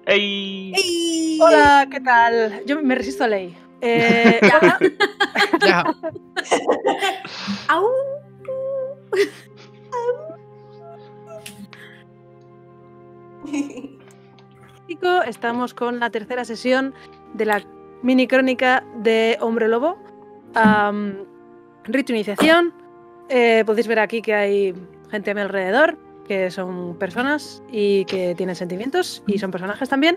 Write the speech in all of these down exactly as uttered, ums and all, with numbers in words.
¡Ey! ¡Ey! Hola, ¿qué tal? Yo me resisto a ley. Eh, Ya. Ya. ¡Au! Chico, estamos con la tercera sesión de la mini crónica de Hombre Lobo. Um, rito iniciación. Eh, podéis ver aquí que hay gente a mi alrededor, que son personas y que tienen sentimientos y son personajes también.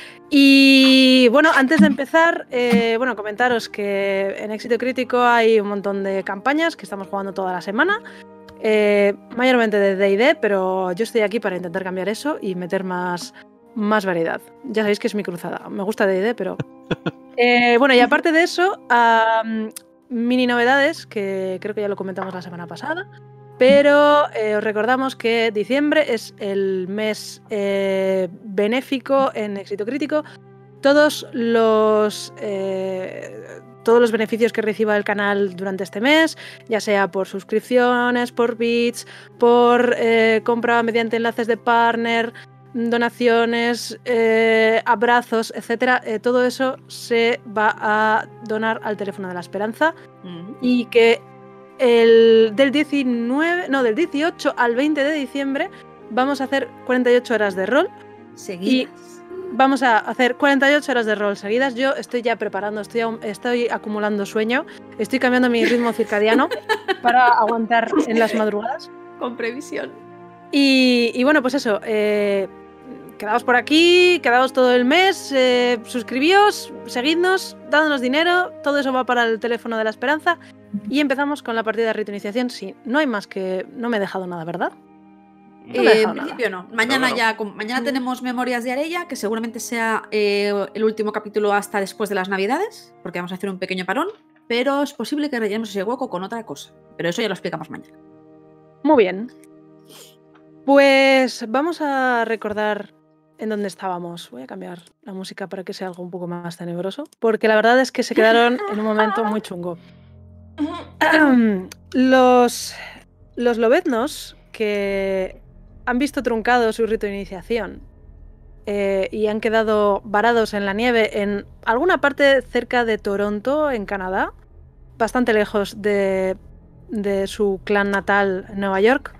Y bueno, antes de empezar, eh, bueno, comentaros que en Éxito Crítico hay un montón de campañas que estamos jugando toda la semana, eh, mayormente de D y D, pero yo estoy aquí para intentar cambiar eso y meter más, más variedad. Ya sabéis que es mi cruzada. Me gusta D y D, pero... Eh, bueno, y aparte de eso, um, mini novedades, que creo que ya lo comentamos la semana pasada, pero eh, os recordamos que diciembre es el mes eh, benéfico en Éxito Crítico. Todos los, eh, todos los beneficios que reciba el canal durante este mes, ya sea por suscripciones, por bits, por eh, compra mediante enlaces de partner, donaciones, eh, abrazos, etcétera, eh, todo eso se va a donar al Teléfono de la Esperanza. Mm. Y que el, del diecinueve, no, del dieciocho al veinte de diciembre vamos a hacer cuarenta y ocho horas de rol. Seguidas. Vamos a hacer cuarenta y ocho horas de rol seguidas. Yo estoy ya preparando, estoy, estoy acumulando sueño, estoy cambiando mi ritmo circadiano para aguantar en las madrugadas. Con previsión. Y, y bueno, pues eso, eh, quedaos por aquí, quedaos todo el mes, eh, suscribíos, seguidnos, dándonos dinero, todo eso va para el Teléfono de la Esperanza. Y empezamos con la partida de rito iniciación. Sí, no hay más que... No me he dejado nada, ¿verdad? No me he Eh, dejado en nada. principio no. Mañana No, no. ya, como- mañana tenemos Memorias de Arella, que seguramente sea eh, el último capítulo hasta después de las Navidades, porque vamos a hacer un pequeño parón, pero es posible que rellenemos ese hueco con otra cosa. Pero eso ya lo explicamos mañana. Muy bien. Pues vamos a recordar en dónde estábamos. Voy a cambiar la música para que sea algo un poco más tenebroso, porque la verdad es que se quedaron en un momento muy chungo. Los, los lobeznos que han visto truncado su rito de iniciación eh, y han quedado varados en la nieve en alguna parte cerca de Toronto, en Canadá, bastante lejos de, de su clan natal en Nueva York,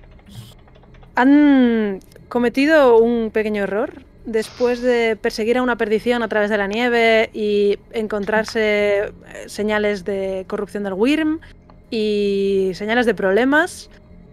han cometido un pequeño error después de perseguir a una perdición a través de la nieve y encontrarse eh, señales de corrupción del Wyrm y señales de problemas.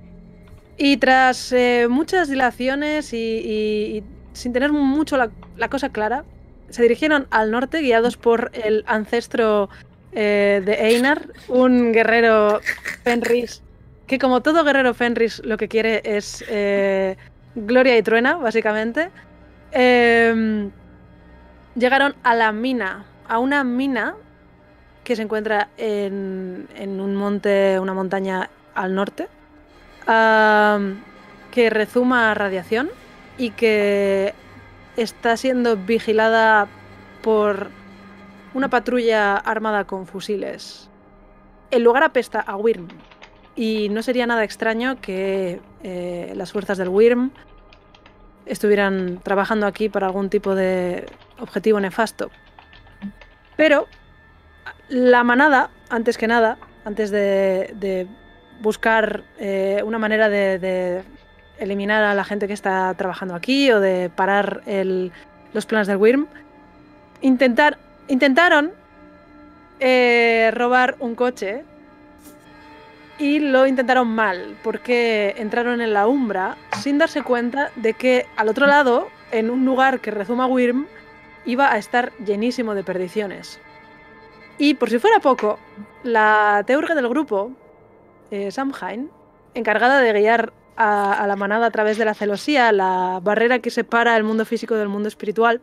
Y tras eh, muchas dilaciones y, y- y sin tener mucho la, la cosa clara, se dirigieron al norte guiados por el ancestro eh, de Einar, un guerrero Fenris, que como todo guerrero Fenris lo que quiere es eh, gloria y truena, básicamente. Eh, llegaron a la mina, a una mina que se encuentra en, en un monte, una montaña al norte, um, que rezuma radiación y que está siendo vigilada por una patrulla armada con fusiles. El lugar apesta a Wyrm y no sería nada extraño que eh, las fuerzas del Wyrm estuvieran trabajando aquí para algún tipo de objetivo nefasto. Pero la manada, antes que nada, antes de, de buscar eh, una manera de, de eliminar a la gente que está trabajando aquí o de parar el, los planes del Wyrm, intentar, intentaron eh, robar un coche y lo intentaron mal, porque entraron en la Umbra sin darse cuenta de que al otro lado, en un lugar que rezuma Wyrm, iba a estar llenísimo de perdiciones. Y por si fuera poco, la teurga del grupo, eh, Samhain, encargada de guiar a, a la manada a través de la celosía, la barrera que separa el mundo físico del mundo espiritual,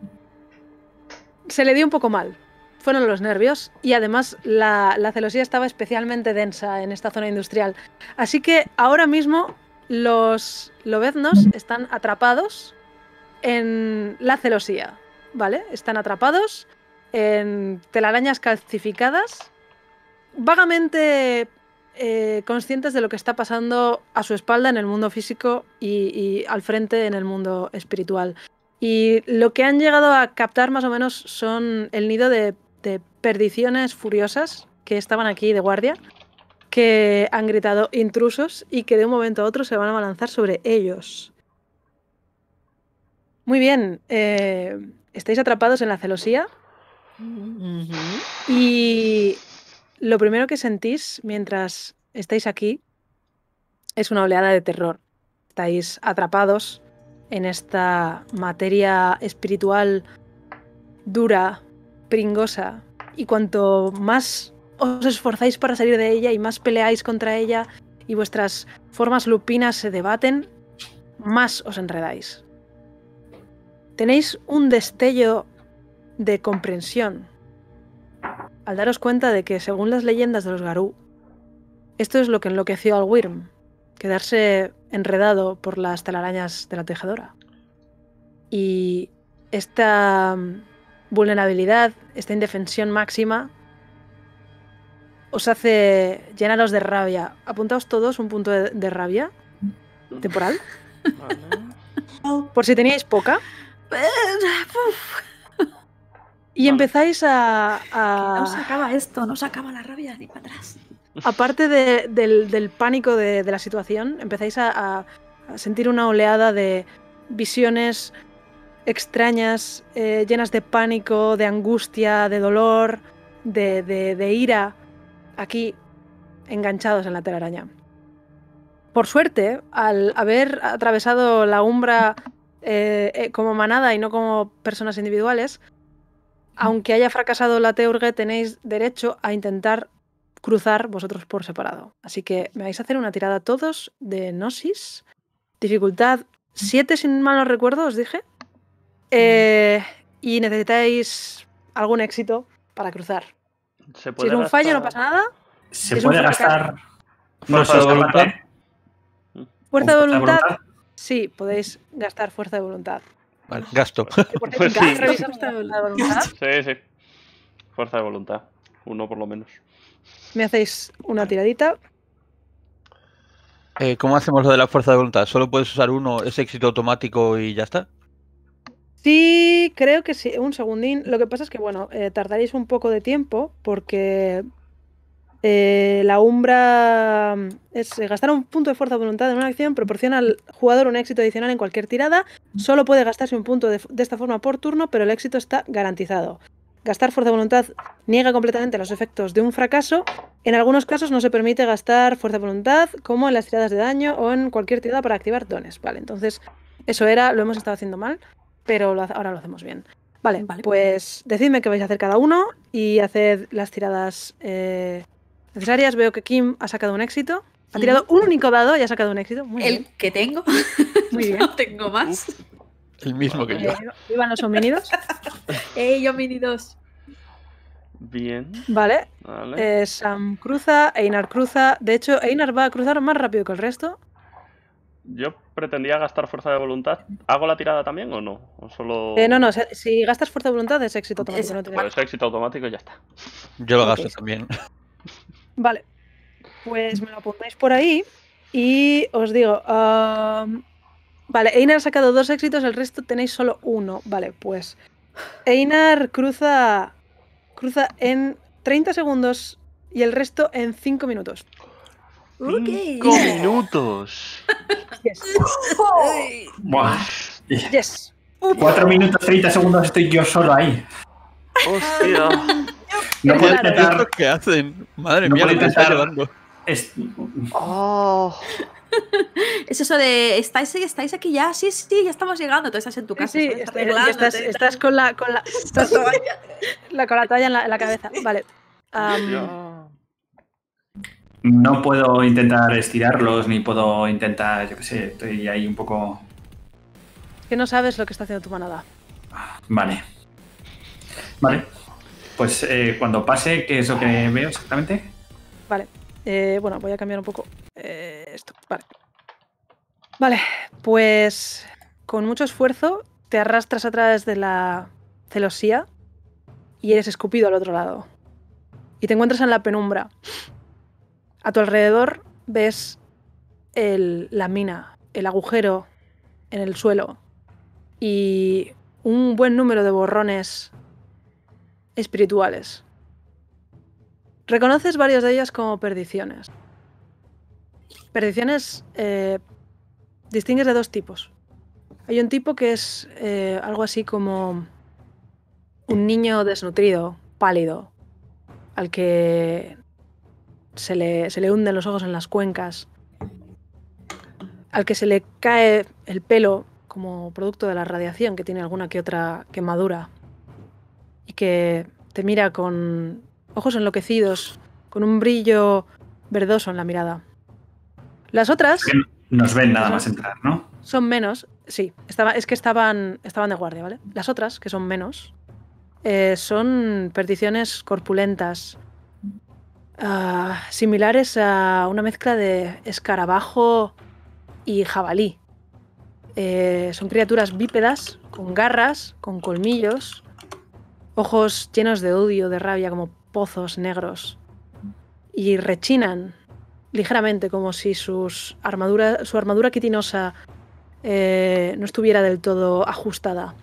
se le dio un poco mal. Fueron los nervios y además la, la celosía estaba especialmente densa en esta zona industrial. Así que ahora mismo los lobeznos están atrapados en la celosía, ¿vale? Están atrapados en telarañas calcificadas, vagamente eh, conscientes de lo que está pasando a su espalda en el mundo físico y, y al frente en el mundo espiritual. Y lo que han llegado a captar más o menos son el nido de, de perdiciones furiosas que estaban aquí de guardia, que han gritado intrusos y que de un momento a otro se van a lanzar sobre ellos. Muy bien, eh, estáis atrapados en la celosía y lo primero que sentís mientras estáis aquí es una oleada de terror. Estáis atrapados en esta materia espiritual dura, pringosa, y cuanto más os esforzáis para salir de ella y más peleáis contra ella y vuestras formas lupinas se debaten, más os enredáis. Tenéis un destello de comprensión al daros cuenta de que, según las leyendas de los Garú, esto es lo que enloqueció al Wyrm, quedarse enredado por las telarañas de la tejedora. Y esta vulnerabilidad, esta indefensión máxima, os hace llenaros de rabia. Apuntaos todos un punto de, de rabia temporal. Vale. Por si teníais poca. Y empezáis a, a... No se acaba esto, no se acaba la rabia ni para atrás. Aparte de, del, del pánico de, de la situación, empezáis a, a, a sentir una oleada de visiones extrañas, eh, llenas de pánico, de angustia, de dolor, de, de, de ira, aquí enganchados en la telaraña. Por suerte, al haber atravesado la umbra eh, eh, como manada y no como personas individuales, aunque haya fracasado la Teurge, tenéis derecho a intentar cruzar vosotros por separado. Así que me vais a hacer una tirada todos de Gnosis. Dificultad siete, si mal no recuerdo, os dije. Eh, y necesitáis algún éxito para cruzar. ¿Se si es un gastar... fallo, no pasa nada. ¿Se si puede gastar fuerza de voluntad? Fuerza de voluntad. Sí, podéis gastar fuerza de voluntad. Vale, gasto. Pues sí. Fuerza de voluntad. Sí, sí. Fuerza de voluntad. Uno por lo menos. Me hacéis una tiradita. Eh, ¿Cómo hacemos lo de la fuerza de voluntad? ¿Solo puedes usar uno, es éxito automático y ya está? Sí, creo que sí. Un segundín. Lo que pasa es que, bueno, eh, tardaréis un poco de tiempo porque eh, la umbra es eh, gastar un punto de fuerza de voluntad en una acción proporciona al jugador un éxito adicional en cualquier tirada. Solo puede gastarse un punto de, de esta forma por turno, pero el éxito está garantizado. Gastar fuerza de voluntad niega completamente los efectos de un fracaso. En algunos casos no se permite gastar fuerza de voluntad, como en las tiradas de daño o en cualquier tirada para activar dones. Vale, entonces eso era, lo hemos estado haciendo mal, pero lo, ahora lo hacemos bien. Vale, vale, pues decidme qué vais a hacer cada uno y haced las tiradas eh, necesarias. Veo que Kim ha sacado un éxito. Ha tirado un único dado y ha sacado un éxito. Muy El bien. que tengo. Muy bien. No tengo más. El mismo que yo. Eh, ¿Vivan los homínidos? ¡Ey, yo mini dos! Bien. Vale. Vale. Eh, Sam cruza, Einar cruza. De hecho, Einar va a cruzar más rápido que el resto. Yo pretendía gastar fuerza de voluntad. ¿Hago la tirada también o no? ¿O solo...? Eh, no, no, si, si gastas fuerza de voluntad es éxito automático. No te... Pues éxito automático y ya está. Yo lo gasto Ok. también. Vale. Pues me lo apuntáis por ahí y os digo... Um... Vale, Einar ha sacado dos éxitos, el resto tenéis solo uno. Vale, pues... Einar cruza... Cruza en treinta segundos y el resto en cinco minutos. ¡Cinco minutos! Yes. Buah. Yes. cuatro minutos treinta segundos estoy yo solo ahí. ¡Hostia! No puedo Claro. intentar... ¿Esto qué hacen? Madre No mía, puedo lo que está intentar- llevando. es- ¡Oh! Es eso de, ¿estáis, estáis aquí ya? Sí, sí, ya estamos llegando. Tú estás en tu Sí, casa. sí, ¿sabes? estás, Arreglándote estás, y estás tal. con la con la, estás la, con la toalla en la, en la cabeza. Vale. Am, Ya. No puedo intentar estirarlos, ni puedo intentar, yo qué sé, estoy ahí un poco... que no sabes lo que está haciendo tu manada. Vale. Vale. Pues eh, cuando pase, ¿qué es lo que veo exactamente? Vale. Eh, bueno, voy a cambiar un poco eh, esto. Vale. Vale, pues con mucho esfuerzo te arrastras a través de la celosía y eres escupido al otro lado. Y te encuentras en la penumbra. A tu alrededor ves el, la mina, el agujero en el suelo y un buen número de borrones espirituales. Reconoces varios de ellas como perdiciones. Perdiciones eh, distingues de dos tipos. Hay un tipo que es eh, algo así como un niño desnutrido, pálido, al que se le, se le hunden los ojos en las cuencas, al que se le cae el pelo como producto de la radiación, que tiene alguna que otra quemadura, y que te mira con ojos enloquecidos, con un brillo verdoso en la mirada. Las otras... Nos ven nada más entrar, ¿no? Son menos, sí, estaba, es que estaban, estaban de guardia, ¿vale? Las otras, que son menos, eh, son perdiciones corpulentas, uh, similares a una mezcla de escarabajo y jabalí. Eh, son criaturas bípedas, con garras, con colmillos, ojos llenos de odio, de rabia, como pozos negros, y rechinan ligeramente, como si sus armadura, su armadura quitinosa eh, no estuviera del todo ajustada.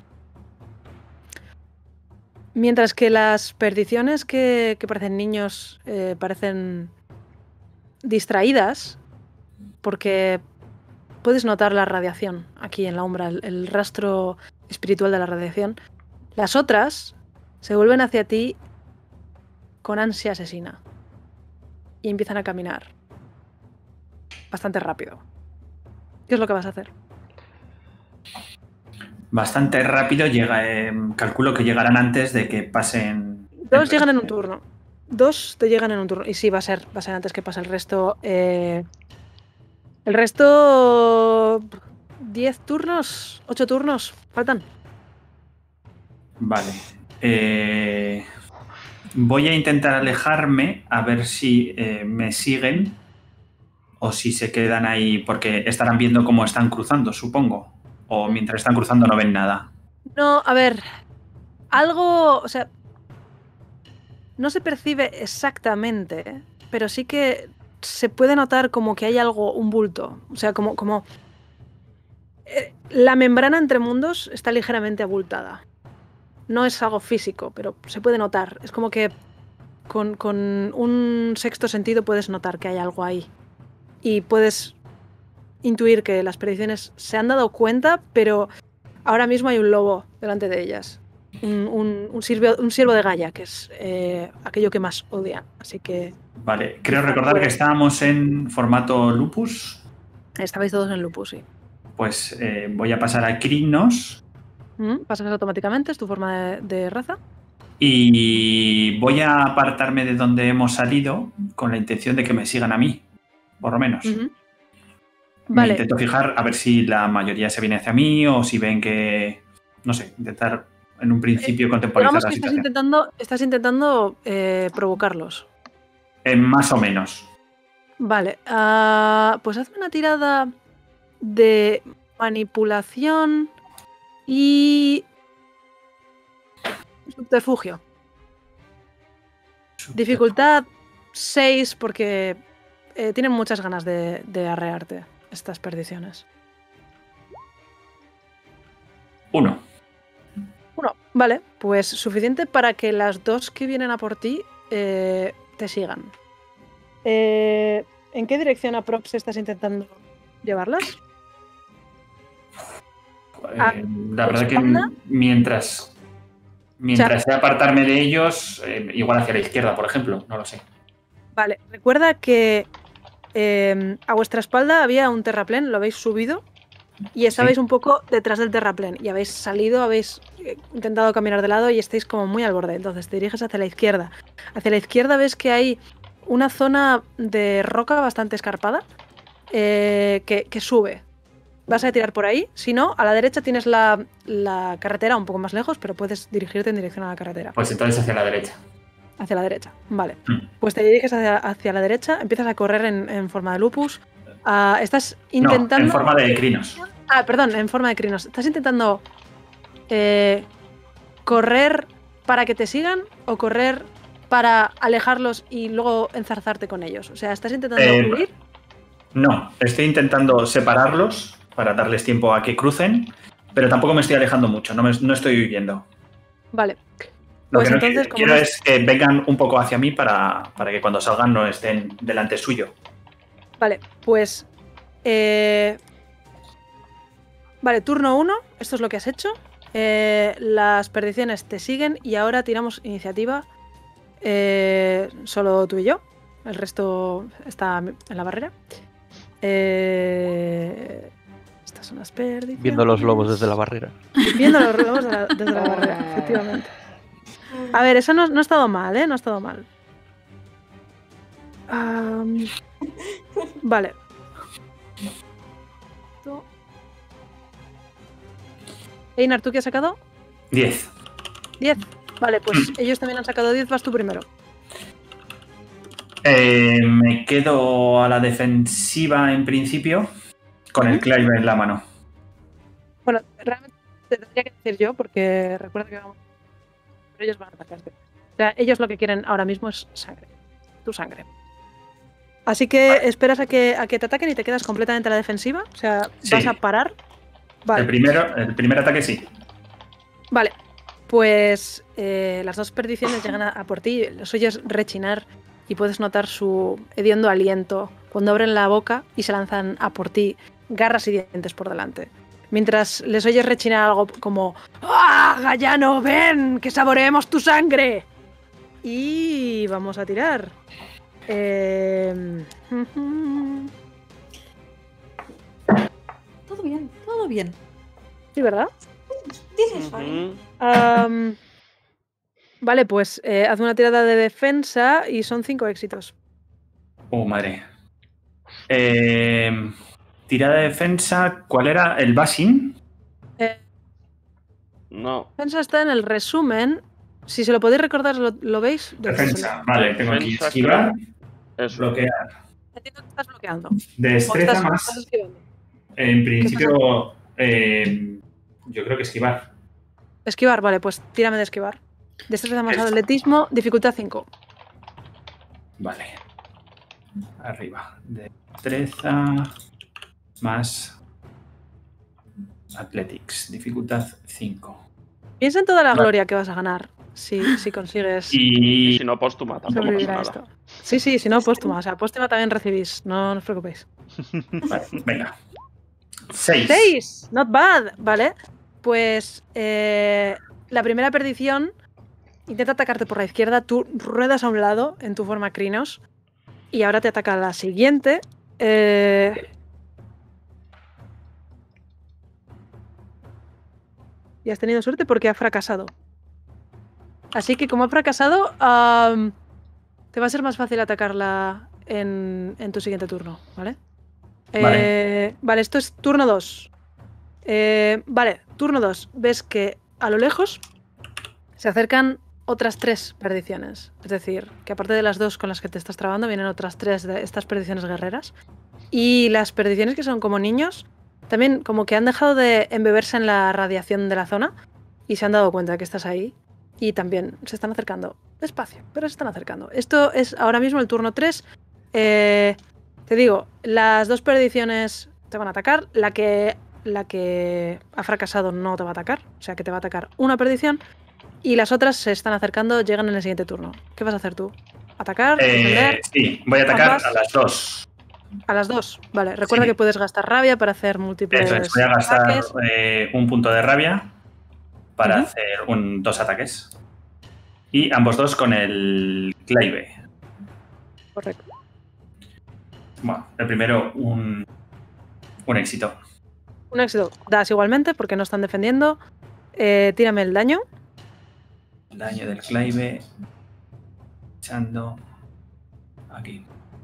Mientras que las perdiciones que, que parecen niños eh, parecen distraídas, porque puedes notar la radiación aquí en la umbra, el, el rastro espiritual de la radiación. Las otras se vuelven hacia ti con ansia asesina y empiezan a caminar bastante rápido. ¿Qué es lo que vas a hacer? Bastante rápido, llega, eh, calculo que llegarán antes de que pasen... Dos llegan en un turno. Dos te llegan en un turno. Y sí, va a ser, va a ser antes que pase el resto. Eh, el resto... Diez turnos, ocho turnos, faltan. Vale. Eh, voy a intentar alejarme a ver si eh, me siguen o si se quedan ahí, porque estarán viendo cómo están cruzando, supongo. O mientras están cruzando no ven nada. No, a ver, algo, o sea, no se percibe exactamente, pero sí que se puede notar como que hay algo, un bulto. O sea, como, como eh, la membrana entre mundos está ligeramente abultada. No es algo físico, pero se puede notar. Es como que con, con un sexto sentido puedes notar que hay algo ahí. Y puedes intuir que las predicciones se han dado cuenta, pero ahora mismo hay un lobo delante de ellas. Un, un, un, sirvio, un siervo de Gaia, que es eh, aquello que más odian. Así que... Vale, creo recordar que estábamos en formato lupus. Estabais todos en lupus, sí. Pues eh, voy a pasar a Crinos. ¿Mm? Pasas automáticamente, es tu forma de, de raza. Y voy a apartarme de donde hemos salido con la intención de que me sigan a mí, por lo menos. Uh-huh. Me Vale. intento fijar a ver si la mayoría se viene hacia mí o si ven que... No sé, intentar en un principio Eh, contemporizar digamos la que estás situación. intentando, estás intentando eh, provocarlos. Eh, más o menos. Vale, uh, pues hazme una tirada de manipulación y subterfugio. Dificultad seis porque eh, tienen muchas ganas de, de arrearte estas perdiciones. Uno. Uno, vale, pues suficiente para que las dos que vienen a por ti eh, te sigan. Eh, ¿En qué dirección aprox estás intentando llevarlas? Ah, Eh, la verdad que espalda. mientras mientras O sea, sea apartarme de ellos, eh, igual hacia la izquierda, por ejemplo, no lo sé. Vale, recuerda que eh, a vuestra espalda había un terraplén, lo habéis subido y estabais Sí. un poco detrás del terraplén y habéis salido, habéis eh, intentado caminar de lado y estáis como muy al borde, entonces te diriges hacia la izquierda. Hacia la izquierda ves que hay una zona de roca bastante escarpada eh, que, que sube. Vas a tirar por ahí, si no, a la derecha tienes la, la carretera un poco más lejos, pero puedes dirigirte en dirección a la carretera. Pues entonces hacia la derecha. Hacia la derecha, vale. Mm. Pues te diriges hacia, hacia la derecha, empiezas a correr en, en forma de lupus. Uh, estás intentando... No, en forma de crinos. Ah, perdón, en forma de crinos. Estás intentando eh, correr para que te sigan o correr para alejarlos y luego enzarzarte con ellos. O sea, estás intentando Eh, huir. No, estoy intentando separarlos para darles tiempo a que crucen pero tampoco me estoy alejando mucho, no, me, no estoy huyendo. Vale. Lo Pues que no entonces, quiero, como quiero no- es que vengan un poco hacia mí para, para que cuando salgan no estén delante suyo. Vale, pues... eh, Vale, turno uno, esto es lo que has hecho. Eh, las perdiciones te siguen y ahora tiramos iniciativa. Eh, solo tú y yo. El resto está en la barrera. Eh, estas son las perdiciones. Viendo los lobos desde la barrera. Viendo los lobos de la- desde la barrera, efectivamente. A ver, eso no, no ha estado mal, ¿eh? No ha estado mal. Am, vale. Einar, ¿tú qué has sacado? diez. diez. Vale, pues ellos también han sacado diez, vas tú primero. Eh, me quedo a la defensiva en principio con el Ujú. Clive en la mano. Bueno, realmente te tendría que decir yo, porque recuerda que vamos. Pero ellos van a atacarte. O sea, ellos lo que quieren ahora mismo es sangre. Tu sangre. Así que esperas a que, a que te ataquen y te quedas completamente a la defensiva. O sea, Sí. vas a parar. Vale. El, primero, el primer ataque sí. Vale, pues eh, las dos perdiciones llegan a, a por ti, los oyes rechinar y puedes notar su hediondo aliento cuando abren la boca y se lanzan a por ti, garras y dientes por delante. Mientras les oyes rechinar algo como ¡Ah, Gallano, ven, que saboreemos tu sangre! Y vamos a tirar. Eh... Todo bien, todo bien. Sí, ¿verdad? Dices eso, ¿eh? Ujú. Am, vale, pues eh, haz una tirada de defensa y son cinco éxitos. Oh, madre. Eh, tirada de defensa, ¿cuál era? ¿El Basin? Eh, No. defensa está en el resumen. Si se lo podéis recordar, ¿lo, lo veis? Defensa. Vale, tengo aquí Defensa, esquivar, Eso. bloquear. Entiendo que estás bloqueando. O Destreza estás- más. estás esquivando. En principio, eh, yo creo que esquivar. Esquivar, vale, pues tírame de esquivar. Destreza más Eso. atletismo, dificultad cinco. Vale. Arriba. Destreza más Athletics. Dificultad cinco. Piensa en toda la Vale. gloria que vas a ganar si, si consigues Y Y si no, póstuma, tampoco sobrevivir pasa a nada. esto. Sí, sí, si no, póstuma. O sea, póstuma también recibís, no, no os preocupéis. vale, venga. seis. ¡Seis! Not bad, ¿vale? Pues eh, la primera perdición intenta atacarte por la izquierda, tú ruedas a un lado en tu forma Crinos y ahora te ataca la siguiente. Eh... Y has tenido suerte porque ha fracasado. Así que como ha fracasado, am, te va a ser más fácil atacarla en, en tu siguiente turno, ¿vale? Vale. Eh, vale, esto es turno dos. Eh, vale, turno dos. Ves que a lo lejos se acercan otras tres perdiciones. Es decir, que aparte de las dos con las que te estás trabando, vienen otras tres de estas perdiciones guerreras. Y las perdiciones que son como niños, también como que han dejado de embeberse en la radiación de la zona y se han dado cuenta de que estás ahí. Y también se están acercando. Despacio, pero se están acercando. Esto es ahora mismo el turno tres. Eh, te digo, las dos perdiciones te van a atacar. La que, la que ha fracasado no te va a atacar. O sea que te va a atacar una perdición. Y las otras se están acercando, llegan en el siguiente turno. ¿Qué vas a hacer tú? ¿Atacar? Eh, ¿Defender? sí, voy a atacar ambas. a las dos. A las dos. Vale, recuerda Sí. que puedes gastar rabia para hacer múltiples Eso es, voy a gastar ataques. eh, un punto de rabia para Ujú. hacer un, dos ataques. Y ambos dos con el Clive. Correcto. Bueno, el primero un, un éxito. Un éxito. Das igualmente porque no están defendiendo. Eh, tírame el daño. El daño del Clive. Echando aquí.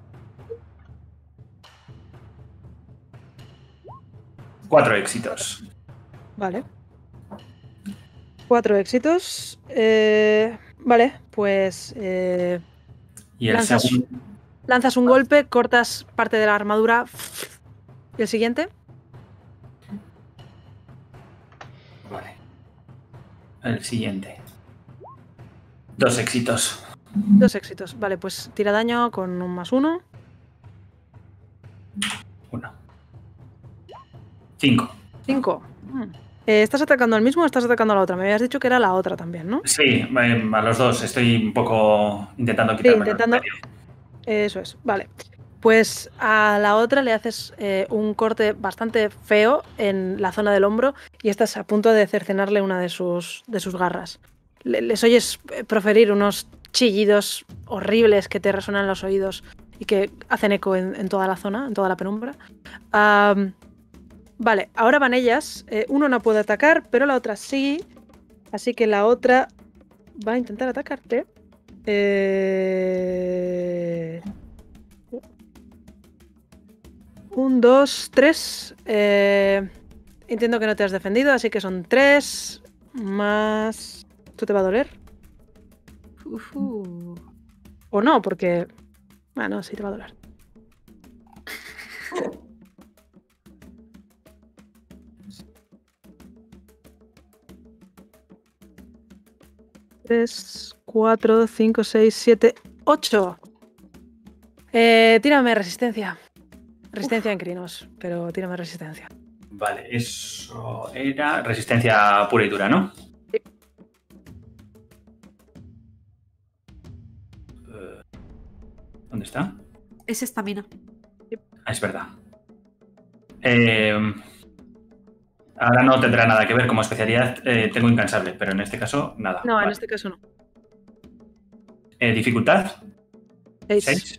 Cuatro éxitos. Vale. Cuatro éxitos. Eh, vale, pues eh, Y el Lanzas- segundo. lanzas un golpe, cortas parte de la armadura. ¿Y el siguiente? Vale. El siguiente. Dos éxitos. Dos éxitos. Vale, pues tira daño con un más uno. Uno. Cinco. Cinco. Mm. Eh, ¿Estás atacando al mismo o estás atacando a la otra? Me habías dicho que era la otra también, ¿no? Sí, eh, a los dos. Estoy un poco intentando Sí, quitarme. intentando. Eso es, vale. Pues a la otra le haces eh, un corte bastante feo en la zona del hombro y estás a punto de cercenarle una de sus, de sus garras. Le- les oyes proferir unos chillidos horribles que te resuenan en los oídos y que hacen eco en, en toda la zona, en toda la penumbra. Am, vale, ahora van ellas. Eh, uno no puede atacar, pero la otra sí. Así que la otra va a intentar atacarte. Eh... Un, dos, tres. Eh, entiendo que no te has defendido, así que son tres más... ¿Tú te va a doler? Ujú. ¿O no? Porque... Bueno, sí te va a doler. Tres, cuatro, cinco, seis, siete, ocho. Eh, tírame resistencia. Resistencia en crinos, pero tírame resistencia. Vale, eso era resistencia pura y dura, ¿no? Sí. Eh, ¿Dónde está? Es estamina. Ah, es verdad. Eh, ahora no tendrá nada que ver. Como especialidad eh, tengo incansable, pero en este caso nada. No, en Vale. este caso no. Eh, dificultad, Seis. seis.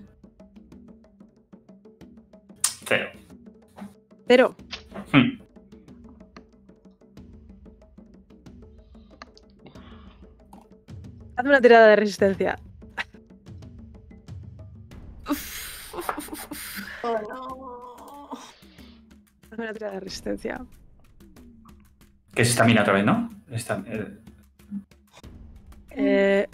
Cero. Pero, Hmm. hazme una tirada de resistencia. Oh, no. Hazme una tirada de resistencia. Que es estamina otra vez, ¿no? Esta- eh, Eh,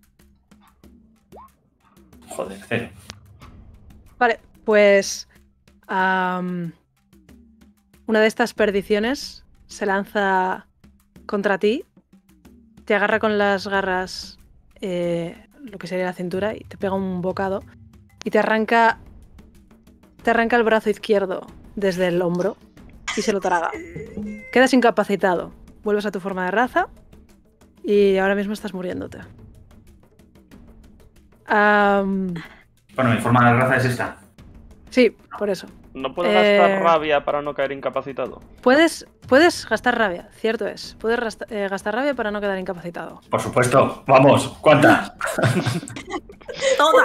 joder, cero. vale, pues... am, una de estas perdiciones se lanza contra ti, te agarra con las garras eh, lo que sería la cintura y te pega un bocado y te arranca te arranca el brazo izquierdo desde el hombro y se lo traga. Quedas incapacitado, vuelves a tu forma de raza y ahora mismo estás muriéndote. Am, Bueno, mi forma de raza es esta. sí, por eso. ¿No puedo Eh, gastar rabia para no caer incapacitado? Puedes, puedes gastar rabia, cierto es. Puedes rasta- eh, gastar rabia para no quedar incapacitado. Por supuesto. Vamos, ¿cuántas? ¡Toda!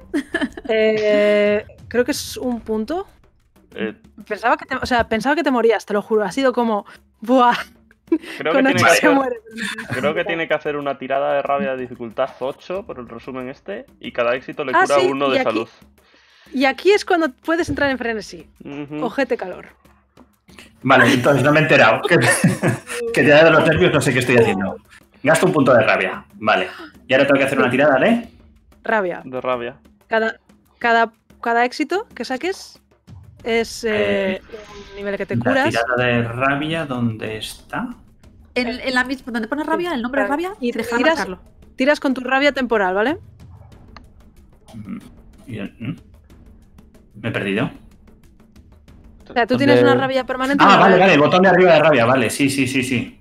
Eh, creo que es un punto. Eh, Pensaba que te, o sea, pensaba que te morías, te lo juro. Ha sido como... ¡Buah! creo, que Con tiene ocho que se hacer, muere. creo que tiene que hacer una tirada de rabia de dificultad ocho, por el resumen este, y cada éxito le Ah, cura sí, uno y de aquí- salud. Y aquí es cuando puedes entrar en frenesí. Ujú. Ojete calor. Vale, entonces no me he enterado. Que, que te da de los nervios, no sé qué estoy haciendo. Gasto un punto de rabia. Vale. Y ahora tengo que hacer una tirada de... Rabia. De rabia. Cada, cada, cada éxito que saques es eh, Eh, un nivel que te La curas. tirada de rabia, ¿dónde está? En, en la misma, donde pone rabia, el nombre de rabia, Y y te deja de tiras- marcarlo. Tiras con tu rabia temporal, ¿vale? Mm, y- mm. Me he perdido. O sea, tú Donde- tienes una rabia permanente. y Ah, una vale, rabia- vale, el botón de arriba de rabia, vale, sí, sí, sí, sí.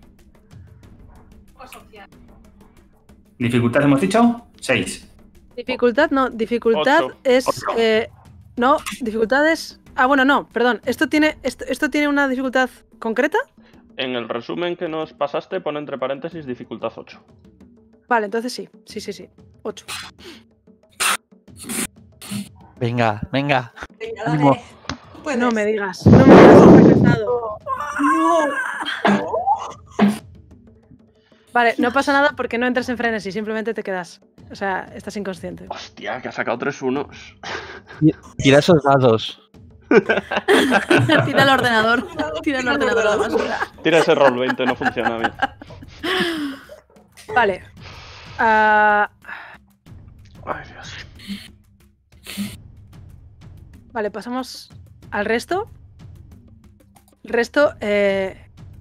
¿Dificultad hemos dicho? seis. Dificultad, no. Dificultad Ocho. es. Ocho. eh, no, dificultad es. Ah, bueno, no, perdón. ¿Esto tiene, esto, esto tiene una dificultad concreta? En el resumen que nos pasaste pone entre paréntesis dificultad ocho. Vale, entonces sí. Sí, sí, sí. ocho. Venga, venga. Venga, Ánimo. No me digas. No me digas que he fracasado. Vale, no pasa nada porque no entras en frenesí, simplemente te quedas. O sea, estás inconsciente. Hostia, que ha sacado tres unos. Tira esos dados. Tira el ordenador. Tira el ordenador a la basura. Tira ese roll veinte, no funciona bien. Vale. Ah, Ay, Dios. vale, pasamos al resto. El resto, eh,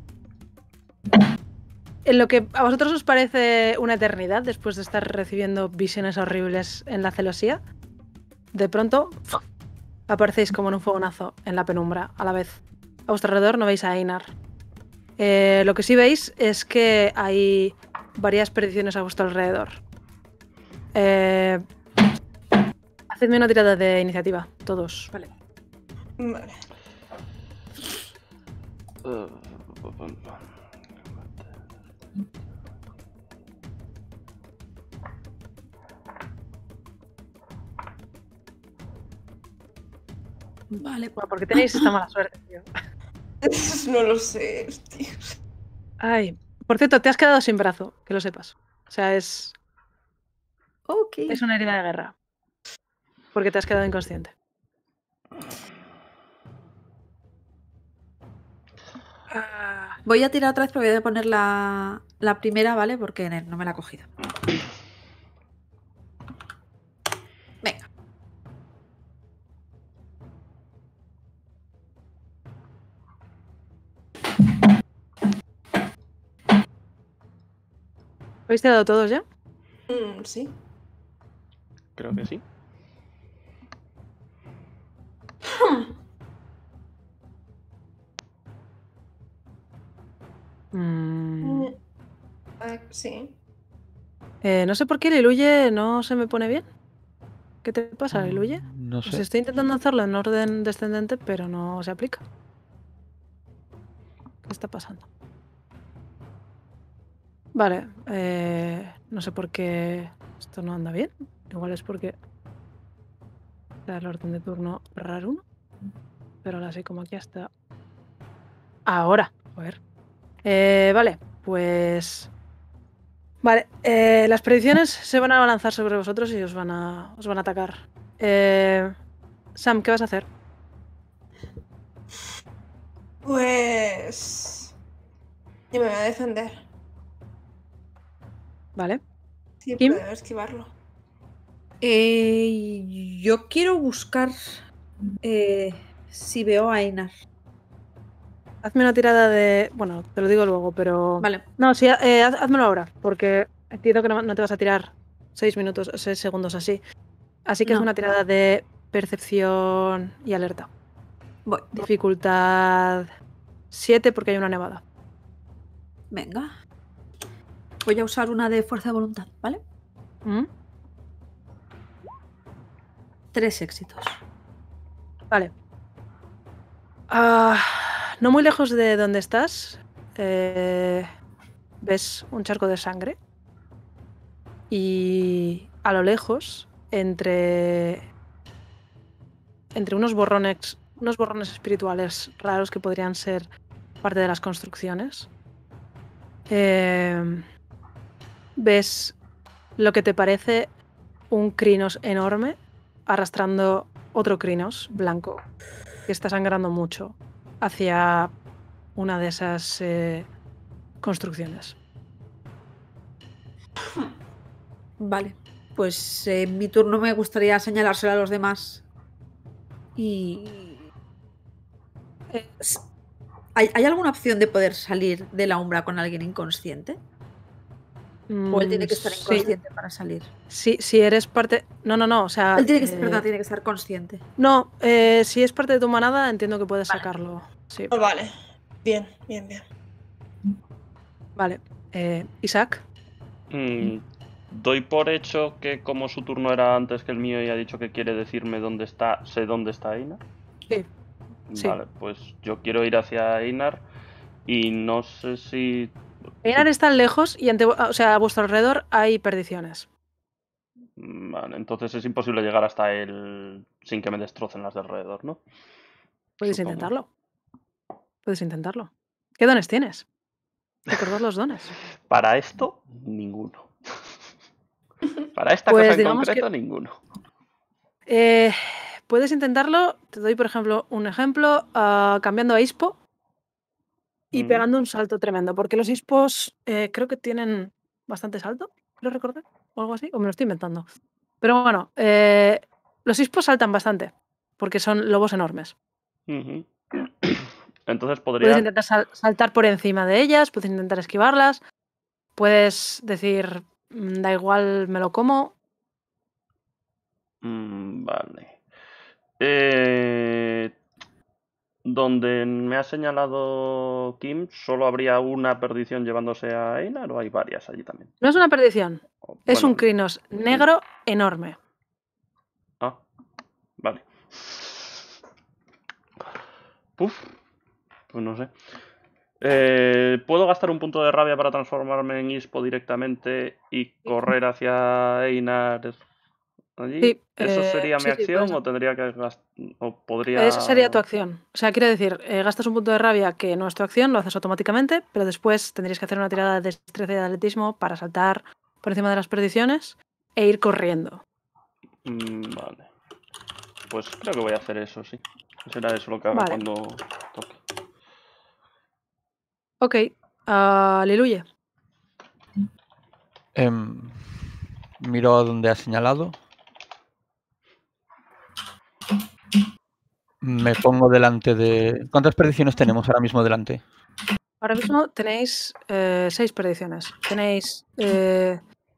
en lo que a vosotros os parece una eternidad después de estar recibiendo visiones horribles en la celosía, de pronto aparecéis como en un fogonazo en la penumbra a la vez. A vuestro alrededor no veis a Einar. Eh, lo que sí veis es que hay varias perdiciones a vuestro alrededor. Eh, hacedme una tirada de iniciativa, todos. Vale. Vale. Uh, Vale. Bueno, porque tenéis esta mala suerte, tío. No lo sé, tío. Ay, por cierto, te has quedado sin brazo, que lo sepas. O sea, es, Ok. es una herida de guerra. Porque te has quedado inconsciente. Ah, Voy a tirar otra vez, pero voy a poner la, la primera, ¿vale? Porque no me la he cogido. Venga. ¿habéis tirado todos ya? Mm, sí. creo que sí. Mm, Mm, ah, sí. eh, no sé por qué el Iluye no se me pone bien. ¿Qué te pasa, Iluye? Mm, No Pues sé. estoy intentando hacerlo en orden descendente, pero no se aplica. ¿Qué está pasando? Vale, eh, no sé por qué esto no anda bien. Igual es porque da el orden de turno raro uno. Pero ahora sí, como aquí está. Ahora, joder. Eh, vale, pues. Vale, eh, las predicciones se van a abalanzar sobre vosotros y os van a, os van a atacar. Eh, Sam, ¿qué vas a hacer? Pues. Yo me voy a defender. Vale. Sí, Kim. puedo esquivarlo. Eh, yo quiero buscar eh, si veo a Einar. Hazme una tirada de. Bueno, te lo digo luego, pero. Vale. No, sí, eh, haz- házmelo ahora, porque entiendo que no, no te vas a tirar seis minutos, seis segundos así. Así que es No. una tirada de percepción y alerta. Voy. Dificultad siete porque hay una nevada. Venga. Voy a usar una de fuerza de voluntad, ¿vale? ¿Mm? Tres éxitos. Vale. Ah, no muy lejos de donde estás, eh, ves un charco de sangre. Y a lo lejos, entre, entre unos borrones, unos borrones espirituales raros que podrían ser parte de las construcciones, eh, ves lo que te parece un crinos enorme arrastrando otro crinos blanco que está sangrando mucho hacia una de esas eh, construcciones. Vale. Pues eh, en mi turno me gustaría señalárselo a los demás. Y. Eh, S- ¿Hay, hay alguna opción de poder salir de la umbra con alguien inconsciente? ¿O él tiene mm, que estar sí, inconsciente para salir? sí, si eres parte... No, no, no, o sea... Él tiene que, eh, perdón, tiene que estar consciente. No, eh, si es parte de tu manada, entiendo que puedes Vale. sacarlo. Sí, Oh, vale. Bien, bien, bien. vale. Eh, Isaac, Mm, doy por hecho que como su turno era antes que el mío y ha dicho que quiere decirme dónde está, sé dónde está Einar. sí, sí. Vale, pues yo quiero ir hacia Einar y no sé si... Einar está lejos y ante, o sea, a vuestro alrededor hay perdiciones. Vale, entonces es imposible llegar hasta él sin que me destrocen las de alrededor, ¿no? Puedes Supongo. intentarlo. Puedes intentarlo. ¿Qué dones tienes? Recordad los dones. Para esto, ninguno. Para esta Pues cosa en digamos concreto, que- ninguno. Eh, puedes intentarlo. Te doy, por ejemplo, un ejemplo. ah, cambiando a Ispo y Mm. pegando un salto tremendo. Porque los Ispos eh, creo que tienen bastante salto. ¿Lo recordé? O algo así. O me lo estoy inventando. Pero bueno, eh, los Ispos saltan bastante. Porque son lobos enormes. Ujú. Entonces Puedes podría... intentar sal- saltar por encima de ellas. Puedes intentar esquivarlas. Puedes decir, "Mm, da igual, me lo como". Mm, vale. Eh, Donde me ha señalado Kim, ¿solo habría una perdición llevándose a Einar o hay varias allí también? No es una perdición, O- es bueno, un crinos negro enorme. Ah, vale. Puf, pues no sé. Eh, ¿Puedo gastar un punto de rabia para transformarme en Ispo directamente y correr hacia Einar allí? Sí, ¿Eso eh, sería sí, mi sí, acción puedes. o tendría que gastar o podría? Esa sería tu acción. O sea, quiero decir, eh, gastas un punto de rabia que no es tu acción, lo haces automáticamente, pero después tendrías que hacer una tirada de destreza y de atletismo para saltar por encima de las perdiciones e ir corriendo. Mm, vale. Pues creo que voy a hacer eso, sí. Será eso lo que haga Vale. cuando toque. Ok, aleluya. Em, miro a donde ha señalado. Me pongo delante de... ¿Cuántas perdiciones tenemos ahora mismo delante? Ahora mismo tenéis eh, seis perdiciones. Tenéis eh,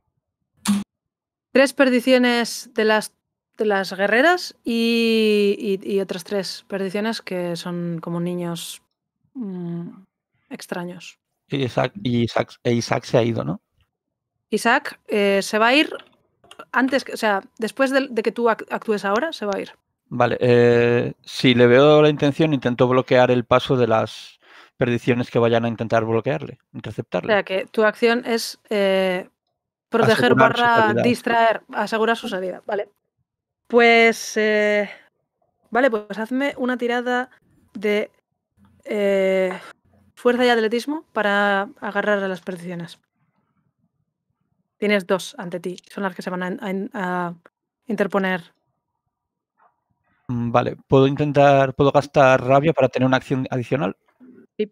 tres perdiciones de las, de las guerreras y, y- y otras tres perdiciones que son como niños mm, extraños. Y Isaac, y Isaac, e Isaac se ha ido, ¿no? Isaac eh, se va a ir antes, que- o sea, después de, de que tú ac- actúes ahora, se va a ir. Vale, eh, si le veo la intención, intento bloquear el paso de las perdiciones que vayan a intentar bloquearle, O interceptarle. sea que tu acción es eh, proteger Asegurar su barra salida. distraer, asegurar su salida. Vale. Pues eh, vale, pues hazme una tirada de eh, fuerza y atletismo para agarrar a las perdiciones. Tienes dos ante ti, son las que se van a, a- a interponer. Mm, Vale, puedo intentar, puedo gastar rabia para tener una acción adicional. ¿Qué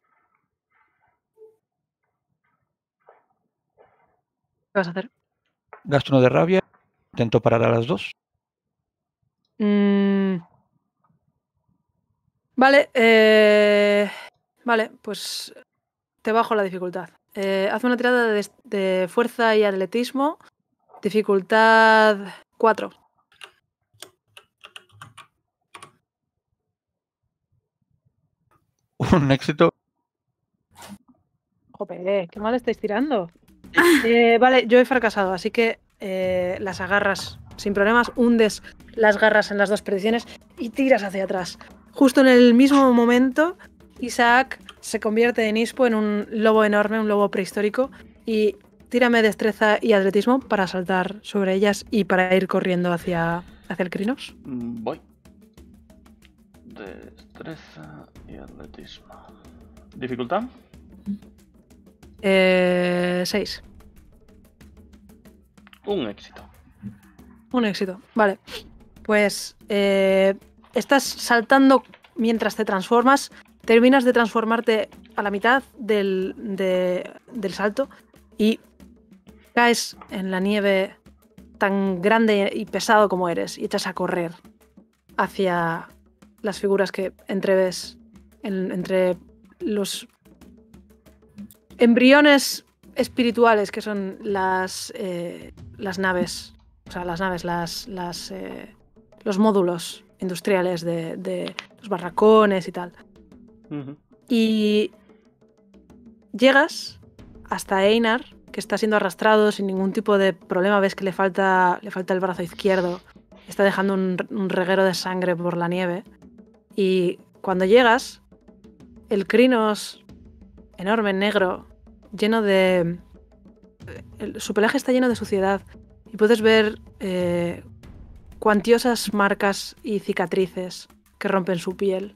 vas a hacer? Gasto uno de rabia, intento parar a las dos. Mm, Vale, eh, vale, pues te bajo la dificultad. Eh, haz una tirada de, de fuerza y atletismo, dificultad cuatro. Un éxito. Jope, qué mal estáis tirando. Eh, vale, yo he fracasado, así que eh, las agarras sin problemas, hundes las garras en las dos perdiciones y tiras hacia atrás. Justo en el mismo momento, Isaac se convierte en Ispo, en un lobo enorme, un lobo prehistórico, y tírame destreza y atletismo para saltar sobre ellas y para ir corriendo hacia, hacia el Crinos. Mm, Voy. Destreza y atletismo. ¿Dificultad? Eh, seis. Un éxito. Un éxito. Vale. Pues eh, estás saltando mientras te transformas. Terminas de transformarte a la mitad del, de- del salto y caes en la nieve tan grande y pesado como eres y echas a correr hacia las figuras que entreves en- entre los embriones espirituales que son las, eh, las naves, o sea, las naves, las, las, eh, los módulos industriales de, de los barracones y tal. Ujú. Y llegas hasta Einar, que está siendo arrastrado sin ningún tipo de problema. Ves que le falta, le falta el brazo izquierdo. Está dejando un, un reguero de sangre por la nieve. Y cuando llegas, el Crinos enorme, negro, lleno de... el- su pelaje está lleno de suciedad. Y puedes ver eh, cuantiosas marcas y cicatrices que rompen su piel.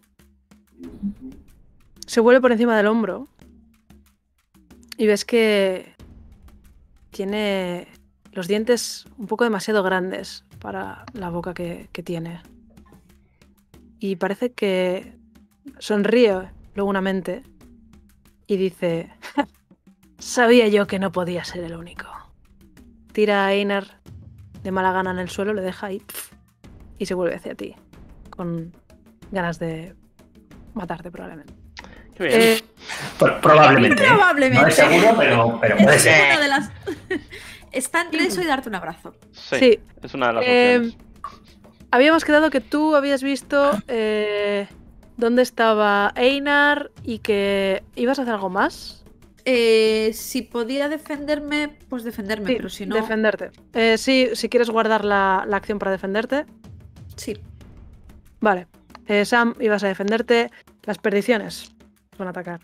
Se vuelve por encima del hombro y ves que tiene los dientes un poco demasiado grandes para la boca que, que tiene. Y parece que sonríe longamente y dice: sabía yo que no podía ser el único. Tira a Einar de mala gana en el suelo, le deja ahí pf, y se vuelve hacia ti con ganas de matarte probablemente. Qué bien. Eh, Pro- Probablemente. ¿eh? Probablemente. No es seguro, pero, pero puede Es ser. una de las. Está entre eso y darte un abrazo. Sí, sí. es una de las Eh, opciones. Habíamos quedado que tú habías visto eh, dónde estaba Einar y que ibas a hacer algo más. Eh, si podía defenderme, pues defenderme, Sí, pero si no. defenderte. Eh, sí, si quieres guardar la, la acción para defenderte. Sí. Vale. Eh, Sam, ibas a defenderte. Las perdiciones van a atacar.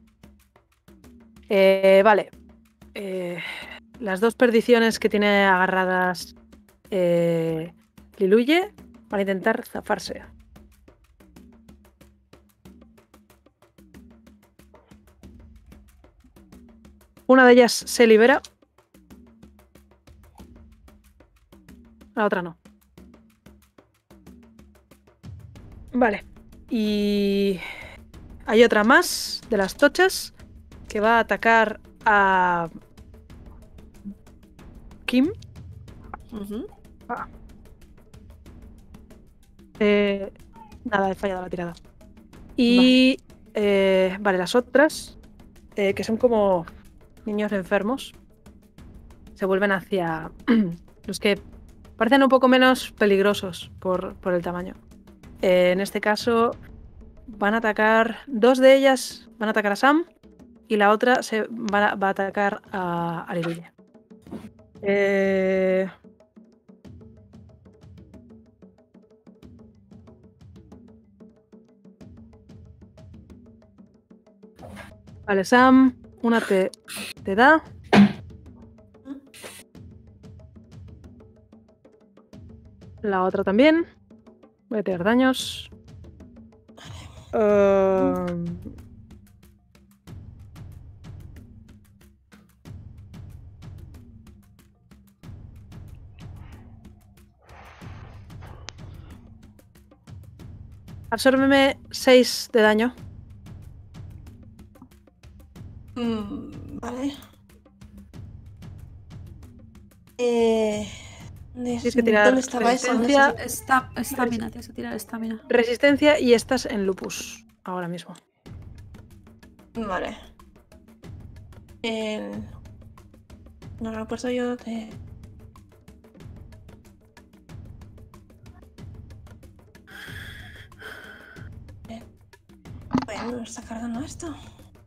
Eh, vale. Eh, las dos perdiciones que tiene agarradas eh, Liluye van a intentar zafarse. Una de ellas se libera. La otra no. Vale. Y hay otra más de las tochas que va a atacar a Kim. Ujú. Eh, nada, he fallado la tirada. Y eh, vale, las otras, eh, que son como niños enfermos, se vuelven hacia los que parecen un poco menos peligrosos por, por el tamaño. Eh, en este caso van a atacar, dos de ellas van a atacar a Sam y la otra se va a, va a atacar a, a Liluye. Eh... Vale, Sam, una te, te da. La otra también. Voy a tirar daños. Um... Absórbeme seis de daño. Mm, vale. Eh, Tienes que tirar ¿Dónde estaba esa? resistencia. No sé Está, estamina, tienes que tirar estamina. Resistencia y estás en lupus ahora mismo. si- Vale. El... No lo he puesto yo de... Bueno, está cargando esto.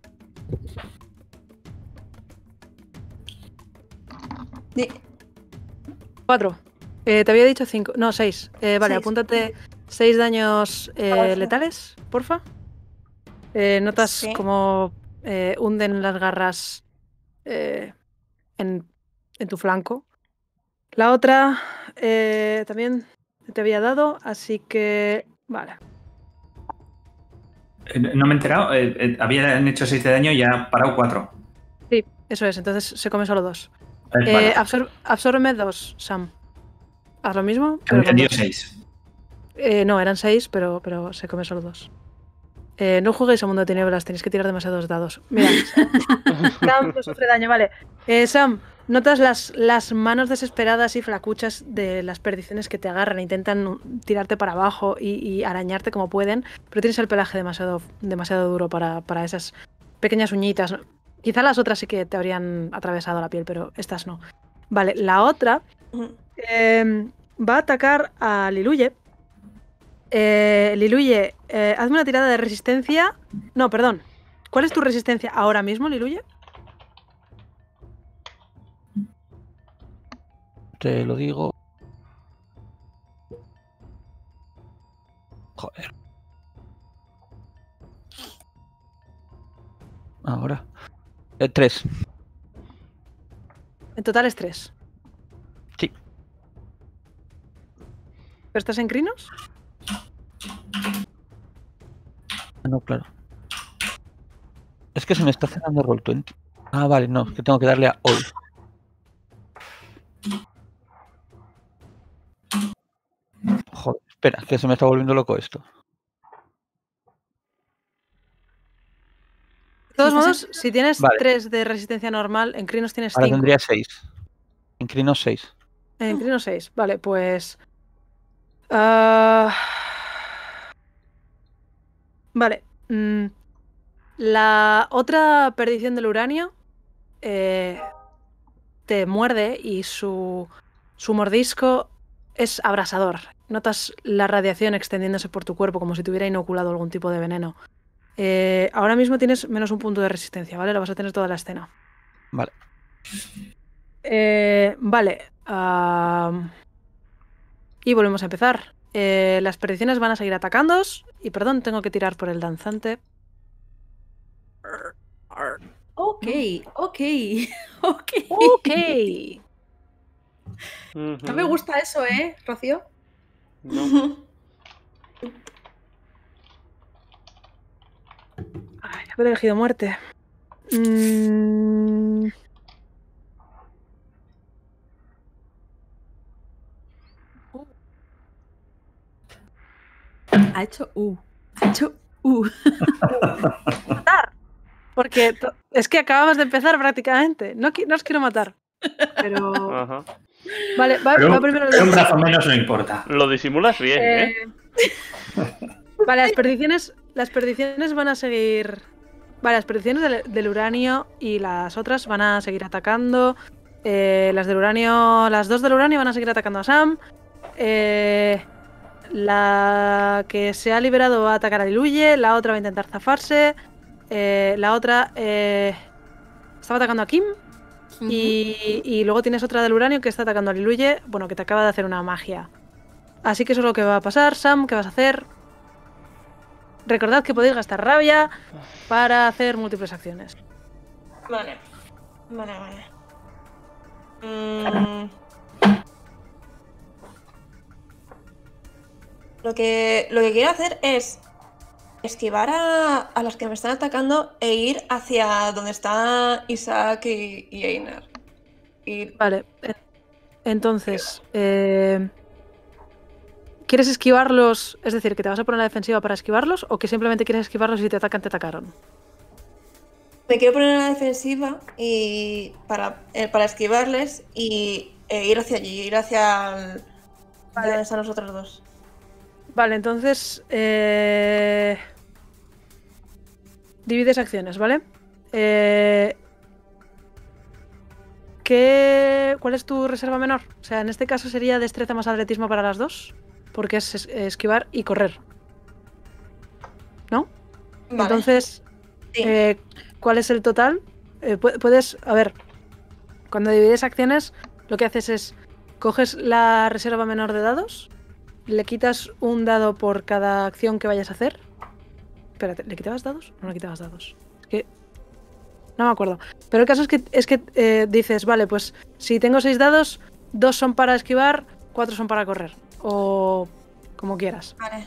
Di- Cuatro. Eh, te había dicho cinco. No, seis. Eh, vale, Seis. apúntate seis daños eh, Porfa. letales, porfa. Eh, notas Sí. como eh, hunden las garras eh, en, en tu flanco. La otra eh, también te había dado, así que... Vale. Eh, No me he enterado. eh, eh, habían hecho seis de daño y ya parado cuatro. Sí, eso es. Entonces se come solo dos. Eh, Eh, vale. absor- absórbeme dos, Sam. Haz lo mismo. He pero con entendido dos. seis. Eh, no, eran seis, pero, pero se come solo dos. Eh, no juguéis a Mundo de Tinieblas, tenéis que tirar demasiados dados. Mira, Sam no sufre daño, vale. Eh, Sam, notas las, las manos desesperadas y flacuchas de las perdiciones que te agarran, intentan tirarte para abajo y, y arañarte como pueden, pero tienes el pelaje demasiado, demasiado duro para, para esas pequeñas uñitas. Quizá las otras sí que te habrían atravesado la piel, pero estas no. Vale, la otra Ujú. eh, va a atacar a Liluye. Eh, Liluye, eh, hazme una tirada de resistencia. No, perdón. ¿Cuál es tu resistencia ahora mismo, Liluye? Te lo digo. Joder. Ahora. Eh, tres. En total es tres. Sí. ¿Pero estás en crinos? Ah, no, claro. Es que se me está cerrando Roll veinte. Ah, vale, no, que tengo que darle a All. Joder, espera, que se me está volviendo loco esto. De todos Si modos, estás si tienes Vale. tres de resistencia normal, en crinos tienes Ahora cinco. tendría seis. En Crinos seis. En crinos seis. Vale, pues... ah, Vale. mm, La otra perdición del uranio eh, te muerde y su, su mordisco es abrasador. Notas la radiación extendiéndose por tu cuerpo como si te hubiera inoculado algún tipo de veneno. Eh, ahora mismo tienes menos un punto de resistencia, ¿vale? Lo vas a tener toda la escena. Vale. Eh, vale. Uh, y volvemos a empezar. Eh, las perdiciones van a seguir atacándoos. Y perdón, tengo que tirar por el danzante. Ok, ok, ok. Ok. No me gusta eso, ¿eh, Rocío? No. Ay, haber elegido muerte. Mm, Ha hecho U. Ha hecho U. matar. Porque to- es que acabamos de empezar prácticamente. No, qui- no os quiero matar. Pero. Ajá. Vale, va, Pero, va primero el pero un danzante. brazo menos no importa. Lo disimulas bien, ¿eh? Eh, Vale, las perdiciones, las perdiciones van a seguir. Vale, las perdiciones del, del uranio y las otras van a seguir atacando. Eh, las del uranio. Las dos del uranio van a seguir atacando a Sam. Eh, la que se ha liberado va a atacar a Liluye. La otra va a intentar zafarse. Eh, la otra eh, estaba atacando a Kim. Y, y luego tienes otra del uranio que está atacando a Liluye. Bueno, que te acaba de hacer una magia. Así que eso es lo que va a pasar. Sam, ¿qué vas a hacer? Recordad que podéis gastar rabia para hacer múltiples acciones. Vale. Vale, vale. Mm. Lo que, lo que quiero hacer es esquivar a, a las que me están atacando e ir hacia donde está Isaac y, y Einar. Y, Vale. eh, Entonces, eh, ¿quieres esquivarlos? Es decir, ¿que te vas a poner a la defensiva para esquivarlos? ¿O que simplemente quieres esquivarlos y si te atacan, te atacaron? me quiero poner en la defensiva y para, eh, para esquivarles y e ir hacia allí, ir hacia el, Vale. donde están los otros dos. Vale, entonces eh, divides acciones, ¿vale? Eh, ¿qué, ¿Cuál es tu reserva menor? O sea, en este caso sería destreza más atletismo para las dos, porque es es- esquivar y correr, ¿no? Vale. Entonces, Sí. eh, ¿cuál es el total? Eh, pu- puedes, a ver, cuando divides acciones, lo que haces es coges la reserva menor de dados. Le quitas un dado por cada acción que vayas a hacer. Espérate, ¿le quitabas dados? No le quitabas dados. Es que. No me acuerdo. Pero el caso es que, es que eh, dices, vale, pues si tengo seis dados, dos son para esquivar, cuatro son para correr. O como quieras. Vale.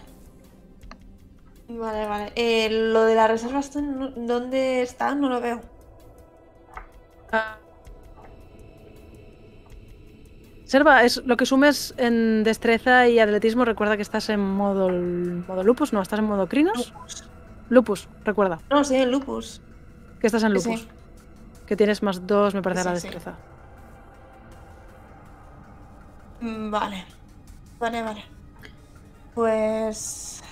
Vale, vale. Eh, lo de la reserva, ¿esto no- ¿dónde está? No lo veo. Ah. Serva, es lo que sumes en destreza y atletismo. Recuerda que estás en modo, modo lupus, no, estás en modo crinos. Lupus. Lupus, recuerda No, sí, en lupus. que estás en Sí, lupus. sí. Que tienes más dos, me parece, a la Sí, sí. destreza. Mm, Vale. Vale, vale. Pues...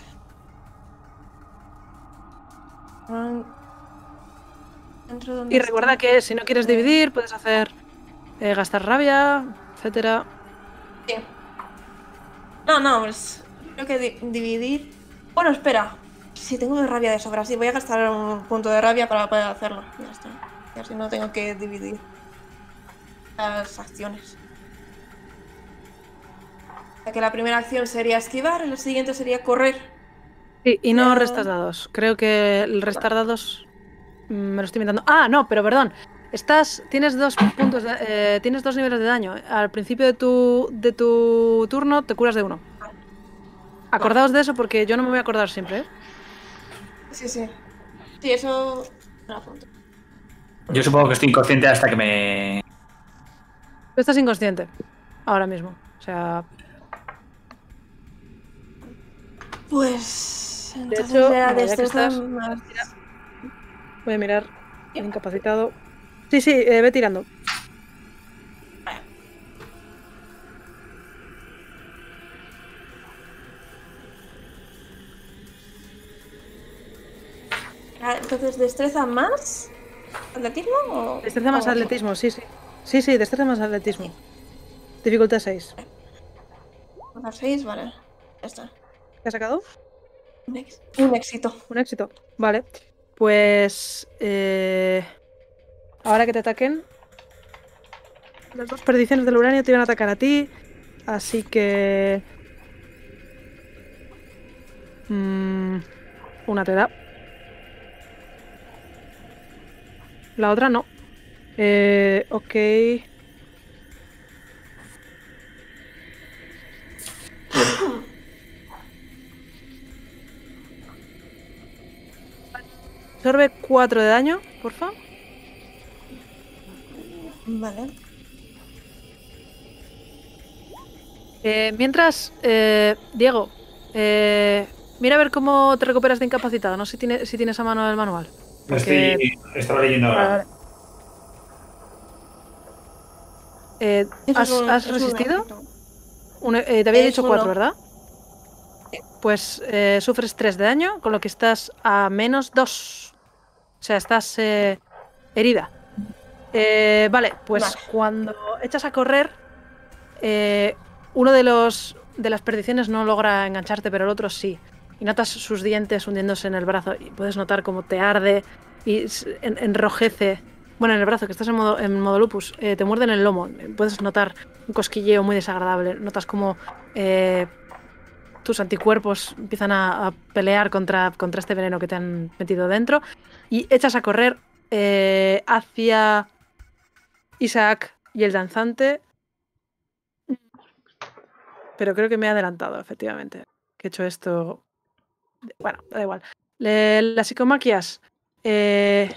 Mm, Dentro donde Y recuerda está- que si no quieres dividir, puedes hacer eh, gastar rabia, etcétera. Sí. No, no, pues creo que di- dividir... Bueno, espera. Si tengo rabia de sobra, sí, voy a gastar un punto de rabia para poder hacerlo. Ya está. Y así no tengo que dividir las acciones. O sea que la primera acción sería esquivar, y la siguiente sería correr. Sí, y no Eh, restas dados. Creo que el restar dados mm, me lo estoy inventando. Ah, no, pero perdón. Estás, tienes dos puntos, de- eh, tienes dos niveles de daño. Al principio de tu, de tu turno te curas de uno. Acordaos de eso porque yo no me voy a acordar siempre, ¿eh? Sí, sí. Sí, eso... me lo apunto. Yo supongo que estoy inconsciente hasta que me... Tú estás inconsciente ahora mismo. O sea, Pues... De Entonces hecho, era mira, ya que destreza estás- más... voy a mirar el incapacitado. Sí, sí, eh, ve tirando. Ah, Entonces, ¿destreza más? ¿Atletismo o...? Destreza más o- atletismo, sí, sí. Sí, sí, destreza más atletismo. Dificultad seis. Dar seis, vale. Ya está. ¿Qué has sacado? Un, ex- un éxito. Un éxito. Vale. Pues... eh, ahora que te ataquen... Las dos perdiciones del uranio te iban a atacar a ti. Así que... mm, una te da. La otra no. Eh, ok. Absorbe cuatro de daño, porfa. Vale. Eh, mientras, eh, Diego, eh, mira a ver cómo te recuperas de incapacitado. No sé si, tiene, si tienes a mano el manual. Lo Porque- estoy, estaba leyendo ahora. Vale, vale. Eh, Eso ¿Has, es un- has es un resistido? éxito. Un- eh, te había Es dicho uno. cuatro, ¿verdad? Pues eh, sufres tres de daño, con lo que estás a menos dos. O sea, estás eh, herida. Eh, vale, pues Vale. cuando echas a correr, eh, uno de los de las perdiciones no logra engancharte, pero el otro sí. Y notas sus dientes hundiéndose en el brazo y puedes notar cómo te arde y s- en- enrojece. Bueno, en el brazo, que estás en modo, en modo lupus, eh, te muerde en el lomo. Puedes notar un cosquilleo muy desagradable. Notas como eh, tus anticuerpos empiezan a, a pelear contra, contra este veneno que te han metido dentro. Y echas a correr eh, hacia Isaac y el danzante. Pero creo que me he adelantado, efectivamente. Que he hecho esto. Bueno, da igual. Le- las psicomaquias. eh,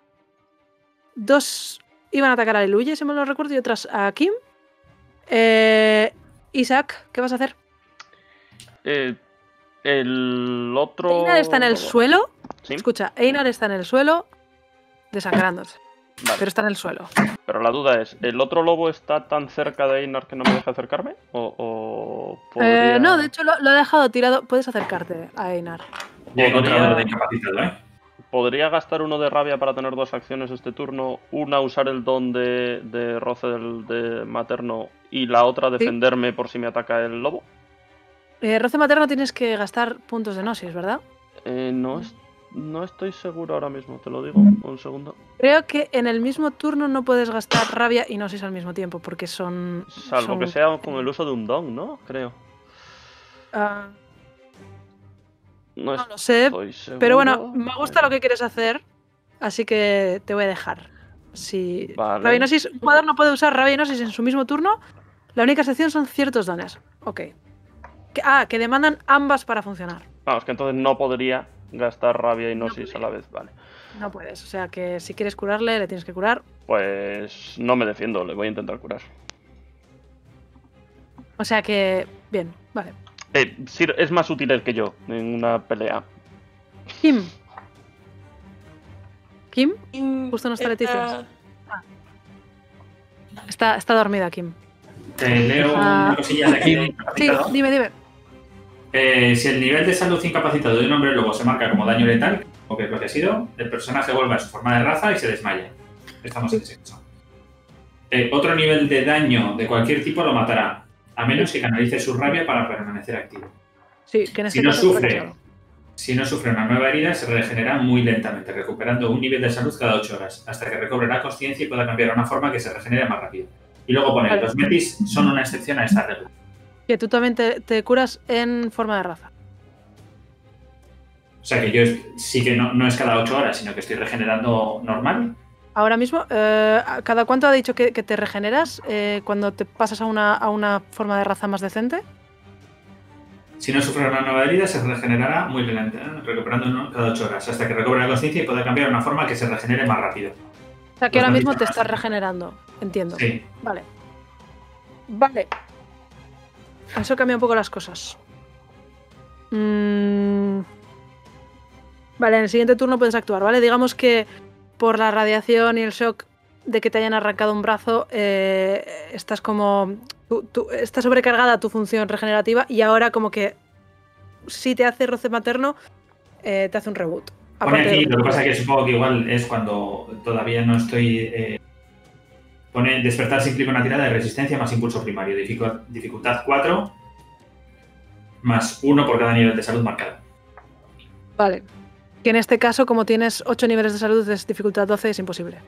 dos iban a atacar a Leluye, si me lo recuerdo, y otras a Kim. Eh, Isaac, ¿qué vas a hacer? Eh, el otro. Einar está en el lobo. suelo. Sí, Escucha, Einar está en el suelo desangrándose. vale. Pero está en el suelo. Pero la duda es: ¿el otro lobo está tan cerca de Einar que no me deja acercarme? ¿O, o podría... Eh, no, de hecho lo, lo he dejado tirado. Puedes acercarte a Einar. Ya he encontrado podría- de incapacitado, ¿eh? ¿Podría gastar uno de rabia para tener dos acciones este turno? Una usar el don de, de roce del, de materno y la otra defenderme por si me ataca el lobo. Eh, roce materno tienes que gastar puntos de gnosis, ¿verdad? Eh, no, es- no estoy seguro ahora mismo, te lo digo. Un segundo. Creo que en el mismo turno no puedes gastar rabia y gnosis al mismo tiempo, porque son... Salvo son- que sea con el uso de un don, ¿no? Creo. Ah, No, no lo sé, estoy seguro. pero bueno, me gusta lo que quieres hacer, así que te voy a dejar. Si Vale. rabia y gnosis, un jugador no puede usar rabia y gnosis en su mismo turno, la única excepción son ciertos dones. Ok. Que- ah, que demandan ambas para funcionar. Vamos, que entonces no podría gastar rabia y gnosis a la vez, vale. No puedes, o sea que si quieres curarle, le tienes que curar. Pues no me defiendo, le voy a intentar curar. O sea que, bien, vale. Eh, Sir es más útil él que yo en una pelea. Kim. Kim, Kim Justo no está Leticia. está- está, está dormida Kim. Te leo Ah. una cosilla de aquí de Sí, incapacitado. dime, dime. Eh, si el nivel de salud incapacitado de un hombre lobo se marca como daño letal, o que es lo que ha sido, el personaje vuelve a su forma de raza y se desmaya. Estamos en ese caso. Eh, otro nivel de daño de cualquier tipo lo matará, a menos que canalice su rabia para permanecer activo. Sí, que en Si este no caso está sufre, claro. si no sufre una nueva herida, se regenera muy lentamente, recuperando un nivel de salud cada ocho horas, hasta que recobre la conciencia y pueda cambiar a una forma que se regenere más rápido. Y luego pone, Vale. los metis son una excepción a esta regla. Que tú también te, te curas en forma de raza. O sea que yo es- sí que no, no es cada ocho horas, sino que estoy regenerando normal. Ahora mismo, eh, ¿cada cuánto ha dicho que, que te regeneras eh, cuando te pasas a una, a una forma de raza más decente? Si no sufre una nueva herida, se regenerará muy lenta, ¿eh? recuperando uno cada ocho horas, hasta que recobre la conciencia y pueda cambiar a una forma que se regenere más rápido. O sea, que Pues ahora no mismo dice te más. estás regenerando. Entiendo. Sí. Vale. Vale. Eso cambia un poco las cosas. Mm. Vale, en el siguiente turno puedes actuar, ¿vale? Digamos que por la radiación y el shock de que te hayan arrancado un brazo, eh, estás como... tú- tú- está sobrecargada tu función regenerativa y ahora como que si te hace roce materno, eh, te hace un reboot. Pone Aparte aquí, de- lo que pasa es que supongo que igual es cuando todavía no estoy... eh, pone despertar se implica una tirada de resistencia más impulso primario, dificu- dificultad cuatro, más uno por cada nivel de salud marcado. Vale. Que en este caso, como tienes ocho niveles de salud, es dificultad doce, es imposible.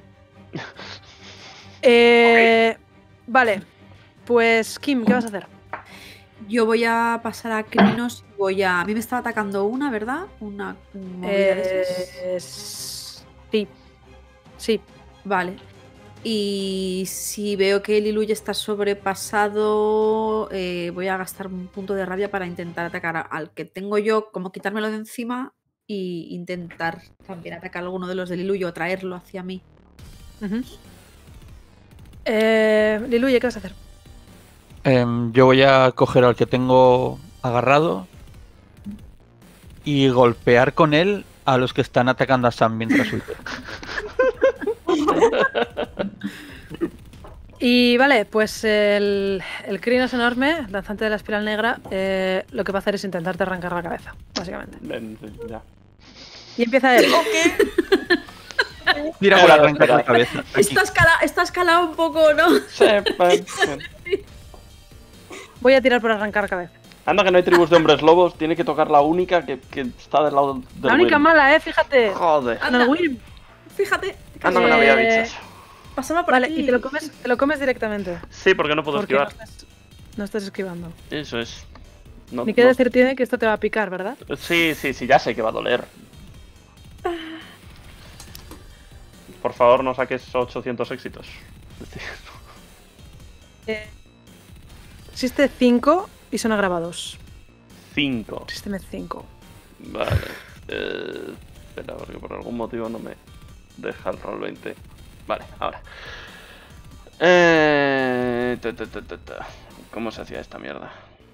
eh, okay. Vale. Pues, Kim, ¿qué vas a hacer? Yo voy a pasar a Crinos y voy a... A mí me estaba atacando una, ¿verdad? Una movida eh, de esas. Sí. Sí. Vale. Y si veo que el Liluye está sobrepasado, eh, voy a gastar un punto de rabia para intentar atacar al que tengo yo, como quitármelo de encima e intentar también atacar a alguno de los de Liluye o traerlo hacia mí. Uh-huh. eh, Liluye, ¿qué vas a hacer? Eh, yo voy a coger al que tengo agarrado y golpear con él a los que están atacando a Sam mientras huye. Y vale, pues el, el Crinos enorme, danzante de la espiral negra, eh, lo que va a hacer es intentarte arrancar la cabeza, básicamente. Ya. Y empieza él. Mira por arrancar la cabeza. Está, escala, está escalado un poco, ¿no? Sí, pues, Voy a tirar por arrancar cabeza. Anda que no hay tribus de hombres lobos, tiene que tocar la única que, que está del lado del La única Wyrm. mala, eh, fíjate. Joder. En el Wyrm. Fíjate. Anda que no había bichos. Pasaba por Vale, aquí. y te lo comes, te lo comes directamente. Sí, porque no puedo Porque esquivar. no estás, no estás esquivando. Eso es. No, Ni que no- decir tiene que esto te va a picar, ¿verdad? Sí, sí, sí, ya sé que va a doler. Por favor, no saques ochocientos éxitos. Eh, existe cinco y son agravados. cinco. Existe cinco. Vale. Eh, espera, porque por algún motivo no me deja el roll veinte. Vale, ahora. Eh, ta, ta, ta, ta, ta. ¿Cómo se hacía esta mierda?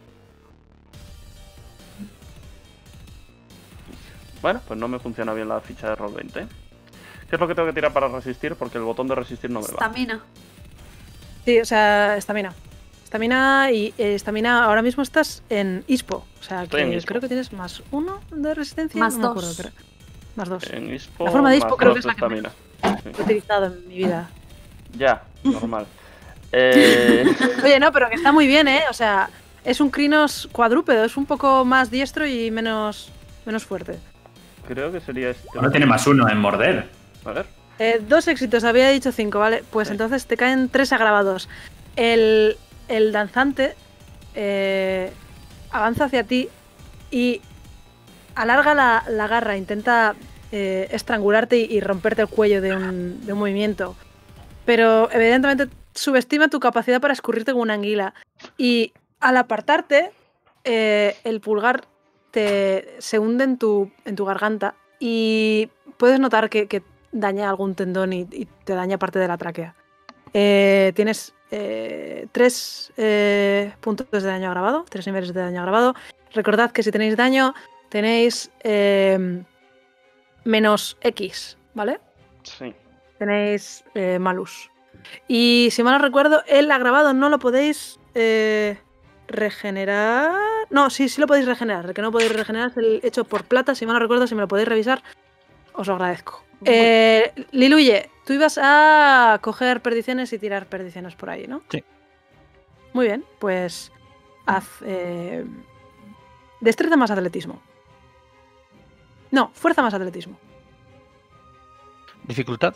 Bueno, pues no me funciona bien la ficha de roll veinte. ¿Qué es lo que tengo que tirar para resistir? Porque el botón de resistir no me va. Estamina. Sí, o sea, estamina. Estamina y estamina. Ahora mismo estás en ISPO. O sea, Estoy en que ISPO. creo que tienes más uno de resistencia. Más no me dos. acuerdo, pero- Más dos. En ISPO, La forma de ISPO más creo dos que es de la que estamina. Sí. Lo he utilizado en mi vida. Ya, normal. Eh, Oye, no, pero que está muy bien, ¿eh? O sea, es un Crinos cuadrúpedo. Es un poco más diestro y menos, menos fuerte. creo que sería este. Ahora tiene más uno en morder. A ver. Eh, dos éxitos, había dicho cinco, ¿vale? Pues Sí. entonces te caen tres agravados. El, el danzante eh, avanza hacia ti y alarga la, la garra, intenta eh, estrangularte y, y romperte el cuello de un, de un movimiento. Pero evidentemente subestima tu capacidad para escurrirte como una anguila. Y al apartarte, eh, el pulgar te, se hunde en tu, en tu garganta y puedes notar que, que daña algún tendón y, y te daña parte de la tráquea. Eh, tienes eh, tres eh, puntos de daño agravado, tres niveles de daño agravado. Recordad que si tenéis daño, tenéis eh, menos X, ¿vale? Sí. Tenéis eh, malus. Y si mal no recuerdo, el agravado no lo podéis eh, regenerar. No, sí, sí lo podéis regenerar. El que no podéis regenerar es el hecho por plata. Si mal no recuerdo, si me lo podéis revisar, os lo agradezco. Eh, Liluye, tú ibas a coger perdiciones y tirar perdiciones por ahí, ¿no? Sí. Muy bien, pues haz eh, destreza más atletismo. No, fuerza más atletismo. ¿Dificultad?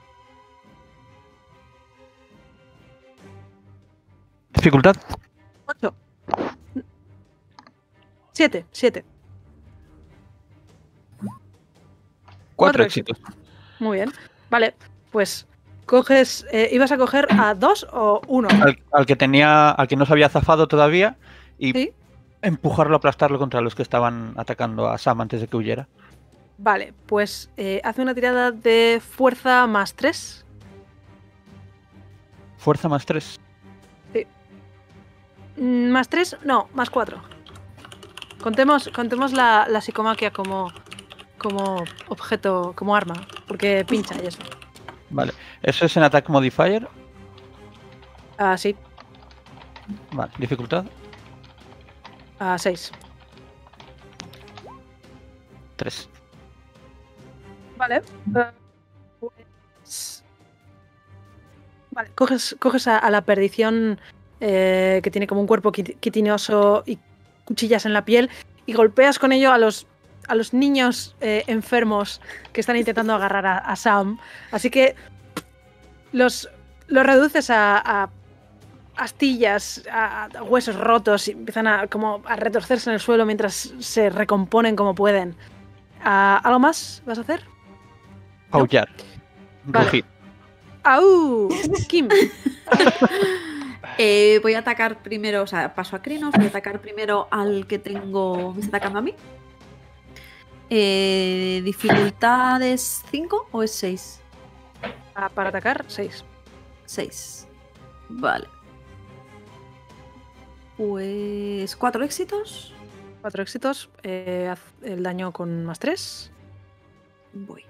¿Dificultad? ocho. siete, siete. Cuatro éxitos. Muy bien. Vale, pues coges. Eh, ¿Ibas a coger a dos o uno? Al, al que tenía, al que no se había zafado todavía y Sí. empujarlo, aplastarlo contra los que estaban atacando a Sam antes de que huyera. Vale, pues eh, hace una tirada de fuerza más tres. Fuerza más tres. Mm, Más tres, no, más cuatro. Contemos, contemos la, la psicomaquia como, como objeto, como arma, porque pincha y eso. Vale. Eso es en Attack Modifier. Ah, sí, Vale. ¿Dificultad? a seis. Tres. Vale. eh, pues- Vale, coges, coges a, a la perdición eh, que tiene como un cuerpo quit- quitinoso y cuchillas en la piel y golpeas con ello a los, a los niños eh, enfermos que están intentando agarrar a, a Sam. Así que los, los reduces a, a astillas, a, a huesos rotos y empiezan a, como a retorcerse en el suelo mientras se recomponen como pueden. Uh, ¿Algo más vas a hacer? Aullar. Vale. Rugir. ¡Au! Kim. Eh, voy a atacar primero, o sea, paso a Crinos, voy a atacar primero al que tengo, me está atacando a mí. Eh, ¿Dificultad es cinco o es seis? Ah, para atacar, seis. seis. Vale. Pues cuatro éxitos. Cuatro éxitos. Eh, haz el daño con más tres. Voy.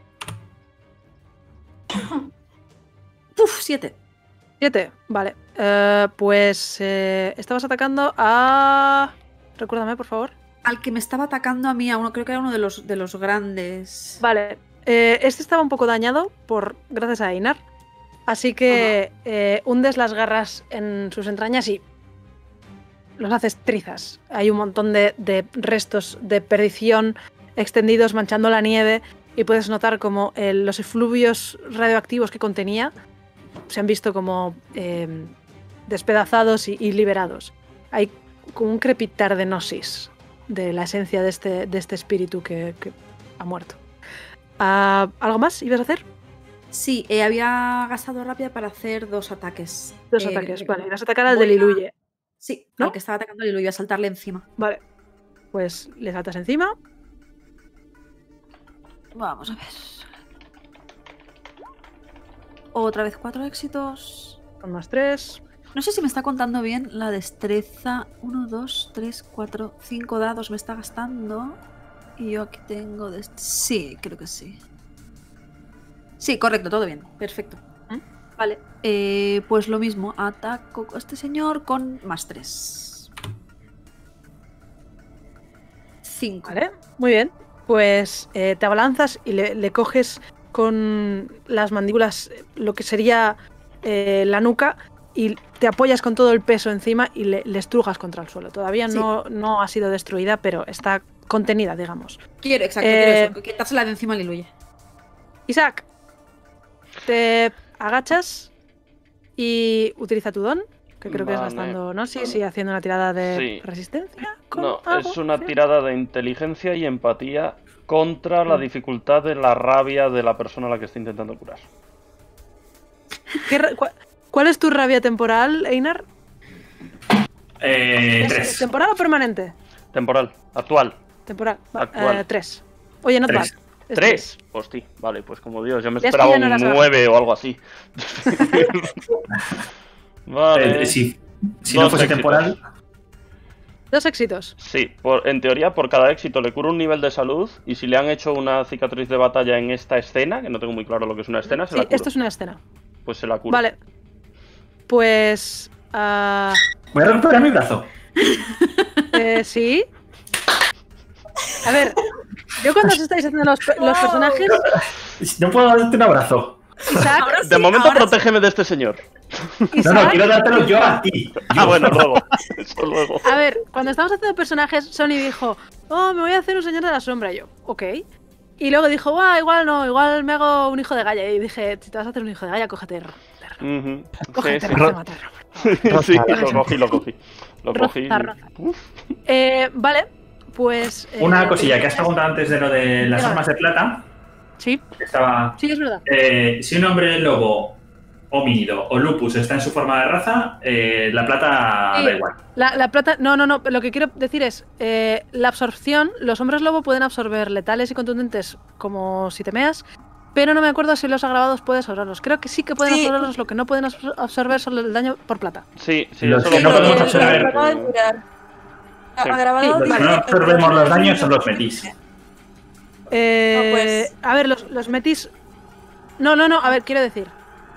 Uf, siete. Siete, vale. Eh, pues eh, estabas atacando a... Recuérdame, por favor. Al que me estaba atacando a mí, a uno, creo que era uno de los, de los grandes. Vale. Eh, este estaba un poco dañado por gracias a Einar. Así que eh, hundes las garras en sus entrañas y los haces trizas. Hay un montón de, de restos de perdición extendidos manchando la nieve y puedes notar como eh, los efluvios radioactivos que contenía se han visto como eh, despedazados y, y liberados. Hay como un crepitar de gnosis de la esencia de este, de este espíritu que, que ha muerto. Uh, ¿Algo más ibas a hacer? Sí, eh, había gastado rápida para hacer dos ataques. Dos Eh, ataques, eh, vale. Vas a atacar al voy de a- Liluye. Sí, ¿No? al que estaba atacando a Lilu, voy a saltarle encima. Vale. Pues le saltas encima. Vamos a ver. Otra vez cuatro éxitos. Con más tres. No sé si me está contando bien la destreza. uno, dos, tres, cuatro, cinco dados me está gastando. Y yo aquí tengo... dest- Sí, creo que sí. Sí, correcto, todo bien. Perfecto. ¿Mm? Vale. Eh, pues lo mismo. Ataco a este señor con más tres. cinco. Vale, muy bien. Pues eh, te abalanzas y le, le coges con las mandíbulas eh, lo que sería eh, la nuca y te apoyas con todo el peso encima y le, le estrujas contra el suelo. Todavía Sí. no, no ha sido destruida, pero está contenida, digamos. Quiero, exacto, Eh, quiero eso. Quitársela de encima a Liluye. Isaac, te agachas y utiliza tu don, que creo que es Vale. gastando, ¿no? Sí, sí, haciendo una tirada de Sí. resistencia. ¿con No, algo? es una ¿Sí? tirada de inteligencia y empatía contra la Mm. dificultad de la rabia de la persona a la que está intentando curar. ¿Qué ra- cua- ¿Cuál es tu rabia temporal, Einar? Eh, ¿Es tres. temporal o permanente? Temporal, actual. Temporal. Va, Actual. eh, tres. Oye, not Tres. bad. Es ¿Tres? Hostia, vale, pues como Dios, yo me Ya es que esperaba ya no un eras abajo. nueve o algo así. Vale. Eh, si si Dos no fuese éxitos. temporal, Dos éxitos. Sí, por- en teoría por cada éxito le cura un nivel de salud y si le han hecho una cicatriz de batalla en esta escena, que no tengo muy claro lo que es una escena, se Sí, la curo. esto es una escena. Pues se la curo. Vale. Pues... ah, voy a recuperar mi brazo. eh, sí. A ver, yo cuando os estáis haciendo los, pe- los personajes, No puedo darte un abrazo. Isaac, Ahora De sí, momento ahora sí. protégeme de este señor. No, no, Isaac, quiero dártelo yo a ti. Ah, Yo. bueno, luego. Eso luego. a ver, cuando estábamos haciendo personajes, Sony dijo, oh, me voy a hacer un señor de la sombra. Y yo, ok. Y luego dijo, ah, igual no, igual me hago un hijo de Gaia. Y dije, si te vas a hacer un hijo de Gaia, cógete R. Ujú. Cógete Sí, R, Ro- matar. sí. Sí, lo cogí, lo cogí. Lo cogí. Roza, roza. Eh, vale, pues... eh, Una cosilla que has preguntado antes de lo de las Dígame. armas de plata. Sí, que Estaba. sí, es verdad. Eh, si un hombre lobo, homínido o lupus está en su forma de raza, eh, la plata Sí. da igual. La, la plata, no, no, no, lo que quiero decir es, eh, la absorción, los hombres lobo pueden absorber letales y contundentes como si te meas, pero no me acuerdo si los agravados pueden absorberlos. Creo que sí que pueden Sí. absorberlos, lo que no pueden absor- absorber son el daño por plata. Sí, sí, Los eso que lo no podemos podemos Eh, hacer. lo absorber. acabo de mirar. Sí. Agravado Sí, Los dice que no que absorbemos los daños son los Sí. metis. Eh, No, pues- A ver, los, los metis... No, no, no, a ver, quiero decir.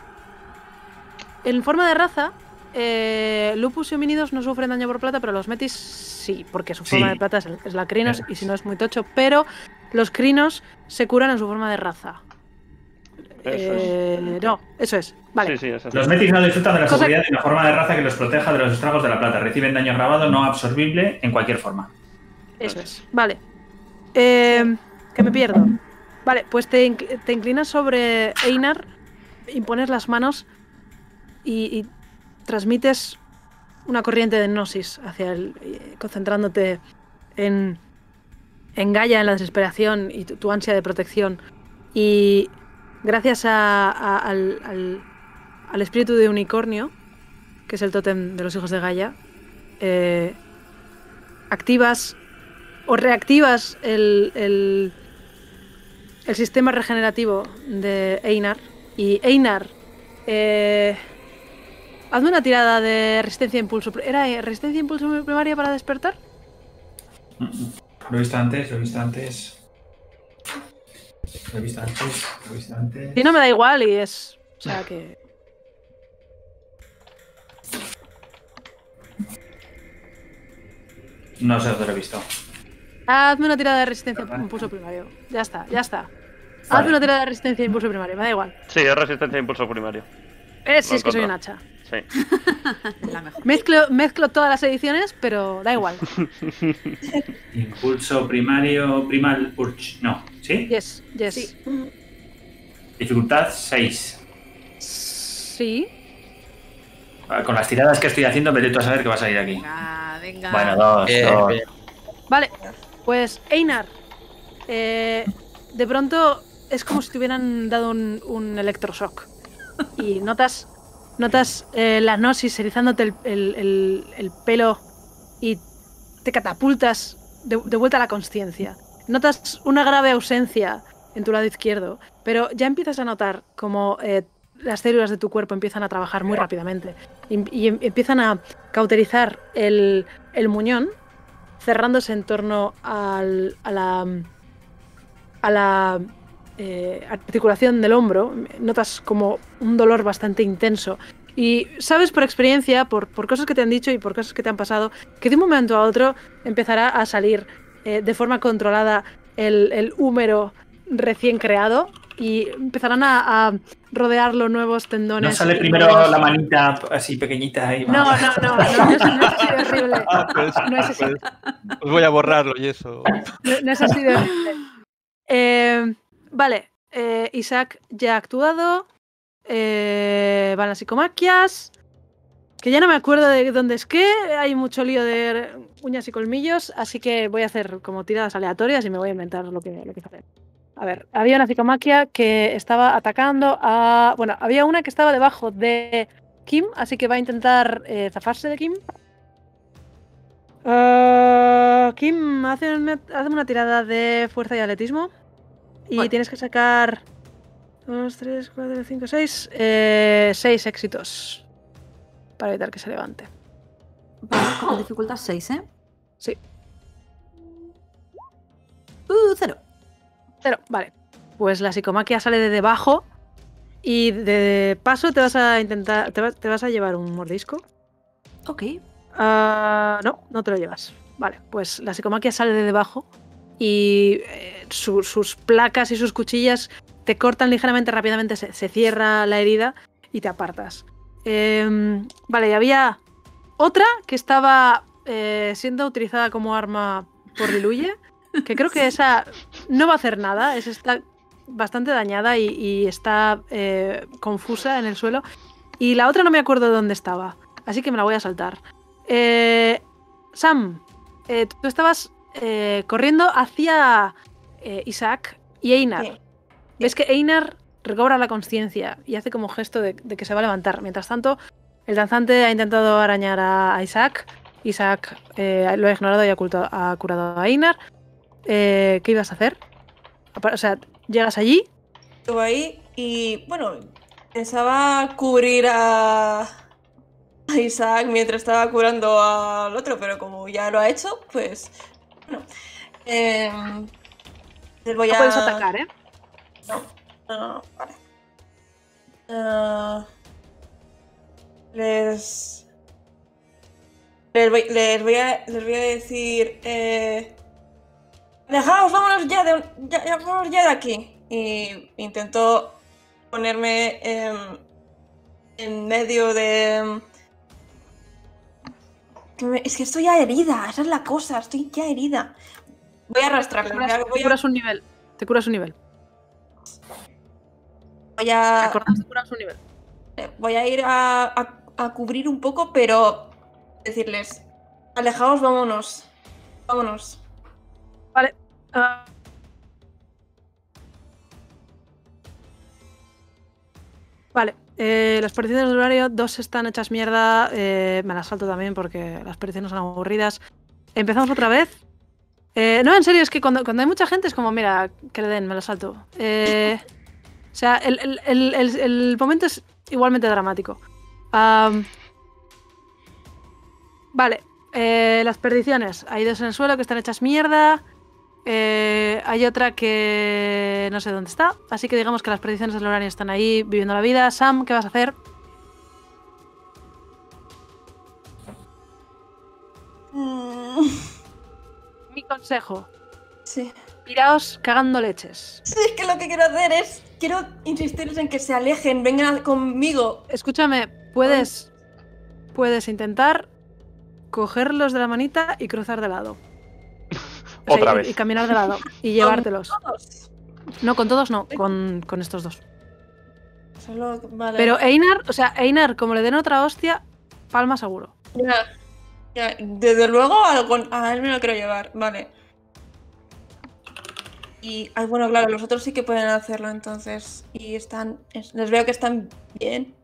En forma de raza, eh, lupus y homínidos no sufren daño por plata, pero los metis sí, porque su Sí. forma de plata es, es la crinos Eh. y si no es muy tocho, pero los crinos se curan en su forma de raza. Eh, no, eso es. Vale. Sí, sí, eso es. Los Metis no disfrutan de la Cosa seguridad de una forma de raza que los proteja de los estragos de la plata. Reciben daño agravado no absorbible en cualquier forma. Eso es. Vale. Eh, que me pierdo. Vale, pues te, inc- te inclinas sobre Einar, impones las manos y, y transmites una corriente de gnosis hacia él, eh, concentrándote en, en Gaia, en la desesperación y tu, tu ansia de protección. Y gracias a, a- al, al- al espíritu de unicornio, que es el tótem de los hijos de Gaia, eh, activas o reactivas el, el, el sistema regenerativo de Einar. Y Einar, eh, hazme una tirada de resistencia a impulso. ¿Era eh, resistencia a impulso primaria para despertar? Lo he visto antes, lo he visto antes. Lo he visto antes, lo he visto antes. Si no, me da igual y es... O sea que... No sé dónde lo he visto. Hazme una tirada de resistencia a impulso primario. Ya está, ya está. Hazme Vale. una tirada de resistencia a impulso primario, me da igual. Sí, es resistencia a impulso primario. Eh, sí, Lo es que soy un encuentro. hacha. Sí. La mejor. Mezclo, mezclo todas las ediciones, pero da igual. Impulso primario, primal purge. No, ¿sí? Yes, yes. Sí. Dificultad seis. Sí. Con las tiradas que estoy haciendo, vete tú a saber qué va a salir aquí. Venga, venga. Bueno, dos, Bien, dos. bien. Vale, pues Einar, eh, de pronto es como si te hubieran dado un, un electroshock y notas, notas eh, la gnosis erizándote el, el- el- el pelo y te catapultas de, de vuelta a la consciencia. Notas una grave ausencia en tu lado izquierdo, pero ya empiezas a notar como eh, las células de tu cuerpo empiezan a trabajar muy rápidamente y, y em- empiezan a cauterizar el, el muñón, cerrándose en torno al- a la, a la eh, articulación del hombro. Notas como un dolor bastante intenso. Y sabes por experiencia, por, por cosas que te han dicho y por cosas que te han pasado, que de un momento a otro empezará a salir eh, de forma controlada el, el húmero recién creado y empezarán a, a rodearlo nuevos tendones. ¿No sale y primero nuevos- la manita así pequeñita y No, va? no, no, no, no, es, no es así de horrible. Ah, pues, No es así. pues, pues voy a borrarlo y eso. No, no es así de horrible. Eh, vale, eh, Isaac ya ha actuado. Eh, van las psicomaquias. Que ya no me acuerdo de dónde es que. Hay mucho lío de uñas y colmillos. Así que voy a hacer como tiradas aleatorias y me voy a inventar lo que, lo que hacer. A ver, había una psicomaquia que estaba atacando a. Bueno, había una que estaba debajo de Kim, así que va a intentar eh, zafarse de Kim. Uh, Kim, hazme, hazme una tirada de fuerza y atletismo. Y Vale. tienes que sacar. dos, tres, cuatro, cinco, seis. Eh, seis éxitos. Para evitar que se levante. Vale, con dificultad seis, ¿eh? Sí. Uh, cero. Cero, vale. Pues la psicomaquia sale de debajo. Y de paso te vas a intentar. Te, va- te vas a llevar un mordisco. Ok. Ah, no, no te lo llevas. Vale, pues la psicomaquia sale de debajo. Y eh, su- sus placas y sus cuchillas te cortan ligeramente, rápidamente. Se, se cierra la herida y te apartas. Em, vale, y había otra que estaba eh, siendo utilizada como arma por Liluye. Que creo que esa no va a hacer nada. Esa está bastante dañada y, y está eh, confusa en el suelo. Y la otra no me acuerdo de dónde estaba. Así que me la voy a saltar. Eh, Sam, eh, tú estabas eh, corriendo hacia eh, Isaac y Einar. Sí. Ves que Einar recobra la conciencia y hace como gesto de, de que se va a levantar. Mientras tanto, el danzante ha intentado arañar a, a Isaac. Isaac eh, lo ha ignorado y ha, oculto- ha curado a Einar. Eh, ¿Qué ibas a hacer? O sea, llegas allí. Estuve ahí y, bueno, pensaba cubrir a, a Isaac mientras estaba curando al otro, pero como ya lo ha hecho, pues, bueno. em, les voy No a... puedes atacar, ¿eh? No, no, no, no, vale. Ah, les... Les voy, les voy a, les voy a decir... Eh, Alejaos, vámonos ya de, ya, ya, vámonos ya de aquí. Y intento ponerme en, en medio de... Es que estoy ya herida, esa es la cosa, estoy ya herida. Voy a arrastrarle. Te curas, voy a- te voy a- curas un nivel. Te curas un nivel. Voy ¿Te a, acordás de curar un nivel? voy a ir a, a- a cubrir un poco, pero decirles, alejaos, vámonos. Vámonos. Vale. ah. Vale. eh, las peticiones del horario, dos están hechas mierda. eh, me las salto también porque las peticiones son aburridas. Empezamos otra vez. Eh, no, en serio, es que cuando, cuando hay mucha gente es como, mira, que le den, me las salto. Eh, o sea, el, el- el- el- el momento es igualmente dramático. Am, vale. eh, las perdiciones. Hay dos en el suelo que están hechas mierda. Eh, hay otra que no sé dónde está. Así que digamos que las perdiciones del horario están ahí viviendo la vida. Sam, ¿qué vas a hacer? Mm, Mi consejo. sí. Piraos cagando leches. Sí, es que lo que quiero hacer es... Quiero insistirles en que se alejen, vengan a- conmigo. Escúchame, puedes. Puedes intentar cogerlos de la manita y cruzar de lado. O sea, Otra y, vez. y caminar de lado. Y llevártelos. Todos. No, con todos no, con, con estos dos. Solo... Vale. Pero Einar, o sea, Einar, como le den otra hostia, palma seguro. Ya, ya, desde luego algo- a él me lo quiero llevar, vale. Y, ay, bueno, claro, los otros sí que pueden hacerlo entonces. Y están, es- les veo que están bien.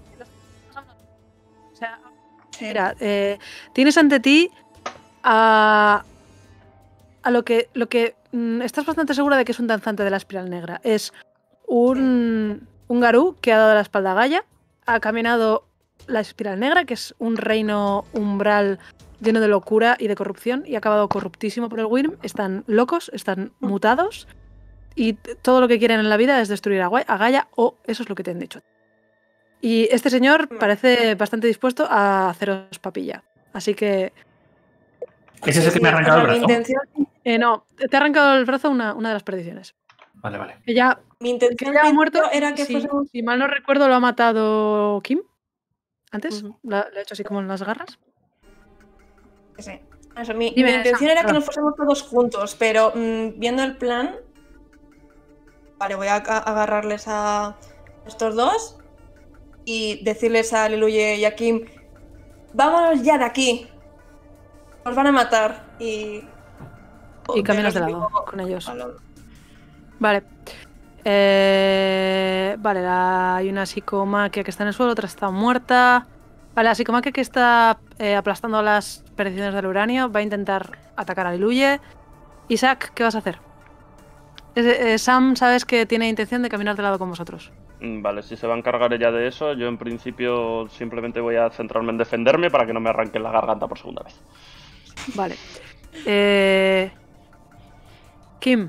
O sea, Sí. mira, eh, tienes ante ti a, a lo que, lo que mm, estás bastante segura de que es un danzante de la espiral negra. Es un, un Garú que ha dado la espalda a Gaia, ha caminado la espiral negra, que es un reino umbral lleno de locura y de corrupción, y ha acabado corruptísimo por el Wyrm. Están locos, están mutados, y t- todo lo que quieren en la vida es destruir a, Gua- a Gaia, o eso es lo que te han dicho. Y este señor Mm. parece bastante dispuesto a haceros papilla. Así que, Ese es el que Sí, me ha o arrancado sea, el mi brazo. intención, eh, no, te ha arrancado el brazo una, una de las perdiciones. Vale, vale. Que ya, mi que intención ya ha al muerto, principio era que si, fuésemos... si mal no recuerdo, lo ha matado Kim antes. Ujú. Lo lo ha hecho así como en las garras. Sí. Eso, mi, Dime, mi intención Sam, era que perdón. nos fuésemos todos juntos, pero mm, viendo el plan... Vale, voy a a- agarrarles a estos dos y decirles a Liluye y a Kim, vámonos ya de aquí. Nos van a matar y... Y caminas de los lado digo con ellos. a lo- Vale. Eh, vale, la- hay una psicomaquia que está en el suelo, otra está muerta. Vale, la psicomaquia que está eh, aplastando las perdiciones del uranio va a intentar atacar a Liluye. Isaac, ¿qué vas a hacer? Eh, eh, Sam, sabes que tiene intención de caminar de lado con vosotros. Mm, Vale, si se va a encargar ella de eso, yo en principio simplemente voy a centrarme en defenderme para que no me arranquen la garganta por segunda vez. Vale. Eh, Kim,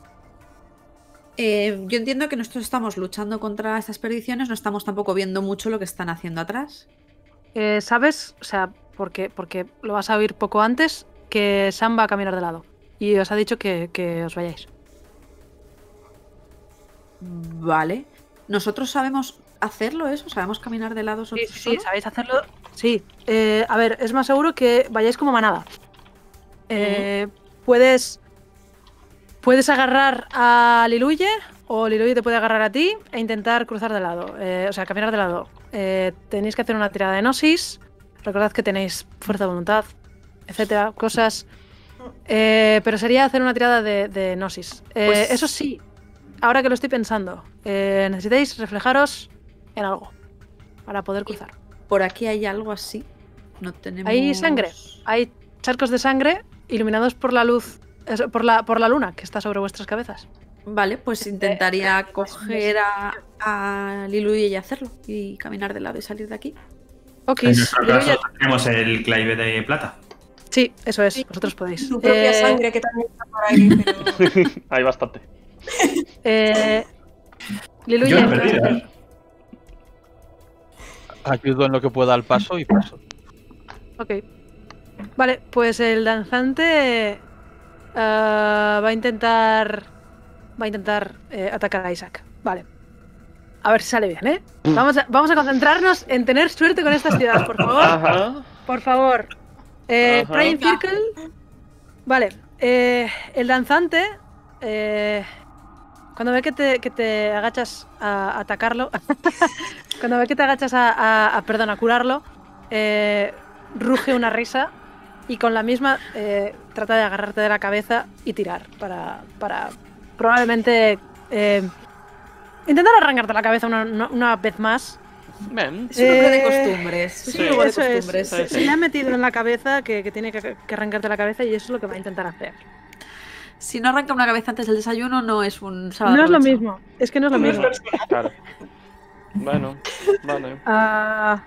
Eh, yo entiendo que nosotros estamos luchando contra estas perdiciones, no estamos tampoco viendo mucho lo que están haciendo atrás. eh, ¿sabes? O sea, porque, porque lo vas a oír poco antes, que Sam va a caminar de lado. Y os ha dicho que, que os vayáis. Vale. ¿Nosotros sabemos hacerlo eso? ¿Sabemos caminar de lado Sí, nosotros sí, sí, solos? sabéis hacerlo. Sí. Eh, a ver, es más seguro que vayáis como manada. Eh, Puedes. Puedes agarrar a Liluye, o Liluye te puede agarrar a ti e intentar cruzar de lado. Eh, o sea, caminar de lado. Eh, tenéis que hacer una tirada de gnosis. Recordad que tenéis fuerza de voluntad, etcétera, cosas. Eh, pero sería hacer una tirada de, de gnosis. Eh, Pues- Eso sí, ahora que lo estoy pensando, eh, necesitáis reflejaros en algo para poder cruzar. Por aquí hay algo así. No tenemos... Hay sangre. Hay charcos de sangre iluminados por la luz, es- por la, por la luna que está sobre vuestras cabezas. Vale, pues intentaría coger a, a Lilu y hacerlo. Y caminar de lado y salir de aquí. Ok, En nuestro Liluye- caso tenemos el clave de plata. sí, eso es, vosotros podéis. Su propia Eh, sangre que también está por ahí, pero... Hay bastante. eh, Liluye, Yo no he ¿qué vas a perdido, hacer? ¿eh? Ayudo en lo que pueda al paso y paso. Ok. Vale, pues el danzante ah, va a intentar. Va a intentar eh, atacar a Isaac. Vale. A ver si sale bien, ¿eh? Vamos a, vamos a concentrarnos en tener suerte con estas tiradas, por favor. Ajá. Por favor. Eh, Ajá. Prime Circle. Vale. Eh, el danzante. Eh, cuando ve que te, que te agachas a atacarlo. Cuando ve que te agachas a, a, a perdón, a curarlo. Eh, ruge una risa. Y con la misma eh, trata de agarrarte de la cabeza y tirar. Para. para probablemente. Eh, intentar arrancarte la cabeza una, una, una vez más. Ven. Es un hombre de Eh, costumbres. Es sí, un hombre de eso es. costumbres. Se, se le ha metido en la cabeza que, que tiene que, que arrancarte la cabeza y eso es lo que va a intentar hacer. Si no arranca una cabeza antes del desayuno, no es un sábado. No es lo provecho. mismo. Es que no es lo No es mismo. persona. Claro. Bueno, vale. Ah,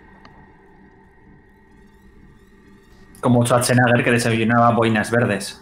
Como Schwarzenegger que desayunaba boinas verdes.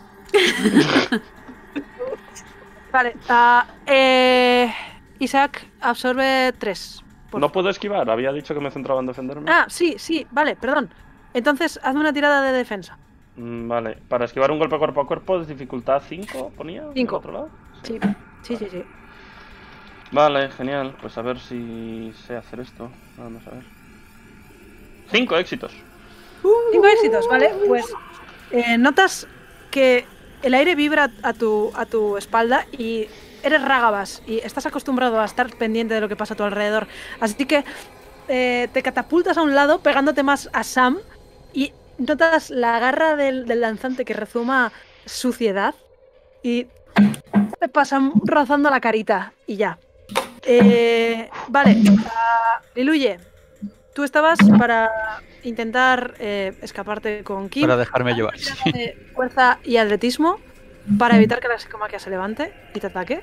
vale. ah, eh, Isaac absorbe tres. No puedo esquivar, había dicho que me centraba en defenderme. Ah, sí, sí, vale, perdón. Entonces, hazme una tirada de defensa. Mm, Vale, para esquivar un golpe cuerpo a cuerpo, dificultad cinco, ponía. ¿Del Cinco. otro lado? Sí, sí, sí, sí. Vale, genial. Pues a ver si sé hacer esto. Vamos a ver. Cinco éxitos. Cinco éxitos, vale. Pues eh, notas que el aire vibra a tu, a tu espalda y eres Rágabas y estás acostumbrado a estar pendiente de lo que pasa a tu alrededor. Así que eh, te catapultas a un lado pegándote más a Sam y notas la garra del, del lanzante que rezuma suciedad y te pasan rozando la carita y ya. Eh, vale, uh, Liluye, tú estabas para intentar eh, escaparte con Kim. Para dejarme Haz llevar. una tirada de fuerza y atletismo para evitar que la psicomaquia se levante y te ataque.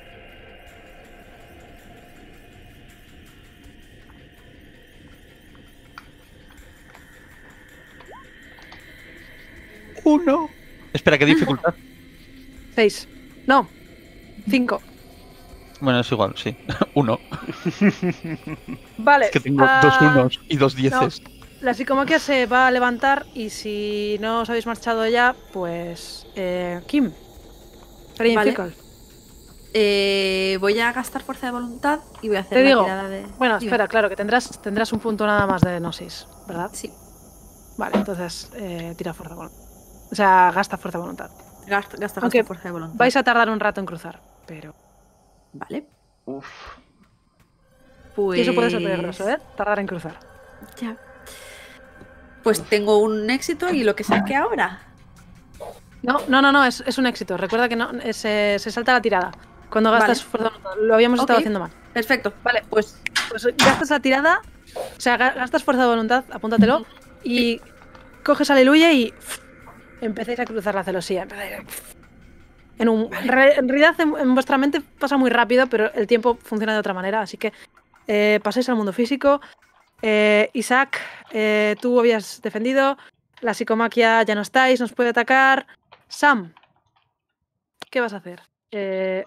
Uno. Espera, ¿qué dificultad? Seis. No. Cinco. Bueno, es igual, sí. Uno. Vale. Es que tengo ah, dos unos y dos dieces. La psicomaquia se va a levantar y si no os habéis marchado ya, pues... Eh, Kim. Praying Vale. Circle. Eh, voy a gastar fuerza de voluntad y voy a hacer Te la digo, tirada de. Bueno, Dime. espera, claro, que tendrás, tendrás un punto nada más de Gnosis, ¿verdad? Sí, Vale, entonces eh, tira fuerza de voluntad. O sea, gasta fuerza de voluntad. gasta, gasta Aunque fuerza de voluntad. Vais a tardar un rato en cruzar, pero... Vale. Uf. Pues. Y eso puede ser peligroso, ¿eh? Tardar en cruzar. Ya. Pues tengo un éxito y lo que saque ahora. No, no, no, no, es, es un éxito. Recuerda que no, es, se, se salta la tirada. Cuando gastas Vale. fuerza de voluntad. Lo habíamos estado Ok. haciendo mal. Perfecto. Vale, pues, pues gastas la tirada, o sea, ga- gastas fuerza de voluntad, apúntatelo, y coges Aleluya y ¡fuf! Empecéis a cruzar la celosía. Empezáis a- ¡fuf! En, un, en re- en realidad en, en vuestra mente pasa muy rápido, pero el tiempo funciona de otra manera, así que eh, pasáis al mundo físico. Eh, Isaac, eh, tú habías defendido, la psicomaquia ya no estáis, nos puede atacar. Sam, ¿qué vas a hacer? Eh,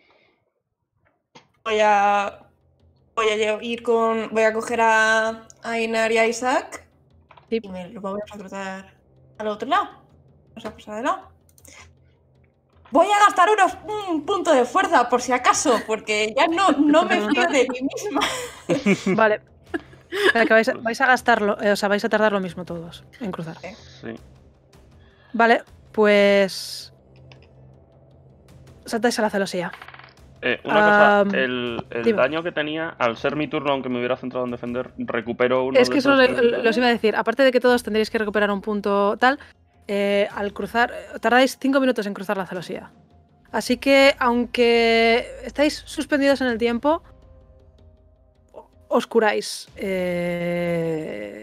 Voy a. Voy a lle- ir con. Voy a coger a, a Einar y a Isaac. Sí. Y me lo voy a cruzar al otro lado. Vamos a pasar de lado. Voy a gastar unos, un punto de fuerza, por si acaso, porque ya no, no me fío de mí misma. vale. Espera, que vais, a, vais a gastarlo, eh, o sea, vais a tardar lo mismo todos en cruzar. Sí. Vale, pues. Saltáis a la celosía. Eh, una Am, cosa, el, el dime. daño que tenía, al ser mi turno, aunque me hubiera centrado en defender, recupero uno Es de que eso esos lo, tres lo- lo os iba a decir. Aparte de que todos tendréis que recuperar un punto tal, eh, al cruzar. Tardáis cinco minutos en cruzar la celosía. Así que, aunque estáis suspendidos en el tiempo, o- os curáis. Eh...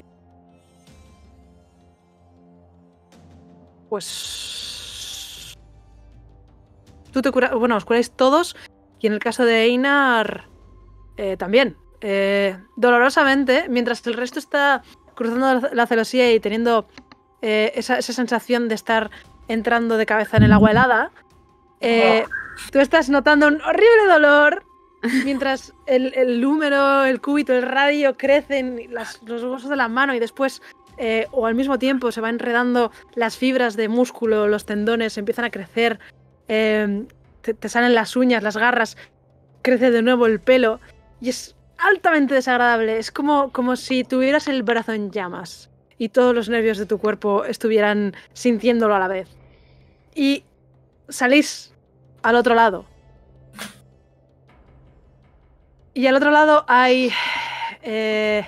Pues. Tú te curas. Bueno, os curáis todos. Y en el caso de Einar. eh, también. Eh, dolorosamente, mientras el resto está cruzando la, la celosía y teniendo eh, esa, esa sensación de estar entrando de cabeza en el agua helada, eh, tú estás notando un horrible dolor mientras el, el número, el cúbito, el radio crecen, y las, los huesos de la mano y después, eh, o al mismo tiempo, se van enredando las fibras de músculo, los tendones empiezan a crecer, eh, te, te salen las uñas, las garras, crece de nuevo el pelo y es altamente desagradable. Es como, como si tuvieras el brazo en llamas y todos los nervios de tu cuerpo estuvieran sintiéndolo a la vez. Y salís al otro lado. Y al otro lado hay... Eh,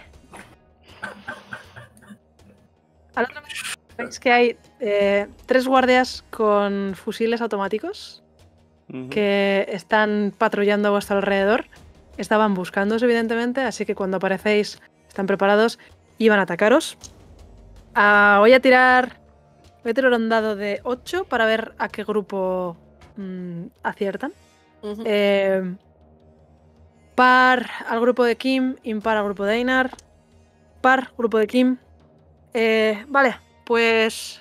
al otro lado veis que hay eh, tres guardias con fusiles automáticos Ujú. que están patrullando a vuestro alrededor. Estaban buscándoos, evidentemente, así que cuando aparecéis están preparados y van a atacaros. Ah, voy a tirar... Voy a tirar un dado de ocho para ver a qué grupo mm, aciertan. Ujú. Eh, par al grupo de Kim, impar al grupo de Einar. Par, grupo de Kim. Eh, vale, pues...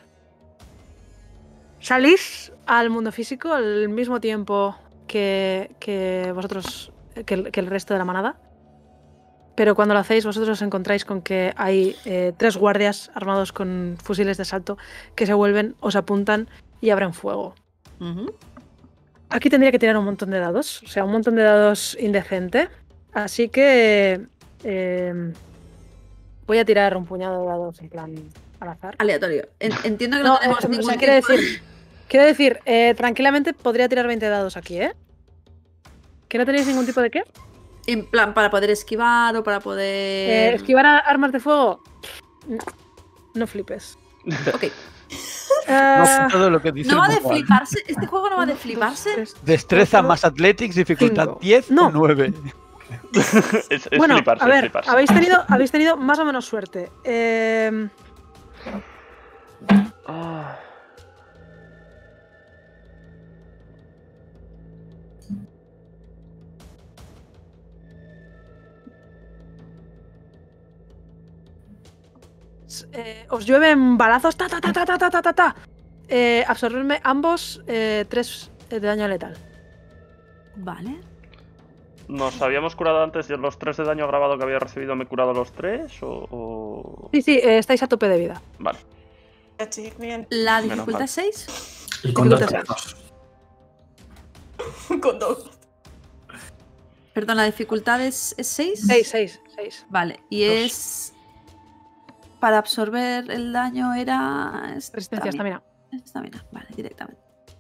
Salís al mundo físico al mismo tiempo que, que vosotros, que el, que el resto de la manada. Pero cuando lo hacéis, vosotros os encontráis con que hay eh, tres guardias armados con fusiles de asalto que se vuelven, os apuntan y abren fuego. Ujú. Aquí tendría que tirar un montón de dados, o sea, un montón de dados indecente. Así que eh, voy a tirar un puñado de dados en plan al azar. Aleatorio. En- entiendo que no, No, tenemos eh, o ningún sea, quiero tipo de- decir, quiero decir eh, tranquilamente podría tirar veinte dados aquí, ¿eh? ¿Que no tenéis ningún tipo de qué? En plan, para poder esquivar o para Eh, poder... ¿Esquivar a armas de fuego? No flipes. Ok. Ah, Todo lo que dice No el va de manual. fliparse. Este juego no va de uno, dos, fliparse. tres, Destreza cuatro, más Athletics, dificultad cinco. diez No. o nueve. Es, es Bueno, fliparse, a es ver, fliparse. habéis tenido, habéis tenido más o menos suerte. Eh, Ah. eh, os llueven balazos. Ta, ta, ta, ta, ta, ta, ta, ta, ta. Eh, absorberme ambos eh, tres de daño letal. Vale. ¿Nos habíamos curado antes de los tres de daño grabado que había recibido? ¿Me he curado los tres? O, o- Sí, sí, eh, estáis a tope de vida. Vale. Ya, sí, bien. La Menos dificultad mal. es seis. Y con dos Dificultad trazos. Con dos. Perdón, la dificultad es seis. seis, seis, seis. Vale. Y Dos. es... Para absorber el daño era... Resistencia, estamina. Estamina. Vale, directamente.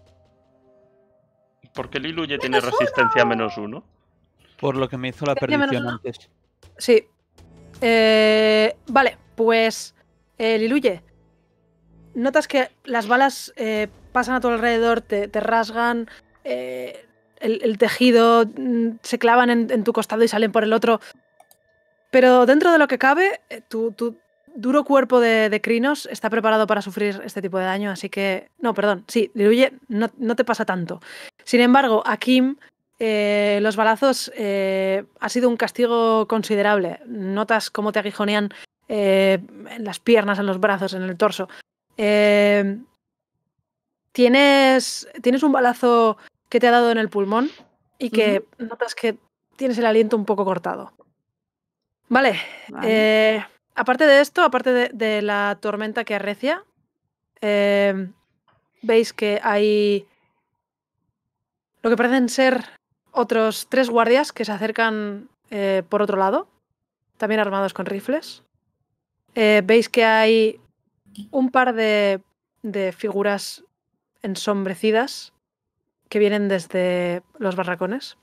¿Por qué Lilu ya tiene resistencia a menos uno? Por lo que me hizo la Tenía menos perdición uno. antes. Sí. Eh, vale, pues eh, Liluye, notas que las balas eh, pasan a tu alrededor, te, te rasgan, eh, el, el tejido mm, se clavan en, en tu costado y salen por el otro. Pero dentro de lo que cabe, eh, tu, tu duro cuerpo de, de crinos está preparado para sufrir este tipo de daño, así que... No, perdón, sí, Liluye, no, no te pasa tanto. Sin embargo, a Kim... Eh, los balazos eh, ha sido un castigo considerable. Notas cómo te aguijonean eh, en las piernas, en los brazos, en el torso. Eh, tienes, tienes un balazo que te ha dado en el pulmón y que notas que tienes el aliento un poco cortado. Vale. Vale. eh, aparte de esto, aparte de, de la tormenta que arrecia, eh, veis que hay lo que parecen ser otros tres guardias que se acercan eh, por otro lado, también armados con rifles. Eh, veis que hay un par de, de figuras ensombrecidas que vienen desde los barracones.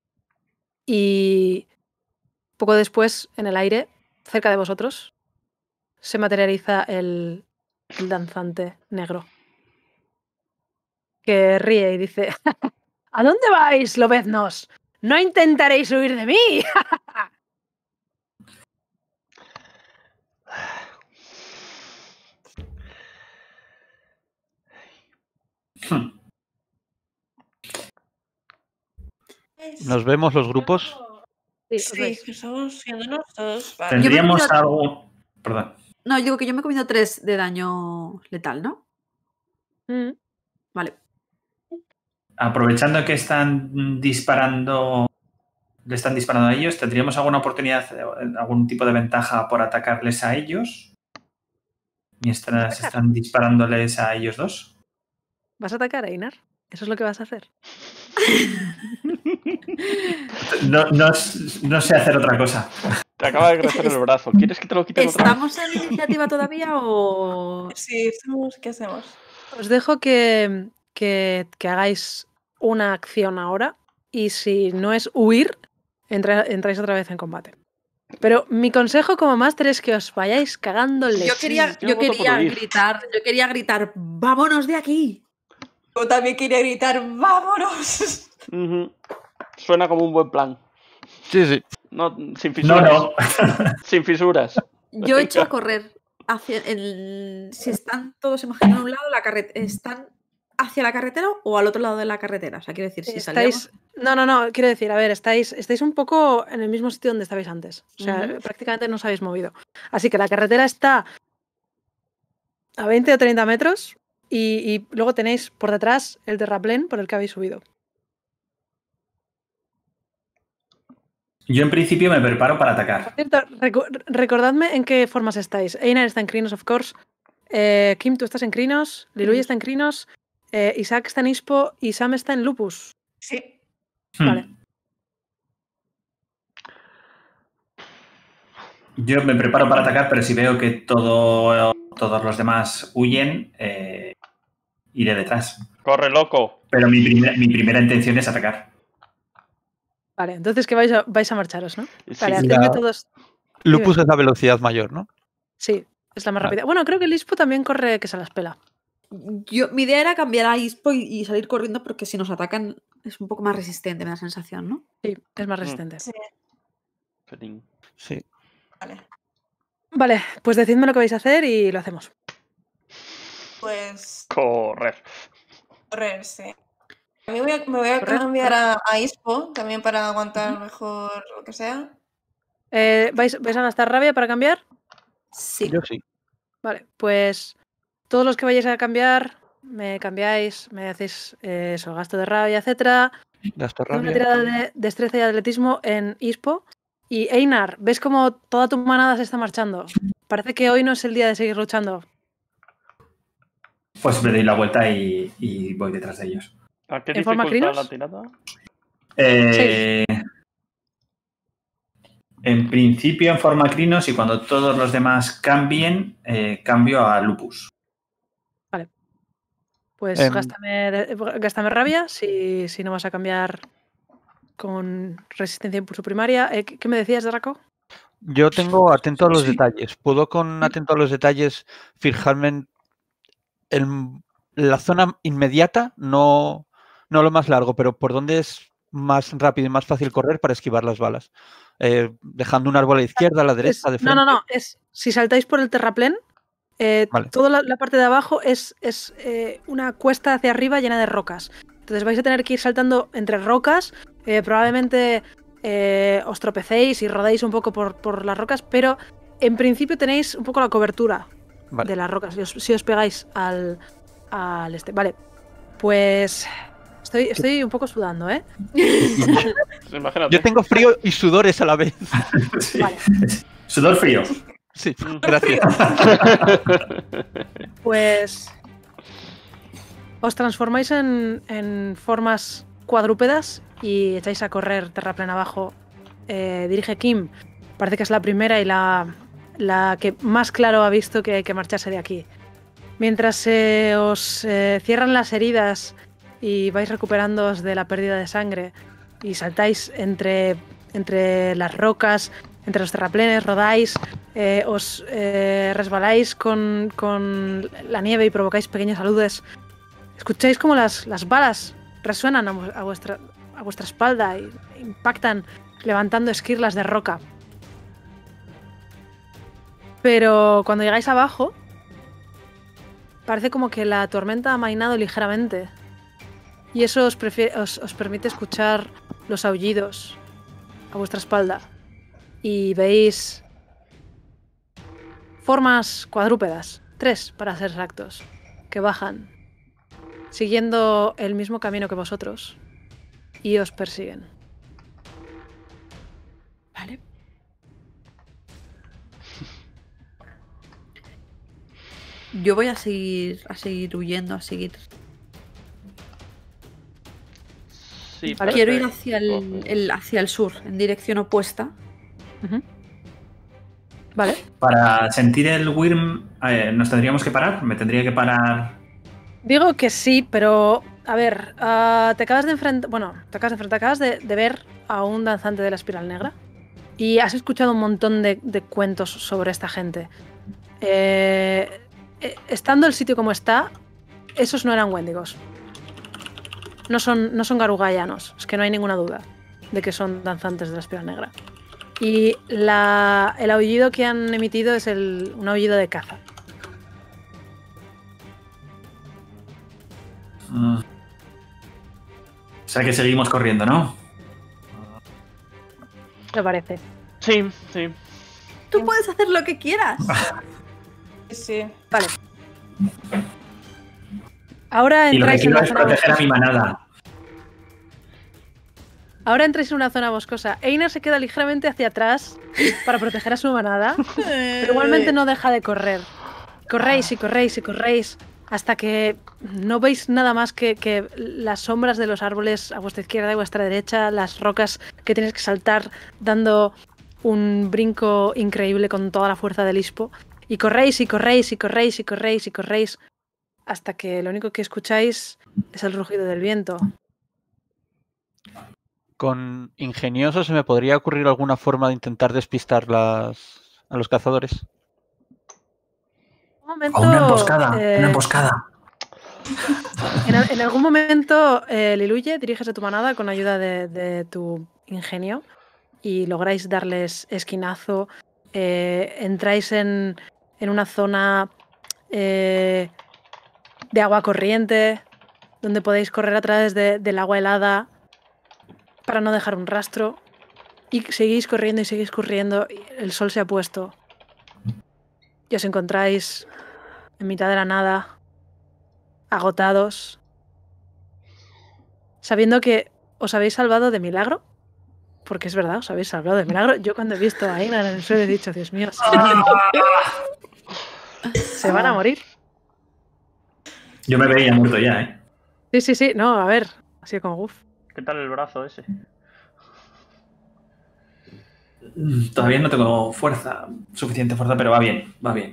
Y poco después, en el aire, cerca de vosotros, se materializa el, el danzante negro, que ríe y dice: ¿A dónde vais, lobeznos? ¡No intentaréis huir de mí! ¿Nos vemos los grupos? Sí, os Sí, veis. que estamos viéndonos todos. Vale. Tendríamos comido- algo. Perdón. No, digo que yo me he comido tres de daño letal, ¿no? Mm. Vale. Aprovechando que están disparando. Le están disparando a ellos, ¿tendríamos alguna oportunidad, algún tipo de ventaja por atacarles a ellos? Mientras ¿Atacar? están disparándoles a ellos dos. ¿Vas a atacar a Einar? ¿Eso es lo que vas a hacer? No, no, no sé hacer otra cosa. Te acaba de crecer el brazo. ¿Quieres que te lo quite otra vez? ¿Estamos en iniciativa todavía o...? Sí, estamos- ¿qué hacemos? Os dejo que, que, que hagáis una acción ahora y si no es huir, entra- entráis otra vez en combate. Pero mi consejo como máster es que os vayáis cagando en Yo leche. quería, yo yo voto por quería huir. gritar, yo quería gritar, ¡vámonos de aquí! Yo también quería gritar, ¡vámonos! Ujú. Suena como un buen plan. Sí, sí. No, sin No, fisuras. no. Sin fisuras. Yo he hecho a correr hacia el... Si están todos, imagino, a un lado, la carret- ¿están hacia la carretera o al otro lado de la carretera? O sea, quiero decir, si Estáis... salíamos... No, no, no, quiero decir, a ver, estáis, estáis un poco en el mismo sitio donde estabais antes. O sea, Ujú. prácticamente no os habéis movido. Así que la carretera está a veinte o treinta metros y, y luego tenéis por detrás el terraplén por el que habéis subido. Yo en principio me preparo para Por atacar. cierto, recu- recordadme en qué formas estáis. Einar está en Crinos, of course. Eh, Kim, tú estás en Crinos. Liluy Crinos. está en Crinos. eh, Isaac está en Ispo y Sam está en Lupus. Sí. Vale. Hmm. Yo me preparo para atacar, pero si veo que todo, todos los demás huyen, eh, iré detrás. Corre, loco. Pero mi, primer- mi primera intención es atacar. Vale, entonces que vais a, vais a marcharos, ¿no? Sí. Vale, Sí. hacedme Ya. todos. Lupus es la velocidad mayor, ¿no? Sí, es la más Vale. rápida. Bueno, creo que el Ispo también corre que se las pela. Yo, mi idea era cambiar a Ispo y, y salir corriendo porque si nos atacan es un poco más resistente, me da sensación, ¿no? Sí, es más Mm. resistente. Sí. Ferín. Sí. Vale. Vale, pues decidme lo que vais a hacer y lo hacemos. Pues Correr. correr, sí. A mí voy a- me voy a Correr, cambiar a, a Ispo también para aguantar mejor lo que sea. Eh, ¿vais, ¿Vais a gastar rabia para cambiar? Sí. Yo sí. Vale, pues todos los que vayáis a cambiar, me cambiáis, me hacéis eh, eso, gasto de rabia, etcétera. Gasto Haz una rabia. tirada de destreza y atletismo en Ispo. Y Einar, ¿ves cómo toda tu manada se está marchando? Parece que hoy no es el día de seguir luchando. Pues me doy la vuelta y, y voy detrás de ellos. ¿A qué ¿En forma dificultad Crinos? la tirada? Eh, en principio en forma Crinos y cuando todos los demás cambien, eh, cambio a Lupus. Pues Em. gástame, de- gástame rabia si, si no vas a cambiar con resistencia a impulso primaria. Eh, ¿qué, qué me decías, Draco? Yo tengo atento a los Sí. detalles. ¿Puedo con atento a los detalles fijarme en, en la zona inmediata? No, no lo más largo, pero por dónde es más rápido y más fácil correr para esquivar las balas. Eh, dejando un árbol a la izquierda, a la derecha, Es- de frente. no, no, no. Es, si saltáis por el terraplén, eh, Vale. toda la, la parte de abajo es, es eh, una cuesta hacia arriba llena de rocas. Entonces vais a tener que ir saltando entre rocas. eh, probablemente eh, os tropecéis y rodéis un poco por, por las rocas, pero en principio tenéis un poco la cobertura Vale. de las rocas, si os, si os pegáis al, al este. Vale, pues estoy, estoy un poco sudando, ¿eh? Imagínate. Yo tengo frío y sudores a la vez. Sí. Vale. Sudor frío. Sí, Mm. gracias. Pues os transformáis en, en formas cuadrúpedas y echáis a correr terraplén abajo. Eh, dirige Kim. Parece que es la primera y la, la que más claro ha visto que hay que marcharse de aquí. Mientras se os eh, cierran las heridas y vais recuperándoos de la pérdida de sangre y saltáis entre, entre las rocas, entre los terraplenes, rodáis, eh, os eh, resbaláis con, con la nieve y provocáis pequeños aludes. Escucháis como las, las balas resuenan a, vu- a vuestra, a vuestra espalda e impactan levantando esquirlas de roca. Pero cuando llegáis abajo, parece como que la tormenta ha amainado ligeramente. Y eso os, prefie- os, os permite escuchar los aullidos a vuestra espalda. Y veis formas cuadrúpedas, tres para ser exactos, que bajan, siguiendo el mismo camino que vosotros, y os persiguen. Vale. Yo voy a seguir, a seguir huyendo, a seguir. Sí, Vale. Quiero ir parece- hacia el, el- hacia el sur, en dirección opuesta. Ujú. Vale. Para sentir el Wyrm, eh, ¿nos tendríamos que parar? ¿Me tendría que parar? Digo que sí, pero a ver, ah, te acabas de enfrentar, bueno, te acabas de enfrentar, acabas de, de ver a un danzante de la espiral negra y has escuchado un montón de, de cuentos sobre esta gente. Eh, eh, estando el sitio como está, esos no eran Wendigos. No son, no son garugayanos, es que no hay ninguna duda de que son danzantes de la espiral negra. Y la, el aullido que han emitido es el, un aullido de caza. Mm. O sea que seguimos corriendo, ¿no? ¿Qué parece? Sí, sí. Tú puedes hacer lo que quieras. Sí, sí. Vale. Ahora Y lo que entráis en quiero una es zona proteger a boscosa. mi manada. Ahora entráis en una zona boscosa. Einar se queda ligeramente hacia atrás para proteger a su manada, pero igualmente no deja de correr. Corréis y corréis y corréis hasta que no veis nada más que, que las sombras de los árboles a vuestra izquierda y vuestra derecha, las rocas que tienes que saltar dando un brinco increíble con toda la fuerza del ispo. Y corréis y corréis y corréis y corréis y corréis hasta que lo único que escucháis es el rugido del viento. Con ingenioso se me podría ocurrir alguna forma de intentar despistar las, a los cazadores. Un momento, O una emboscada, eh, una emboscada. En, al- en algún momento, eh, Liluye, diriges a tu manada con ayuda de, de tu ingenio y lográis darles esquinazo. Eh, entráis en, en una zona eh, de agua corriente donde podéis correr a través de- del agua helada para no dejar un rastro. Y seguís corriendo y seguís corriendo. Y el sol se ha puesto. Y os encontráis en mitad de la nada, agotados, sabiendo que os habéis salvado de milagro, porque es verdad, os habéis salvado de milagro. Yo cuando he visto a Einar en el suelo he dicho, Dios mío, se van a morir. Se van a morir. Yo me veía muerto ya, ¿eh? Sí, sí, sí, no, a ver, ha sido como uff. ¿Qué tal el brazo ese? Mm, Todavía no tengo fuerza, suficiente fuerza, pero va bien, va bien.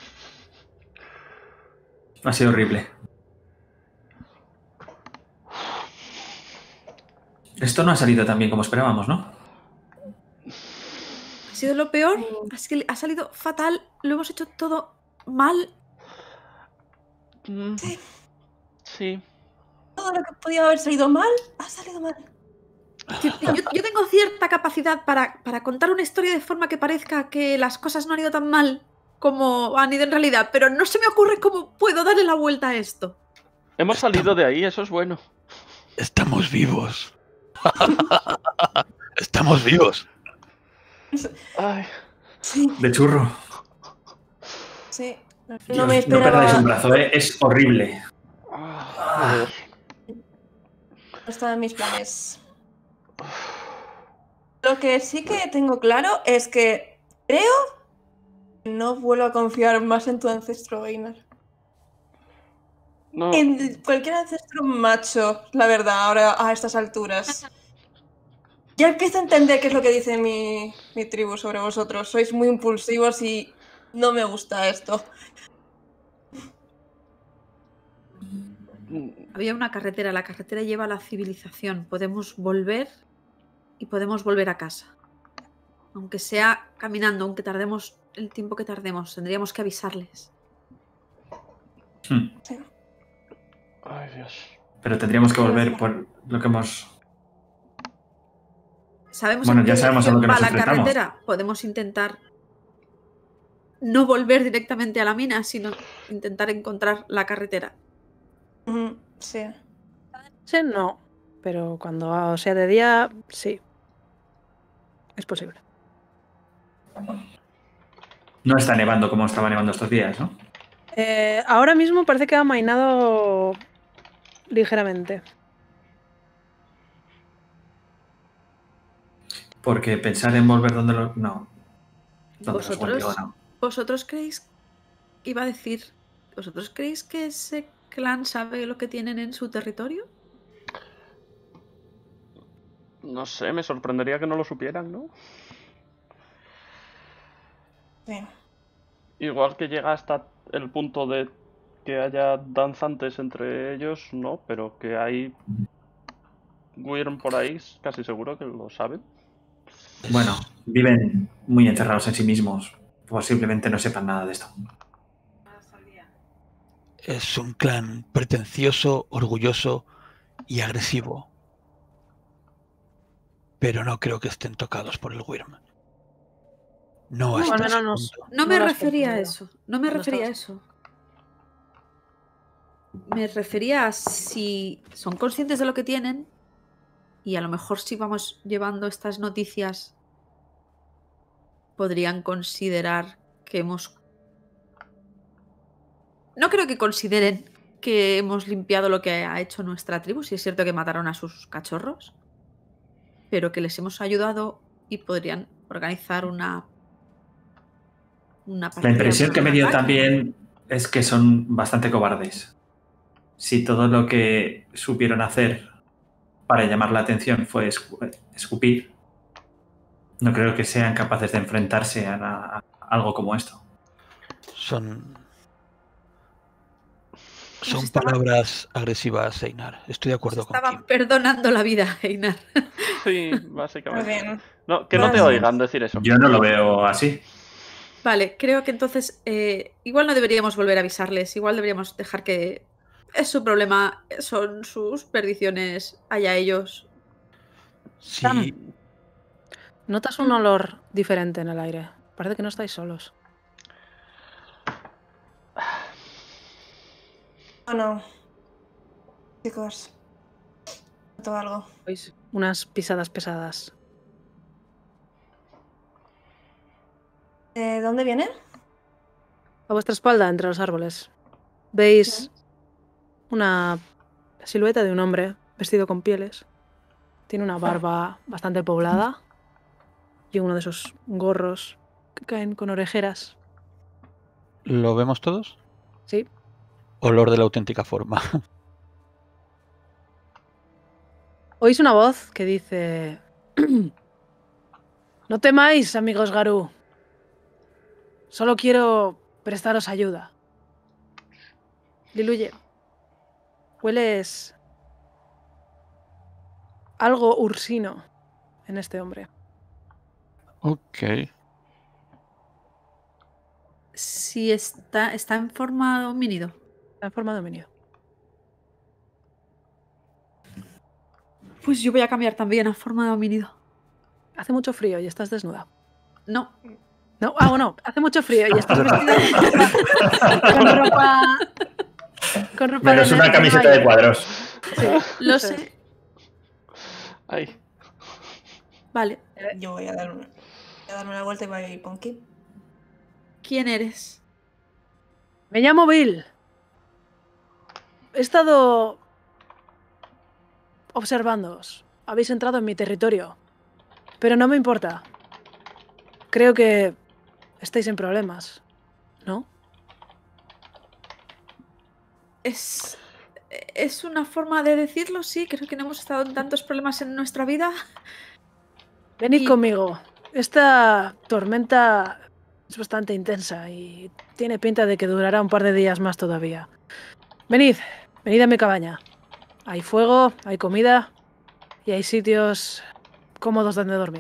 Ha sido horrible. Esto no ha salido tan bien como esperábamos, ¿no? Ha sido lo peor. Es que ha salido fatal. Lo hemos hecho todo mal. Mm, Sí. Sí. Todo lo que podía haber salido mal, ha salido mal. Yo, yo- yo tengo cierta capacidad para, para contar una historia de forma que parezca que las cosas no han ido tan mal como han ido en realidad, pero no se me ocurre cómo puedo darle la vuelta a esto. Hemos salido de ahí, eso es bueno. Estamos vivos. Estamos vivos. Ay. Sí, De churro. sí. No Dios, me no esperaba. perdáis un brazo, ¿eh? Es horrible. Ah, joder. No estaba en mis planes. Lo que sí que tengo claro es que creo que no vuelvo a confiar más en tu ancestro, Einar. No, En cualquier ancestro macho, la verdad, ahora a estas alturas. Ya empiezo a entender qué es lo que dice mi, mi tribu sobre vosotros. Sois muy impulsivos y no me gusta esto. Había una carretera, la carretera lleva a la civilización. Podemos volver y podemos volver a casa. Aunque sea caminando, aunque tardemos el tiempo que tardemos, tendríamos que avisarles. Hmm. Sí. Ay, Dios. Pero tendríamos que volver por lo que hemos... ¿Sabemos Bueno, en ya qué sabemos a lo que dirección va nos la enfrentamos. carretera? Podemos intentar no volver directamente a la mina, sino intentar encontrar la carretera. Ujú, sí. Sí, no, pero cuando sea de día, sí. Es posible. No está nevando como estaba nevando estos días, ¿no? Eh, ahora mismo parece que ha amainado ligeramente. Porque pensar en volver donde lo... No. Donde los ¿Vosotros, Wendigo, no. ¿Vosotros creéis, iba a decir, ¿vosotros creéis que ese clan sabe lo que tienen en su territorio? No sé, me sorprendería que no lo supieran, ¿no? Sí. Igual que llega hasta el punto de que haya danzantes entre ellos, no, pero que hay Wyrm por ahí, casi seguro que lo saben. Bueno, viven muy encerrados en sí mismos. Posiblemente no sepan nada de esto. Es un clan pretencioso, orgulloso y agresivo. Pero no creo que estén tocados por el Wyrm. No No, hasta al menos ese nos- punto. No No me lo has refería a comprendido. eso. No me Cuando refería a estabas- eso. Me refería a si son conscientes de lo que tienen y a lo mejor si vamos llevando estas noticias podrían considerar que hemos... No creo que consideren que hemos limpiado lo que ha hecho nuestra tribu, si es cierto que mataron a sus cachorros, pero que les hemos ayudado y podrían organizar una... una La partida, impresión un que me dio ataque. también es que son bastante cobardes. Si todo lo que supieron hacer para llamar la atención fue escu- escupir, no creo que sean capaces de enfrentarse a, la- a algo como esto. Son, Nos son estaban- palabras agresivas, Einar. Estoy de nos acuerdo con estaban Kim. perdonando la vida, Einar. Sí, Muy básicamente. bien. No, que no te Bueno, oigan decir eso. Yo no lo veo así. Vale, creo que entonces eh, igual no deberíamos volver a avisarles, igual deberíamos dejar que es su problema, son sus perdiciones, allá ellos. Sí, Notas un olor diferente en el aire. Parece que no estáis solos. Bueno, chicos, noto algo. Oís unas pisadas pesadas. ¿De dónde viene? A vuestra espalda, entre los árboles, veis una silueta de un hombre vestido con pieles. Tiene una barba bastante poblada y uno de esos gorros que caen con orejeras. ¿lo vemos todos? Sí. Olor de la auténtica forma. Oís una voz que dice: No temáis, amigos Garú. Solo quiero prestaros ayuda. Liluye, hueles algo ursino en este hombre. Ok. Si está, está en forma de homínido. Está en forma de homínido. Pues yo voy a cambiar también a forma de homínido. Hace mucho frío y estás desnuda. No, No, ah, bueno, hace mucho frío y estás vestida con ropa. Con ropa Menos de una nena camiseta baile. de cuadros. Sí, lo eso es. sé. Ay, Vale, Yo voy a dar una, voy a darme una vuelta y voy a ir con Kim. ¿quién eres? Me llamo Bill. He estado observándoos. Habéis entrado en mi territorio. Pero no me importa. Creo que estáis en problemas, ¿no? Es, es una forma de decirlo, sí. Creo que no hemos estado en tantos problemas en nuestra vida. Venid Y- conmigo. Esta tormenta es bastante intensa y tiene pinta de que durará un par de días más todavía. Venid, venid a mi cabaña. Hay fuego, hay comida y hay sitios cómodos donde dormir.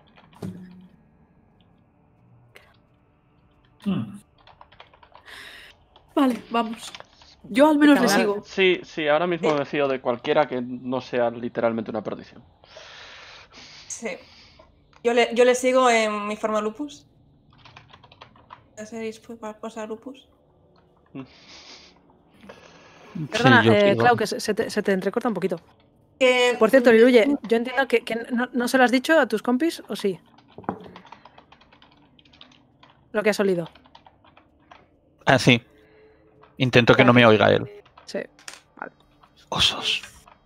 Hmm. Vale, vamos. Yo al menos le Caballo. sigo. sí, sí, ahora mismo me fío de cualquiera que no sea literalmente una perdición. Sí. Yo le, yo le sigo en mi forma lupus. ¿Seréis para cosa lupus? Perdona, Sí, yo eh, sigo. Clau, que se se te, se te entrecorta un poquito. Que- Por cierto, Liluye, yo entiendo que, que no, no se lo has dicho a tus compis, ¿o sí? Lo que has olido. Ah, sí. Intento que no me oiga él. Sí. Osos.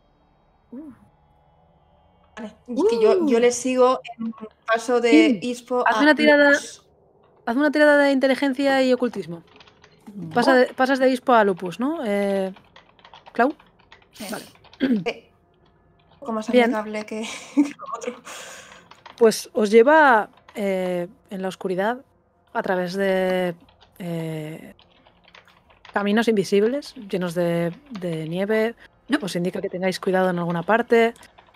Vale, es que yo, yo le sigo en paso de Sí. Ispo Haz a una tirada- lupus. Haz una tirada de inteligencia y ocultismo. Pasa de- pasas de Ispo a Lupus, ¿no? Eh, Clau. Sí. Vale. Eh, poco más Bien. amigable que, que lo otro. Pues os lleva eh, en la oscuridad a través de eh, caminos invisibles llenos de, de nieve. Nope. Os indica que tengáis cuidado en alguna parte.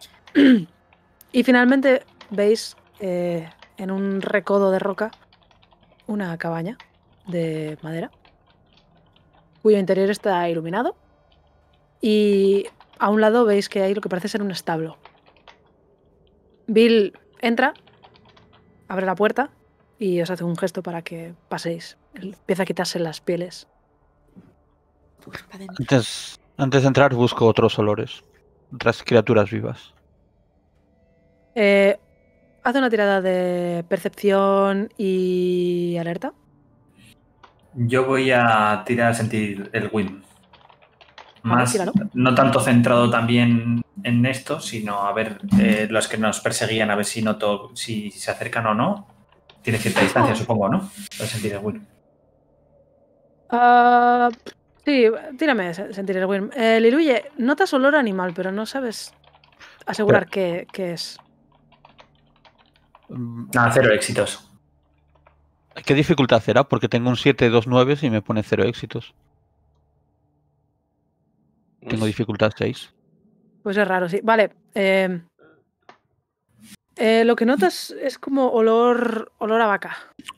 Y finalmente veis eh, en un recodo de roca una cabaña de madera cuyo interior está iluminado. Y a un lado veis que hay lo que parece ser un establo. Bill entra, abre la puerta y os hace un gesto para que paséis. Él empieza a quitarse las pieles. Pues para adentro. Antes, antes de entrar busco otros olores, otras criaturas vivas. Eh, hace una tirada de percepción y alerta. Yo voy a tirar a sentir el wind. Vale, Más, tíralo. no tanto centrado también en esto, sino a ver eh, los que nos perseguían, a ver si noto si se acercan o no. Tiene cierta distancia, Oh. supongo, ¿no? Para sentir el wind. Ah, sí, tírame se- sentir el wind. Eh, Liluye, notas olor a animal, pero no sabes asegurar qué, qué es. Mm, Nada, cero éxitos. ¿Qué dificultad será? Porque tengo un siete, dos, nueve y me pone cero éxitos. Tengo dificultad seis. Pues es raro, sí. Vale. eh, eh, lo que notas es como olor, olor a vaca.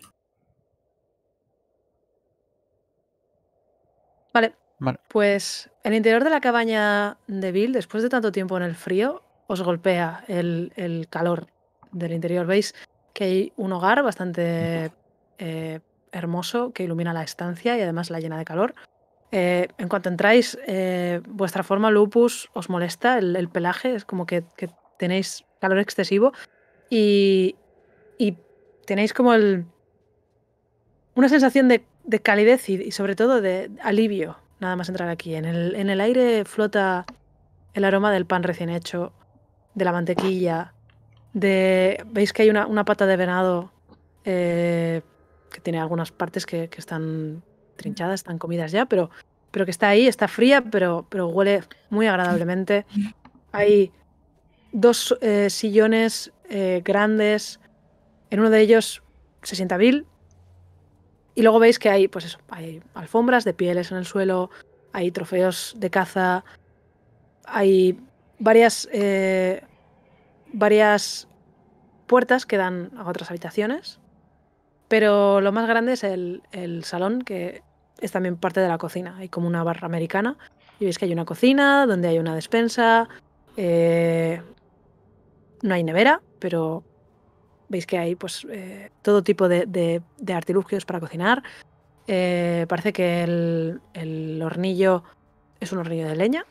Vale. Vale. Pues el interior de la cabaña de Bill, después de tanto tiempo en el frío, os golpea el, el calor del interior. Veis que hay un hogar bastante eh, hermoso que ilumina la estancia y además la llena de calor. Eh, en cuanto entráis, eh, vuestra forma lupus os molesta, el, el pelaje, es como que, que tenéis calor excesivo y, y tenéis como el, una sensación de, de calidez y, y sobre todo de alivio, nada más entrar aquí. En el, en el aire flota el aroma del pan recién hecho, de la mantequilla, de... Veis que hay una, una pata de venado eh, que tiene algunas partes que, que están trinchadas, están comidas ya, pero, pero que está ahí, está fría, pero, pero huele muy agradablemente. Hay dos eh, sillones eh, grandes. En uno de ellos se sienta Bill. Y luego veis que hay, pues eso, hay alfombras de pieles en el suelo, hay trofeos de caza, hay varias, eh, varias puertas que dan a otras habitaciones. Pero lo más grande es el, el salón, que es también parte de la cocina. Hay como una barra americana. Y veis que hay una cocina donde hay una despensa. Eh, no hay nevera, pero veis que hay pues eh, todo tipo de, de, de artilugios para cocinar. Eh, parece que el, el hornillo es un hornillo de leña.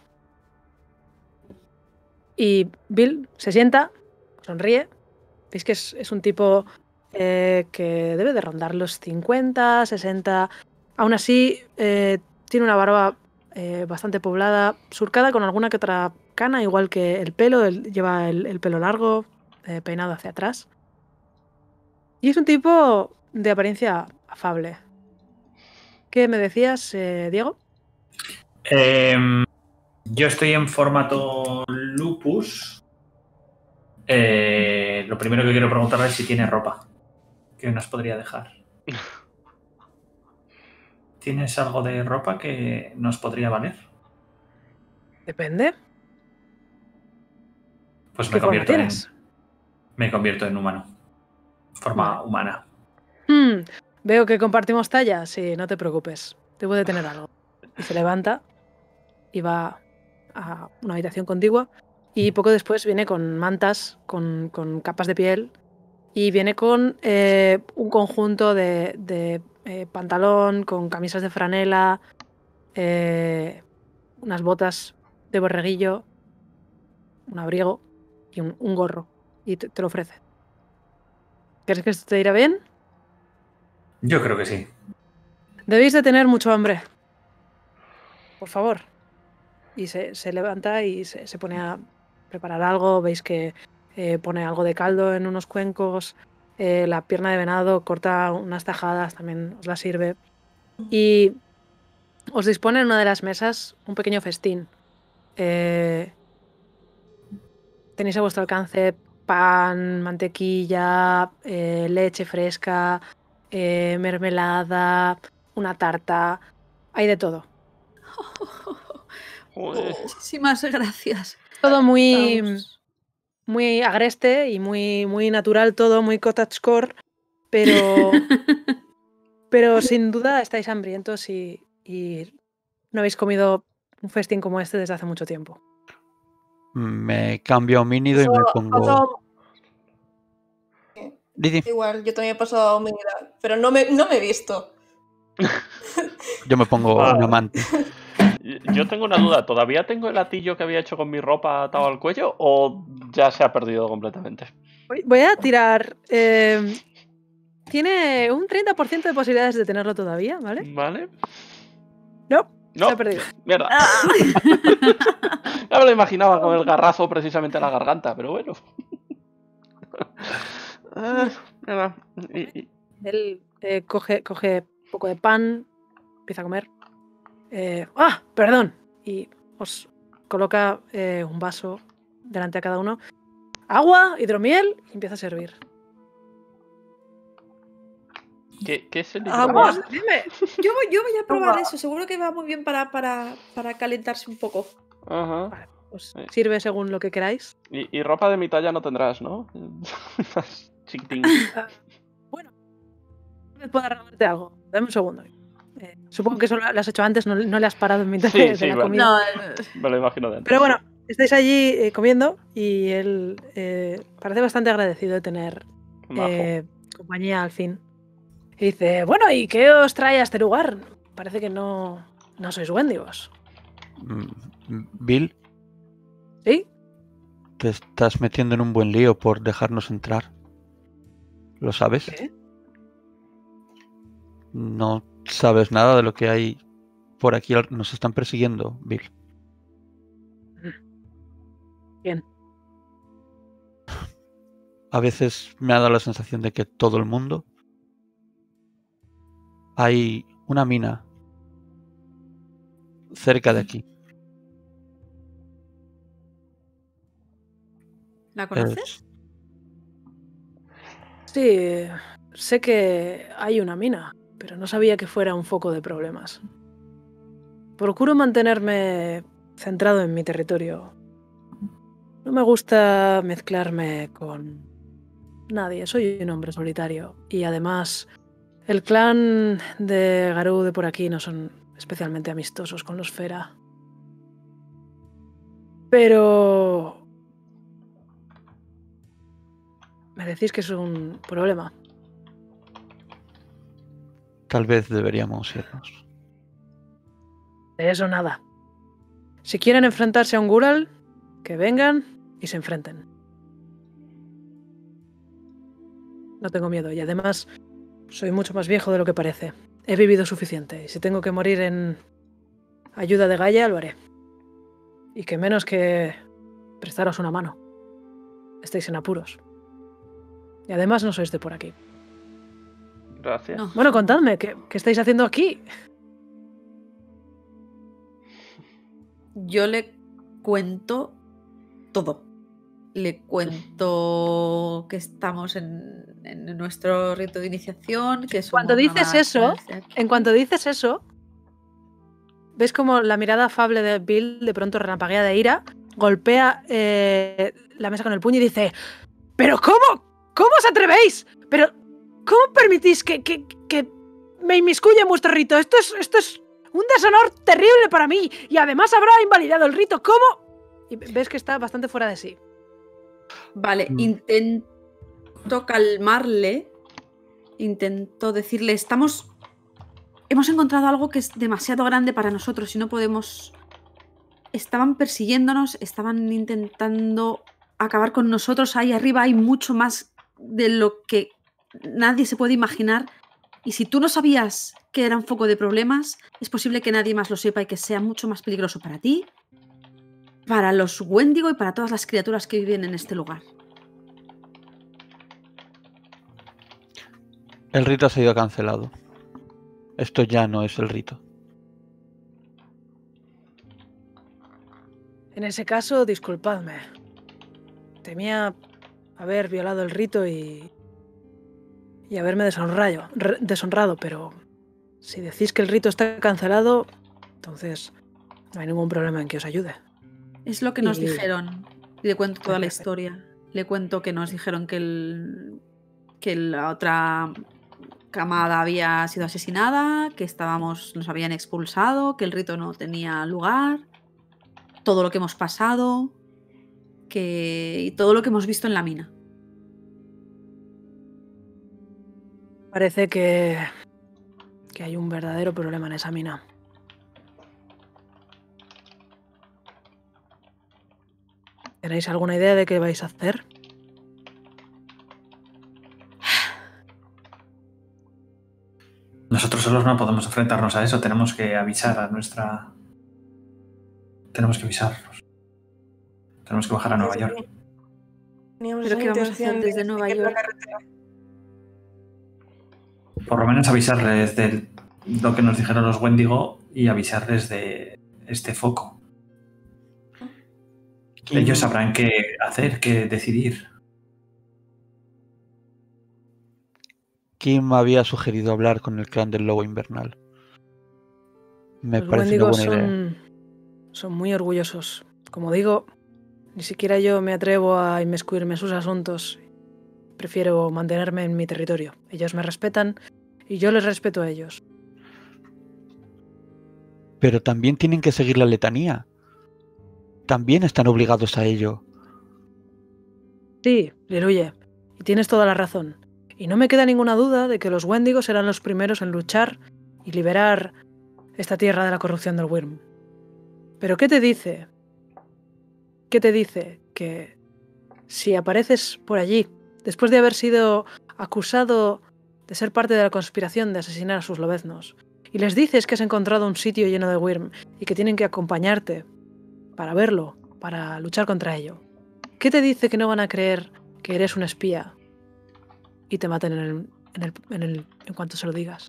Y Bill se sienta, sonríe. Veis que es, es un tipo eh, que debe de rondar los cincuenta, sesenta. Aún así, eh, tiene una barba eh, bastante poblada, surcada con alguna que otra cana, igual que el pelo. Él lleva el, el pelo largo, eh, peinado hacia atrás. Y es un tipo de apariencia afable. ¿Qué me decías, eh, Diego? Eh, yo estoy en formato lupus. Eh, lo primero que quiero preguntarle es si tiene ropa que nos podría dejar. ¿Tienes algo de ropa que nos podría valer? Depende. Pues ¿Qué me forma convierto en, tienes? me convierto en humano. Forma Vale. humana. Hmm, veo que compartimos talla. Sí, no te preocupes. Debo de tener algo. Y se levanta y va a una habitación contigua. Y poco después viene con mantas, con, con capas de piel. Y viene con eh, un conjunto de, de eh, pantalón, con camisas de franela, eh, unas botas de borreguillo, un abrigo y un, un gorro. Y te, te lo ofrece. ¿Crees que esto te irá bien? Yo creo que sí. Debéis de tener mucho hambre. Por favor. Y se, se levanta y se, se pone a preparar algo. Veis que eh, pone algo de caldo en unos cuencos. Eh, la pierna de venado corta unas tajadas, también os la sirve. Y os dispone en una de las mesas un pequeño festín. Eh, tenéis a vuestro alcance pan, mantequilla, eh, leche fresca, eh, mermelada, una tarta, hay de todo. Joder. Muchísimas gracias. Todo muy, Vamos. muy agreste y muy, muy natural, todo muy cottagecore, pero, pero sin duda estáis hambrientos y, y no habéis comido un festín como este desde hace mucho tiempo. Me cambio a homínido y Paso- me pongo... paso- Didi, Igual, yo también he pasado a humanidad, pero no me, no me he visto. yo me pongo Vale. un amante. Yo tengo una duda. ¿Todavía tengo el atillo que había hecho con mi ropa atado al cuello o ya se ha perdido completamente? Voy- Voy a tirar... eh, tiene un treinta por ciento de posibilidades de tenerlo todavía, ¿vale? ¿Vale? No, No. se ha perdido. Mierda. Ah. Ya me lo imaginaba con el garrazo precisamente en la garganta, pero bueno. Ah, mierda. Y- y- Él eh, coge, coge un poco de pan, empieza a comer. Eh, ¡Ah! Perdón. Y os coloca eh, un vaso delante a cada uno. Agua, hidromiel y empieza a servir. ¿Qué, qué es el Agua. hidromiel? Vamos, dime. Yo voy, yo voy a probar Toma. eso. Seguro que va muy bien para, para, para calentarse un poco. Ajá. Vale, pues Sí. sirve según lo que queráis. Y, y ropa de mi talla no tendrás, ¿no? Chiquitín. Bueno, me puedo regalarte algo. Dame un segundo. Eh, supongo que eso lo has hecho antes, no, no le has parado en mitad Sí, de, de sí, la vale. comida. No, eh, Me lo imagino de antes. Pero bueno, estáis allí eh, comiendo y él eh, parece bastante agradecido de tener Majo. eh, compañía al fin. Y dice, bueno, ¿y qué os trae a este lugar? Parece que no, no sois Wendigos. Mm, Bill, ¿Sí? te estás metiendo en un buen lío por dejarnos entrar. ¿Lo sabes? ¿Qué? No sabes nada de lo que hay por aquí. Nos están persiguiendo, Bill. Bien. A veces me ha dado la sensación de que todo el mundo... Hay una mina cerca de aquí. ¿la conoces? Es- Sí, sé que hay una mina, pero no sabía que fuera un foco de problemas. Procuro mantenerme centrado en mi territorio. No me gusta mezclarme con nadie, soy un hombre solitario. Y además, el clan de Garou de por aquí no son especialmente amistosos con los Fera. Pero... me decís que es un problema. Tal vez deberíamos irnos. De eso nada. Si quieren enfrentarse a un Gural, que vengan y se enfrenten. No tengo miedo y además soy mucho más viejo de lo que parece. He vivido suficiente y si tengo que morir en ayuda de Gaia, lo haré. Y que menos que prestaros una mano. Estáis en apuros. Y además no sois de por aquí. Gracias. No. Bueno, contadme, ¿qué, qué estáis haciendo aquí? Yo le cuento todo. Le cuento que estamos en, en nuestro rito de iniciación, que somos Cuando dices nomás eso, más de aquí. En cuanto dices eso, ves como la mirada afable de Bill de pronto relampaguea de ira, golpea eh, la mesa con el puño y dice: ¿pero cómo? ¿Cómo os atrevéis? ¿Pero cómo permitís que, que, que me inmiscuya en vuestro rito? Esto es, esto es un deshonor terrible para mí y además habrá invalidado el rito. ¿Cómo? Y ves que está bastante fuera de sí. Vale, Mm. intento calmarle. Intento decirle, estamos... Hemos encontrado algo que es demasiado grande para nosotros y no podemos... Estaban persiguiéndonos, estaban intentando acabar con nosotros. Ahí arriba hay mucho más de lo que nadie se puede imaginar. Y si tú no sabías que era un foco de problemas, es posible que nadie más lo sepa y que sea mucho más peligroso para ti, para los Wendigo y para todas las criaturas que viven en este lugar. El rito ha sido cancelado. Esto ya no es el rito. En ese caso, disculpadme. Temía haber violado el rito y, y haberme deshonrado, re- deshonrado, pero si decís que el rito está cancelado, entonces no hay ningún problema en que os ayude. Es lo que nos Y- dijeron. Y le cuento toda la Perfecto. historia. Le cuento que nos dijeron que, el, que la otra camada había sido asesinada, que estábamos, nos habían expulsado, que el rito no tenía lugar, todo lo que hemos pasado, que, y todo lo que hemos visto en la mina. Parece que, que hay un verdadero problema en esa mina. ¿Tenéis alguna idea de qué vais a hacer? Nosotros solos no podemos enfrentarnos a eso. Tenemos que avisar a nuestra... Tenemos que avisarlos. Tenemos que bajar a Nueva York. Teníamos ¿Pero esa qué vamos a hacer intención de desde Nueva seguir la York? carretera. Por lo menos avisarles de lo que nos dijeron los Wendigo y avisarles de este foco. ¿Quién- Ellos sabrán qué hacer, qué decidir. ¿Quién me había sugerido hablar con el clan del lobo invernal? Me Los parece una Wendigos buena idea. son, son muy orgullosos. Como digo, ni siquiera yo me atrevo a inmiscuirme en sus asuntos. Prefiero mantenerme en mi territorio. Ellos me respetan y yo les respeto a ellos. Pero también tienen que seguir la letanía. También están obligados a ello. Sí, Liruye, y tienes toda la razón. Y no me queda ninguna duda de que los Wendigos serán los primeros en luchar y liberar esta tierra de la corrupción del Wyrm. Pero ¿qué te dice? ¿Qué te dice que si apareces por allí, después de haber sido acusado de ser parte de la conspiración de asesinar a sus lobeznos, y les dices que has encontrado un sitio lleno de Wyrm y que tienen que acompañarte para verlo, para luchar contra ello? ¿Qué te dice que no van a creer que eres un espía y te maten en el, en el, en el, en cuanto se lo digas?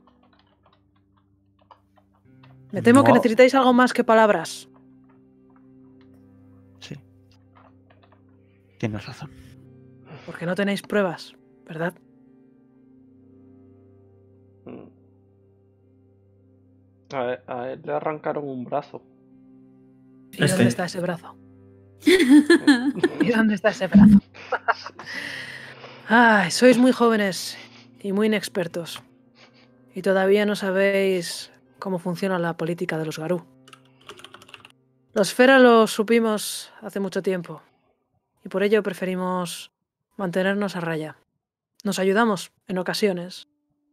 Me temo que No. necesitáis algo más que palabras. Sí. Tienes razón. Porque no tenéis pruebas, ¿verdad? Mm. A él, a él le arrancaron un brazo. ¿Y Este. dónde está ese brazo? ¿Y dónde está ese brazo? Ay, sois muy jóvenes y muy inexpertos. Y todavía no sabéis cómo funciona la política de los Garú. Los Fera los supimos hace mucho tiempo. Y por ello preferimos mantenernos a raya. Nos ayudamos en ocasiones.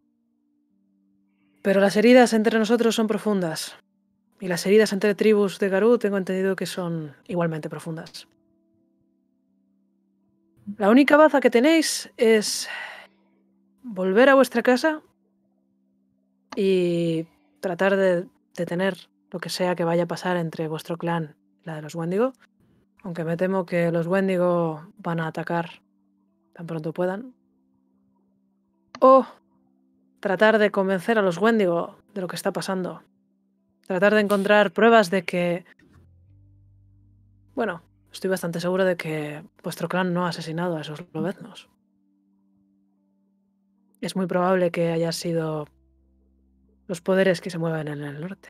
Pero las heridas entre nosotros son profundas. Y las heridas entre tribus de Garú tengo entendido que son igualmente profundas. La única baza que tenéis es volver a vuestra casa y tratar de detener lo que sea que vaya a pasar entre vuestro clan y la de los Wendigo. Aunque me temo que los Wendigo van a atacar tan pronto puedan. O tratar de convencer a los Wendigo de lo que está pasando. Tratar de encontrar pruebas de que... Bueno, estoy bastante seguro de que vuestro clan no ha asesinado a esos lobeznos. Es muy probable que haya sido los poderes que se mueven en el norte.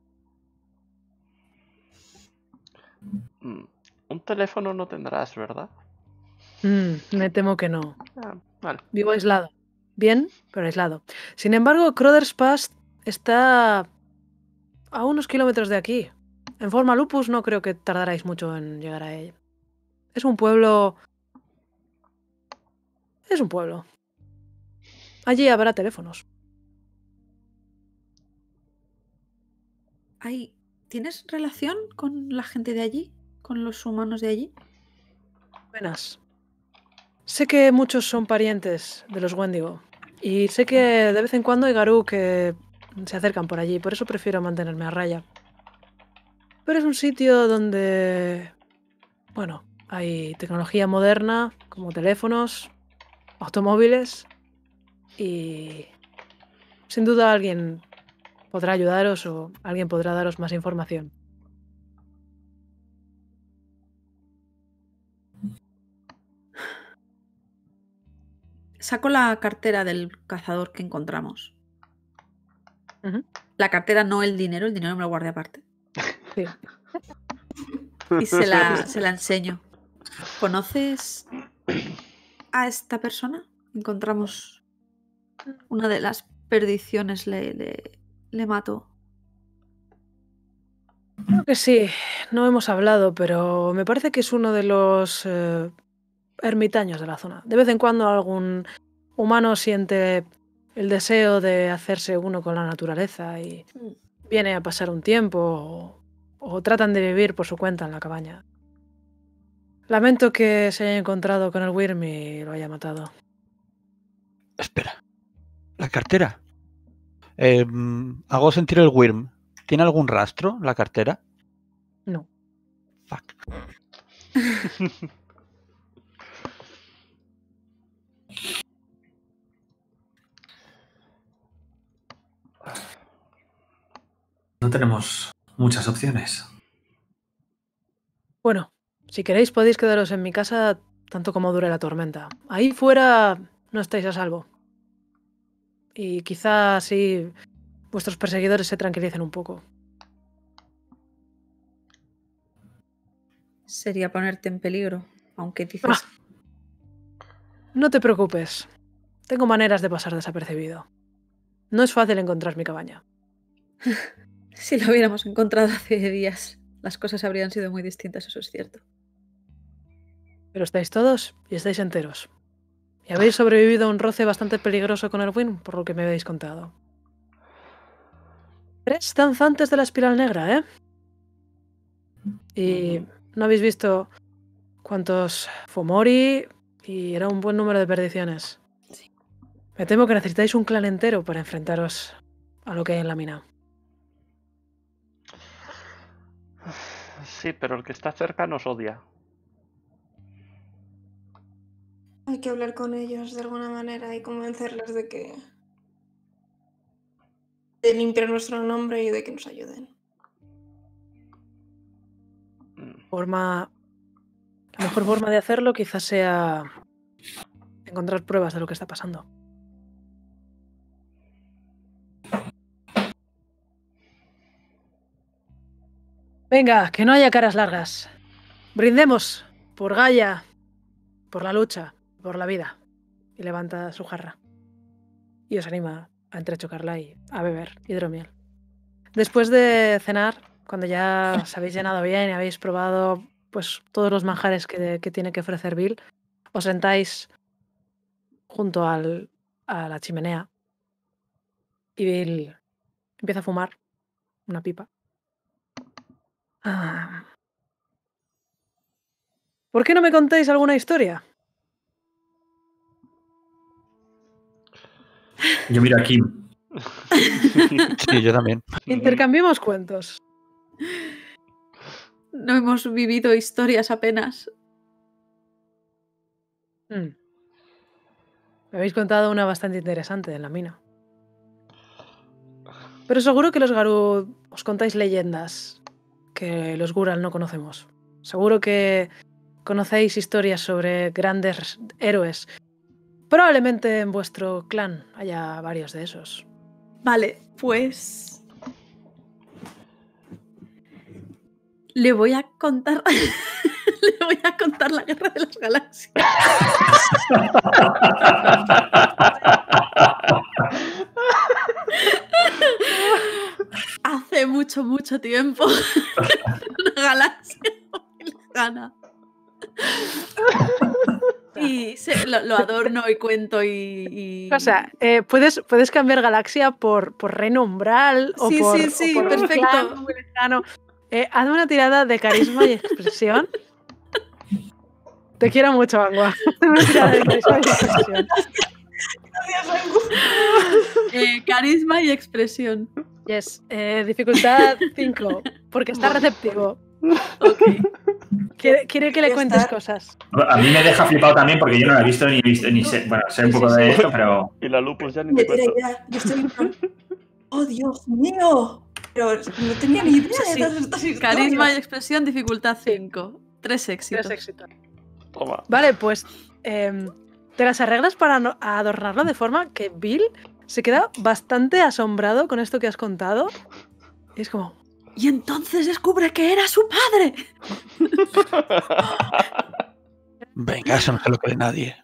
Mm. Un teléfono no tendrás, ¿verdad? Mm, me temo que no. Ah, vale. Vivo aislado. Bien, pero aislado. Sin embargo, Croders Pass está a unos kilómetros de aquí. En forma Lupus no creo que tardaráis mucho en llegar a ella. Es un pueblo... Es un pueblo. Allí habrá teléfonos. Ay, ¿tienes relación con la gente de allí? ¿Con los humanos de allí? Buenas. Sé que muchos son parientes de los Wendigo. Y sé que de vez en cuando hay Garú que se acercan por allí. Por eso prefiero mantenerme a raya. Pero es un sitio donde... Bueno, hay tecnología moderna, como teléfonos, automóviles. Y... sin duda alguien podrá ayudaros o alguien podrá daros más información. saco la cartera del cazador que encontramos. Ujú. La cartera, no el dinero, el dinero me lo guardé aparte. Sí. Y se la, se la enseño. ¿Conoces a esta persona? Encontramos una de las perdiciones, le, le, le mató. Creo que sí, no hemos hablado, pero me parece que es uno de los eh, ermitaños de la zona. De vez en cuando algún humano siente el deseo de hacerse uno con la naturaleza y viene a pasar un tiempo o, o tratan de vivir por su cuenta en la cabaña. Lamento que se haya encontrado con el Wyrm y lo haya matado. Espera. ¿La cartera? Eh, hago sentir el Wyrm. ¿Tiene algún rastro la cartera? No. Fuck. No tenemos muchas opciones. Bueno, si queréis podéis quedaros en mi casa tanto como dure la tormenta. Ahí fuera no estáis a salvo. Y quizá así vuestros perseguidores se tranquilicen un poco. Sería ponerte en peligro, aunque dices... Ah. No te preocupes. Tengo maneras de pasar desapercibido. No es fácil encontrar mi cabaña. Si lo hubiéramos encontrado hace días, las cosas habrían sido muy distintas, eso es cierto. Pero estáis todos y estáis enteros. Y habéis sobrevivido a un roce bastante peligroso con el Wyrm, por lo que me habéis contado. Tres danzantes de la espiral negra, ¿eh? Y no habéis visto cuántos Fomori y era un buen número de perdiciones. Sí. Me temo que necesitáis un clan entero para enfrentaros a lo que hay en la mina. Sí, pero el que está cerca nos odia. Hay que hablar con ellos de alguna manera y convencerles de que... de limpiar nuestro nombre y de que nos ayuden. Forma... La mejor forma de hacerlo quizás sea encontrar pruebas de lo que está pasando. Venga, que no haya caras largas. Brindemos por Gaia, por la lucha, por la vida. Y levanta su jarra. Y os anima a entrechocarla y a beber hidromiel. Después de cenar, cuando ya os habéis llenado bien y habéis probado pues todos los manjares que, que tiene que ofrecer Bill, os sentáis junto al, a la chimenea y Bill empieza a fumar una pipa. Ah. ¿Por qué no me contáis alguna historia? Yo miro a Kim. Sí, yo también. Intercambiemos cuentos. No hemos vivido historias apenas. Hmm. Me habéis contado una bastante interesante en la mina. Pero seguro que los Garou os contáis leyendas que los Gural no conocemos. Seguro que conocéis historias sobre grandes héroes. Probablemente en vuestro clan haya varios de esos. Vale, pues... Le voy a contar... Le voy a contar la Guerra de las Galaxias. Hace mucho, mucho tiempo. Una galaxia muy lejana. Y se, lo, lo adorno y cuento y... y... O sea, eh, ¿puedes, puedes cambiar galaxia por, por reino umbral o sí, por, sí, sí, o por un perfecto. clan muy lejano. Eh, hazme una tirada de carisma y expresión. Te quiero mucho, Angua. Una tirada de carisma y expresión. Gracias, Angu. Eh, carisma y expresión. Yes. Eh, dificultad cinco, porque está receptivo. Ok. Quiere, quiere que le Ya cuentes está. cosas. A mí me deja flipado también porque yo no la he visto ni he visto ni sé. Bueno, sé un Sí, poco sí, de sí. esto, pero. Y la lupus ya ni Me te tira cuento. ya. Yo estoy en plan, ¡oh, Dios mío! Pero no tenía ni idea Sí, de todas estas historias. Carisma y expresión, dificultad cinco. Tres éxitos. Tres éxitos. Toma. Vale, pues eh, te las arreglas para no- adornarlo de forma que Bill se queda bastante asombrado con esto que has contado. Y es como, Y entonces descubre que era su padre. Venga, eso no se lo cree nadie.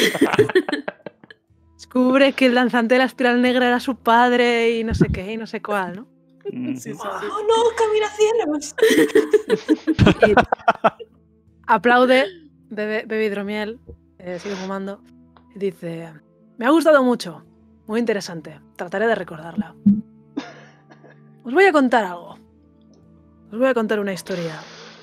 descubre que el danzante de la espiral negra era su padre y no sé qué y no sé cuál, ¿no? Mm. Sí, sí. ¡Oh, no! ¡Camina cielos! Y aplaude, bebe, bebe hidromiel, eh, sigue fumando. Y dice, me ha gustado mucho, muy interesante, trataré de recordarla. Os voy a contar algo. Os voy a contar una historia.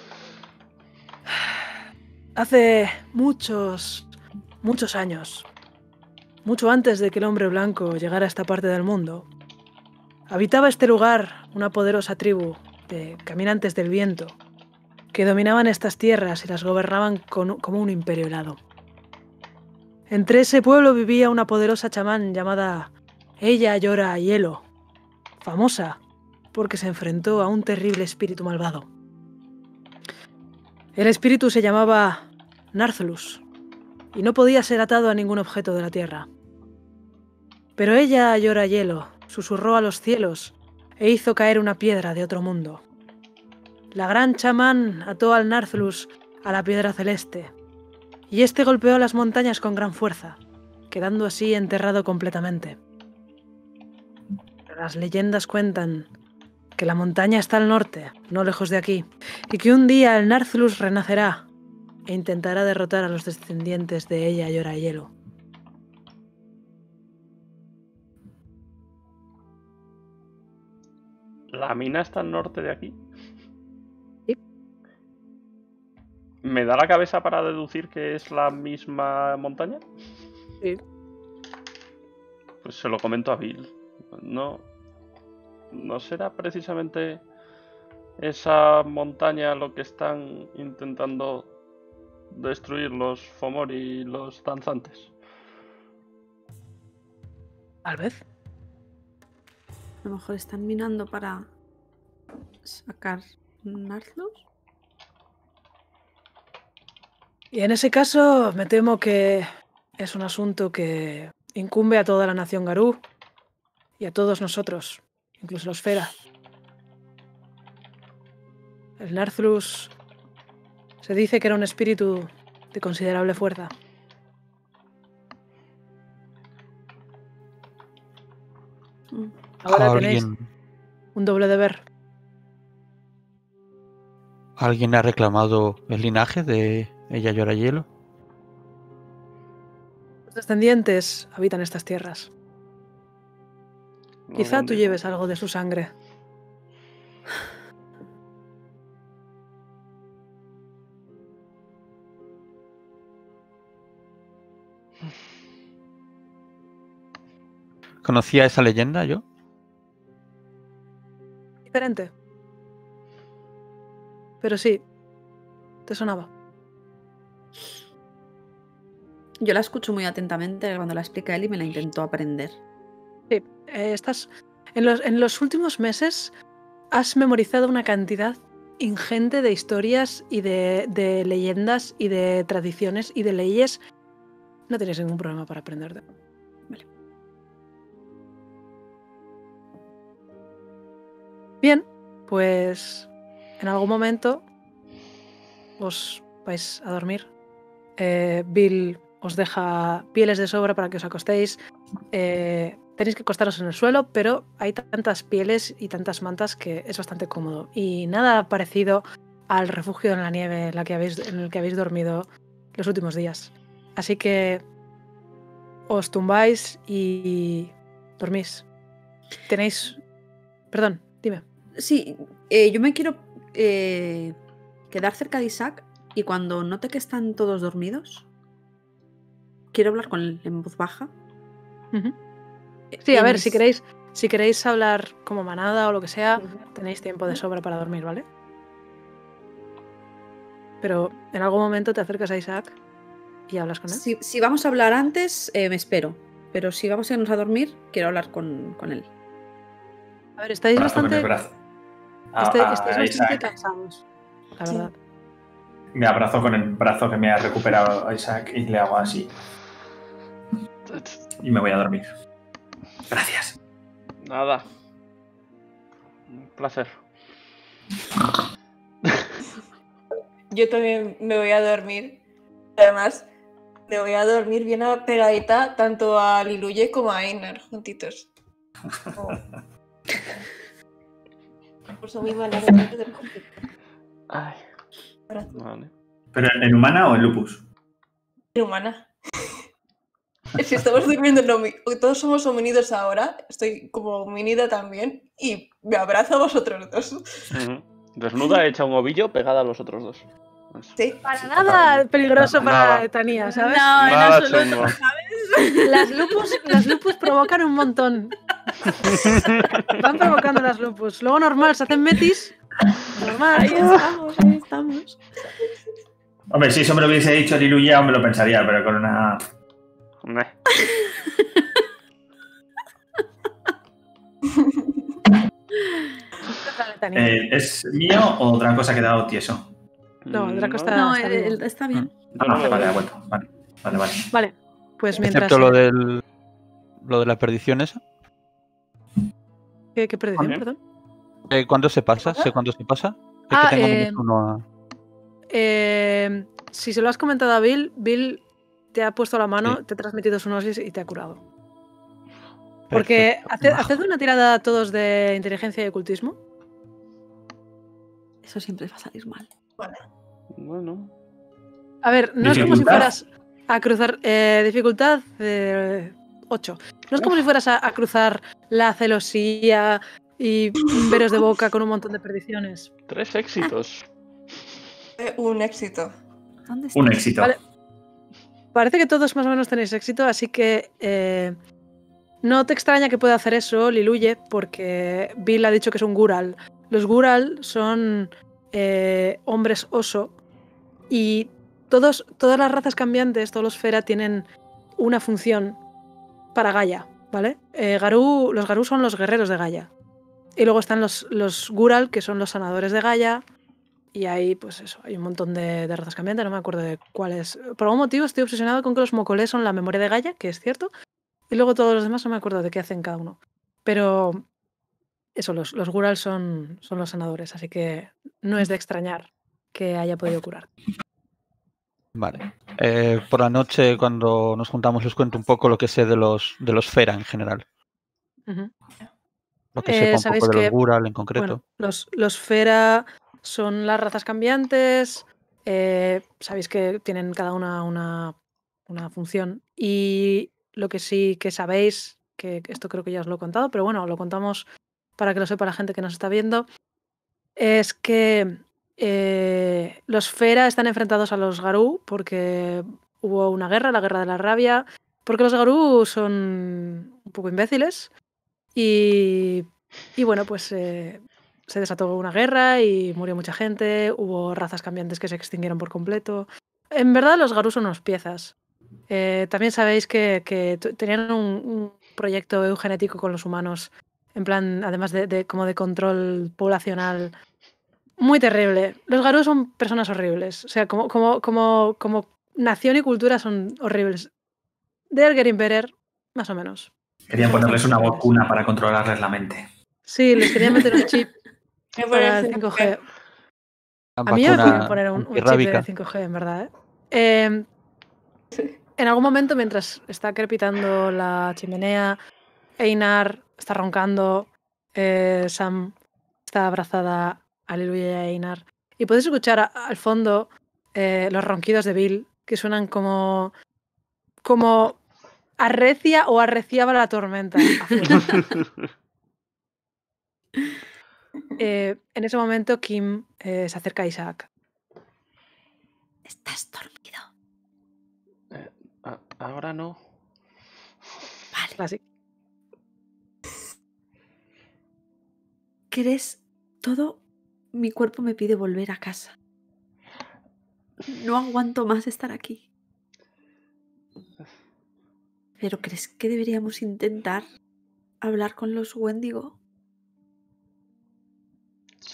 Hace muchos, muchos años, mucho antes de que el hombre blanco llegara a esta parte del mundo, habitaba este lugar una poderosa tribu de caminantes del viento que dominaban estas tierras y las gobernaban con- como un imperio helado. Entre ese pueblo vivía una poderosa chamán llamada Ella Llora Hielo, famosa porque se enfrentó a un terrible espíritu malvado. El espíritu se llamaba Narthlus y no podía ser atado a ningún objeto de la tierra. Pero Ella Llora Hielo susurró a los cielos e hizo caer una piedra de otro mundo. La gran chamán ató al Narthlus a la piedra celeste, y este golpeó las montañas con gran fuerza, quedando así enterrado completamente. Las leyendas cuentan que la montaña está al norte, no lejos de aquí, y que un día el Narthlus renacerá e intentará derrotar a los descendientes de Ella Llora Hielo. ¿La mina está al norte de aquí? Sí. ¿Me da la cabeza para deducir que es la misma montaña? Sí. Pues se lo comento a Bill. No, no será precisamente esa montaña lo que están intentando destruir los Fomori y los danzantes. Tal vez. A lo mejor están minando para sacar Narthlus. Y en ese caso, me temo que es un asunto que incumbe a toda la nación Garú y a todos nosotros, incluso los Fera. El Narthlus se dice que era un espíritu de considerable fuerza. Mm. Ahora tenéis ¿Alguien, un doble deber. ¿Alguien ha reclamado el linaje de Ella Llora Hielo? Los descendientes habitan estas tierras. Quizá Algún tú día. lleves algo de su sangre. ¿Conocía esa leyenda yo? Diferente. Pero sí, te sonaba. Yo la escucho muy atentamente cuando la explica él y me la intento aprender. Sí, eh, estás. En los, en los últimos meses has memorizado una cantidad ingente de historias y de, de leyendas y de tradiciones y de leyes. No tienes ningún problema para aprenderte. Vale. Bien, pues en algún momento os vais a dormir. Eh, Bill os deja pieles de sobra para que os acostéis. Eh, tenéis que acostaros en el suelo, pero hay tantas pieles y tantas mantas que es bastante cómodo. Y nada parecido al refugio en la nieve en, la que habéis, en el que habéis dormido los últimos días. Así que os tumbáis y dormís. Tenéis... Perdón, dime. Sí, eh, yo me quiero eh, quedar cerca de Isaac y cuando note que están todos dormidos, quiero hablar con él en voz baja. Ujú. Sí, a En ver, el- si queréis, si queréis hablar como manada o lo que sea, Ujú. tenéis tiempo de sobra para dormir, ¿vale? Pero en algún momento te acercas a Isaac y hablas con él. Si, si vamos a hablar antes, eh, me espero. Pero si vamos a irnos a dormir, quiero hablar con, con él. A ver, estáis Brazo con el bastante, brazo. A- este- a estáis bastante Isaac. cansados, la Sí. verdad. Me abrazo con el brazo que me ha recuperado Isaac y le hago así. Y me voy a dormir. Gracias. Nada. Un placer. Yo también me voy a dormir. Además, me voy a dormir bien pegadita tanto a Liluye como a Einar, juntitos. Oh. Pues son muy malas de del conflicto. Ay. Vale. ¿Pero en humana o en lupus? En humana. Si estamos durmiendo, no, todos somos hominidos ahora, estoy como hominida también, y me abrazo a vosotros dos. Uh-huh. Desnuda, hecha un ovillo pegada a los otros dos. Eso. Sí. Para nada peligroso para Nada. Etanía, ¿sabes? No, en Nada absoluto, chungo. ¿sabes? Las lupus, las lupus provocan un montón. Van provocando las lupus. Luego normal, se hacen metis. Normal. Ahí estamos, ahí estamos. Hombre, si eso me lo hubiese dicho Liluye, aún me lo pensaría, pero con una... Meh. Eh, ¿Es mío o otra cosa que ha dado tieso? No, el Draco está- No, está el- bien. el- está bien. Yo no Ah, lo vale, veo. ha vuelto. Vale, vale, vale. Vale, pues mientras... Excepto lo del lo de la perdición esa. ¿Qué, qué perdición, Vale. perdón? Eh, ¿Cuándo se pasa? ¿Sé cuándo se pasa? Es Ah, que tengo eh, menos uno a- Eh, si se lo has comentado a Bill, Bill te ha puesto la mano, Sí. te ha transmitido su gnosis y te ha curado. Porque Perfecto. haced, haced una tirada todos de inteligencia y ocultismo. Eso siempre va a salir mal. Bueno. A ver, no es como si ¿Dificultad? fueras a cruzar. Eh, dificultad de ocho. No es como si fueras a, a cruzar la celosía y veros de boca con un montón de perdiciones. Tres éxitos. Eh, Un éxito. ¿Dónde está? Un éxito. Vale. Parece que todos más o menos tenéis éxito, así que eh, no te extraña que pueda hacer eso Liluye, porque Bill ha dicho que es un Gural. Los Gural son eh, hombres oso y todos, todas las razas cambiantes, todos los Fera, tienen una función para Gaia, ¿vale? Eh, Garú, los Garú son los guerreros de Gaia. Y luego están los, los Gural, que son los sanadores de Gaia. Y ahí, pues eso, hay un montón de, de razas cambiantes, no me acuerdo de cuáles. Por algún motivo estoy obsesionado con que los Mocolés son la memoria de Gaia, que es cierto. Y luego todos los demás no me acuerdo de qué hacen cada uno. Pero eso, los, los Gural son, son los sanadores, así que no es de extrañar que haya podido curar. Vale. Eh, por la noche, cuando nos juntamos, os cuento un poco lo que sé de los de los Fera en general. Ujú. Lo que Eh, sepa un sabéis poco de que, los Gural en concreto. Bueno, los, los Fera son las razas cambiantes. eh, sabéis que tienen cada una, una una función. Y lo que sí que sabéis, que esto creo que ya os lo he contado, pero bueno, lo contamos para que lo sepa la gente que nos está viendo, es que eh, los Fera están enfrentados a los Garú porque hubo una guerra, la guerra de la rabia, porque los Garú son un poco imbéciles y, y bueno, pues eh, se desató una guerra y murió mucha gente, hubo razas cambiantes que se extinguieron por completo. En verdad los Garú son unos piezas. Eh, también sabéis que, que t- tenían un, un proyecto eugenético con los humanos, en plan, además de, de como de control poblacional, muy terrible. Los Garú son personas horribles, o sea, como, como, como, como nación y cultura son horribles. They're getting better, más o menos. Querían Son ponerles una horribles. vacuna para controlarles la mente. Sí, les querían meter un chip Me para el parece cinco G. La A mí ya me vacuna podían poner un, un chip de antirrábica. cinco G, en verdad. ¿eh? Eh, en algún momento, mientras está crepitando la chimenea, Einar está roncando, eh, Sam está abrazada a Liluye y a Einar. Y podéis escuchar a- al fondo eh, los ronquidos de Bill, que suenan como, como arrecia o arreciaba la tormenta afuera. Eh, en ese momento, Kim eh, se acerca a Isaac. Estás dormido. Eh, a- ahora no. Vale. Así. ¿Crees todo? Mi cuerpo me pide volver a casa. No aguanto más estar aquí. ¿Pero crees que deberíamos intentar hablar con los Wendigo?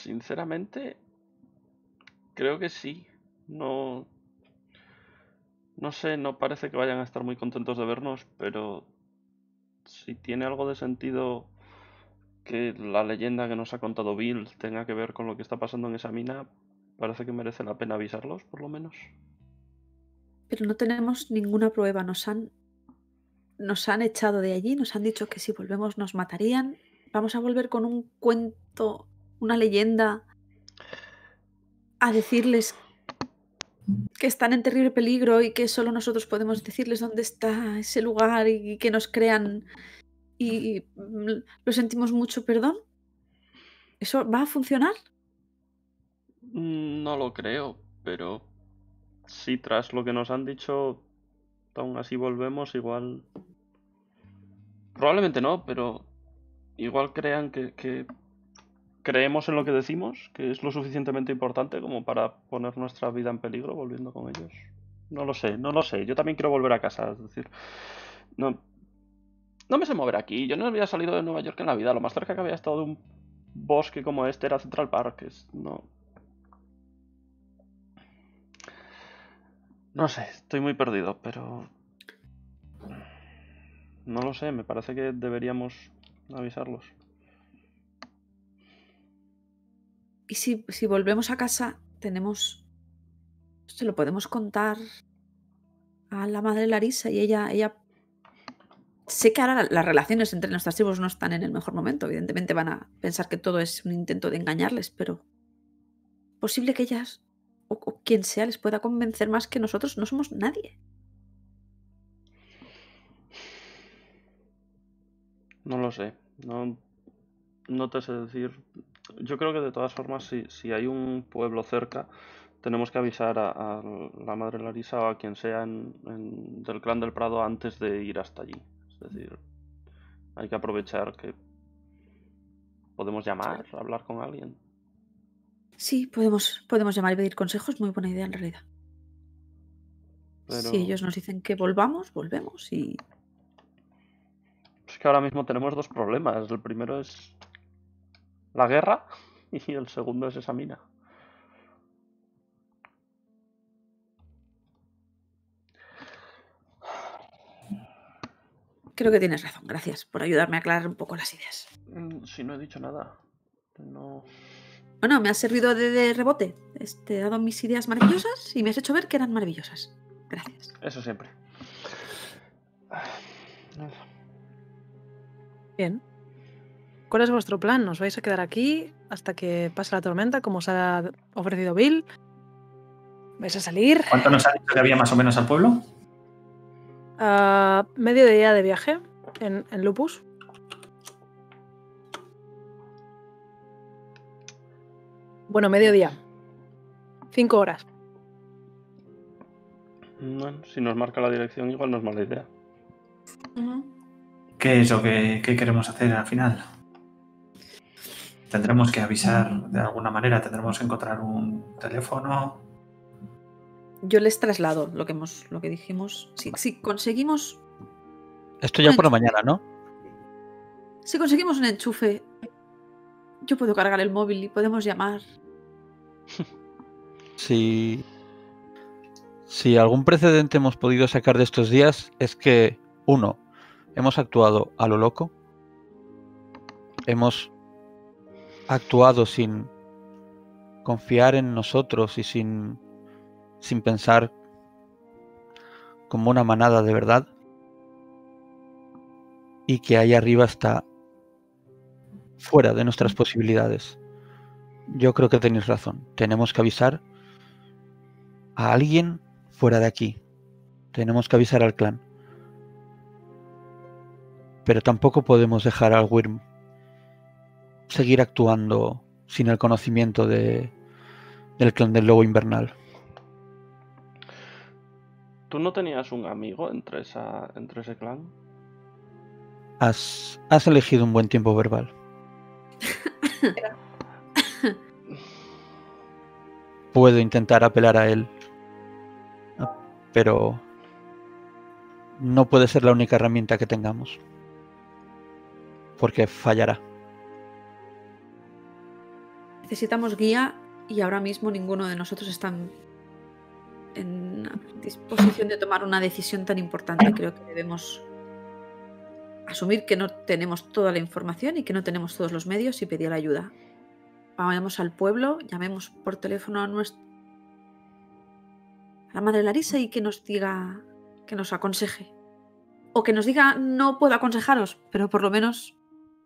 Sinceramente, creo que sí. No. No sé, no parece que vayan a estar muy contentos de vernos, pero si tiene algo de sentido que la leyenda que nos ha contado Bill tenga que ver con lo que está pasando en esa mina, parece que merece la pena avisarlos, por lo menos. Pero no tenemos ninguna prueba. Nos han, nos han echado de allí, nos han dicho que si volvemos nos matarían. Vamos a volver con un cuento, una leyenda, a decirles que están en terrible peligro y que solo nosotros podemos decirles dónde está ese lugar y que nos crean y mm, lo sentimos mucho, perdón. ¿Eso va a funcionar? Mm, No lo creo, pero si tras lo que nos han dicho aún así volvemos, igual... Probablemente no, pero igual crean que, que creemos en lo que decimos, que es lo suficientemente importante como para poner nuestra vida en peligro volviendo con ellos. No lo sé, no lo sé. Yo también quiero volver a casa, es decir, no, no me sé mover aquí. Yo no había salido de Nueva York en la vida. Lo más cerca que había estado de un bosque como este era Central Park. Es, no, no sé, estoy muy perdido, pero no lo sé. Me parece que deberíamos avisarlos. Y si, si volvemos a casa, tenemos... Se lo podemos contar a la madre Larisa y ella... ella... Sé que ahora la- las relaciones entre nuestras tribus no están en el mejor momento. Evidentemente van a pensar que todo es un intento de engañarles, pero... Posible que ellas, o, o quien sea, les pueda convencer más que nosotros. No somos nadie. No lo sé. No, no te sé decir. Yo creo que de todas formas, si, si hay un pueblo cerca, tenemos que avisar a, a la madre Larisa o a quien sea en- en- del clan del Prado antes de ir hasta allí. Es decir, hay que aprovechar que podemos llamar, hablar con alguien. Sí, podemos, podemos llamar y pedir consejos. Muy buena idea, en realidad. Pero Si ellos nos dicen que volvamos, volvemos. Y es que ahora mismo tenemos dos problemas. El primero es la guerra y el segundo es esa mina. creo que tienes razón. Gracias por ayudarme a aclarar un poco las ideas. Mm, Si no he dicho nada. No. Bueno, me has servido de, de rebote. Este, Te he dado mis ideas maravillosas y me has hecho ver que eran maravillosas. Gracias. Eso siempre. Bien. ¿Cuál es vuestro plan? ¿Os vais a quedar aquí hasta que pase la tormenta, como os ha ofrecido Bill? ¿Vais a salir? ¿Cuánto nos ha dicho que había más o menos al pueblo? A medio día de viaje en, en Lupus. Bueno, mediodía. Cinco horas. Bueno, si nos marca la dirección, igual no es mala idea. Ujú. ¿Qué es lo que, que queremos hacer al final? Tendremos que avisar de alguna manera, tendremos que encontrar un teléfono. Yo les traslado lo que hemos, lo que dijimos. Si, si conseguimos, Esto ya por la mañana, ¿no? si conseguimos un enchufe, yo puedo cargar el móvil y podemos llamar. Si, si algún precedente hemos podido sacar de estos días es que, uno, hemos actuado a lo loco, hemos actuado sin confiar en nosotros y sin, sin pensar como una manada de verdad, y que ahí arriba está fuera de nuestras posibilidades. Yo creo que tenéis razón. Tenemos que avisar a alguien fuera de aquí. Tenemos que avisar al clan. Pero tampoco podemos dejar al Wyrm seguir actuando sin el conocimiento de, del clan del Lobo Invernal. ¿Tú no tenías un amigo entre, esa, entre ese clan? Has, has elegido un buen tiempo verbal. Puedo intentar apelar a él, pero no puede ser la única herramienta que tengamos, porque fallará. Necesitamos guía y ahora mismo ninguno de nosotros está en, en disposición de tomar una decisión tan importante. Creo que debemos asumir que no tenemos toda la información y que no tenemos todos los medios y pedir ayuda. Vayamos al pueblo, llamemos por teléfono a nuestra a la madre Larisa y que nos diga, que nos aconseje. O que nos diga, no puedo aconsejaros, pero por lo menos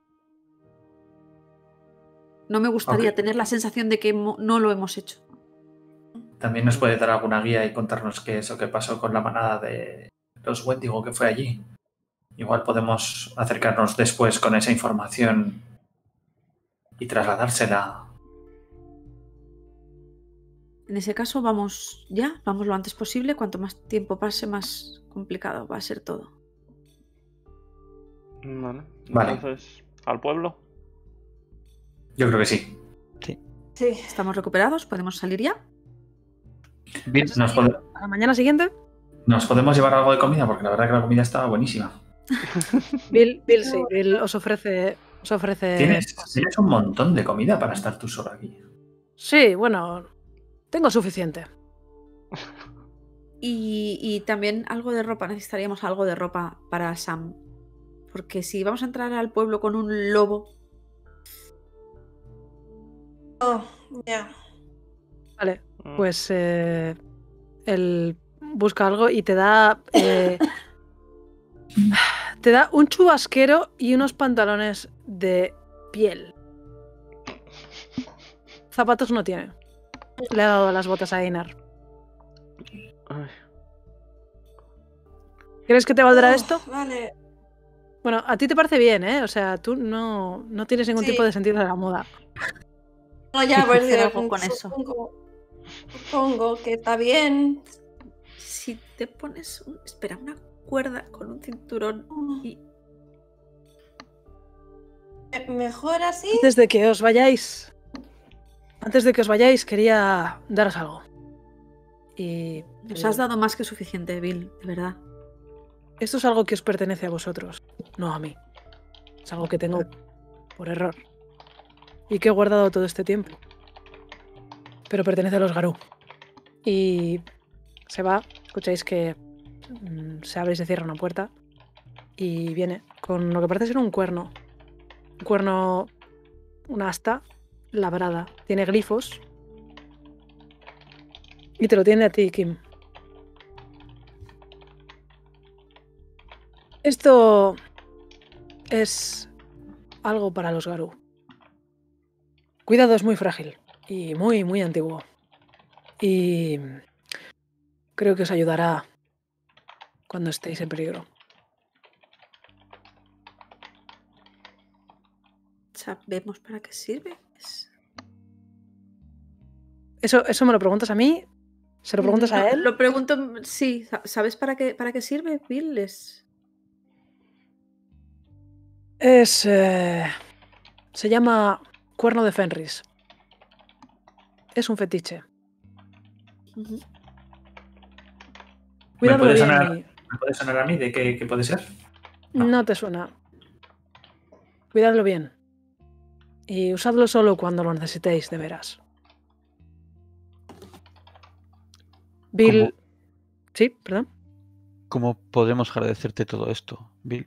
no me gustaría Ok. tener la sensación de que no lo hemos hecho. También nos puede dar alguna guía y contarnos qué es lo que pasó con la manada de los Wendigo que fue allí. Igual podemos acercarnos después con esa información y trasladársela. En ese caso vamos ya, vamos lo antes posible. Cuanto más tiempo pase, más complicado va a ser todo. Vale. Vale. Entonces, ¿al pueblo? Yo creo que sí. Sí. ¿Estamos recuperados? ¿Podemos salir ya? Bill, Nos, pode- A la mañana siguiente, nos podemos llevar algo de comida porque la verdad que la comida estaba buenísima. Bill, Bill sí, Bill os ofrece, os ofrece. Tienes, tienes un montón de comida para estar tú solo aquí. Sí, bueno, tengo suficiente. Y, y también algo de ropa. Necesitaríamos algo de ropa para Sam. Porque si vamos a entrar al pueblo con un lobo, Oh, ya. Vale, Mm. pues eh, él busca algo y te da. eh, te da un chubasquero y unos pantalones de piel. Zapatos no tiene. Le ha dado las botas a Einar. Ay, ¿Crees que te valdrá Oh, esto? Vale. Bueno, a ti te parece bien, ¿eh? O sea, tú no, no tienes ningún Sí. tipo de sentido de la moda. No, ya, pues Hacer digo, algo con eso. supongo, supongo que está bien. si te pones, un- espera, una cuerda con un cinturón y Eh, Mejor así. Antes de que os vayáis, antes de que os vayáis, quería daros algo. Y nos has dado más que suficiente, Bill, de verdad. esto es algo que os pertenece a vosotros, no a mí. Es algo que tengo por error. Y que he guardado todo este tiempo. Pero pertenece a los Garú. Y se va, escucháis que mm, se abre y se cierra una puerta. Y viene con lo que parece ser un cuerno. Un cuerno, una asta labrada. Tiene glifos. Y te lo tiene a ti, Kim. Esto es algo para los Garú. Cuidado, es muy frágil y muy, muy antiguo. Y creo que os ayudará cuando estéis en peligro. ¿Sabemos para qué sirve? Es- Eso, eso me lo preguntas a mí, se lo preguntas a No, él. Lo pregunto, sí. sa- ¿Sabes para qué, para qué sirve, Bill? Es... Es. eh, se llama cuerno de Fenris. Es un fetiche. Ujú. ¿Me Cuidado puede, bien sonar, y- ¿Me puede sonar a mí de qué, qué puede ser? No. No te suena. Cuidadlo bien. Y usadlo solo cuando lo necesitéis, de veras. Bill. Sí, perdón. ¿Cómo podemos agradecerte todo esto, Bill?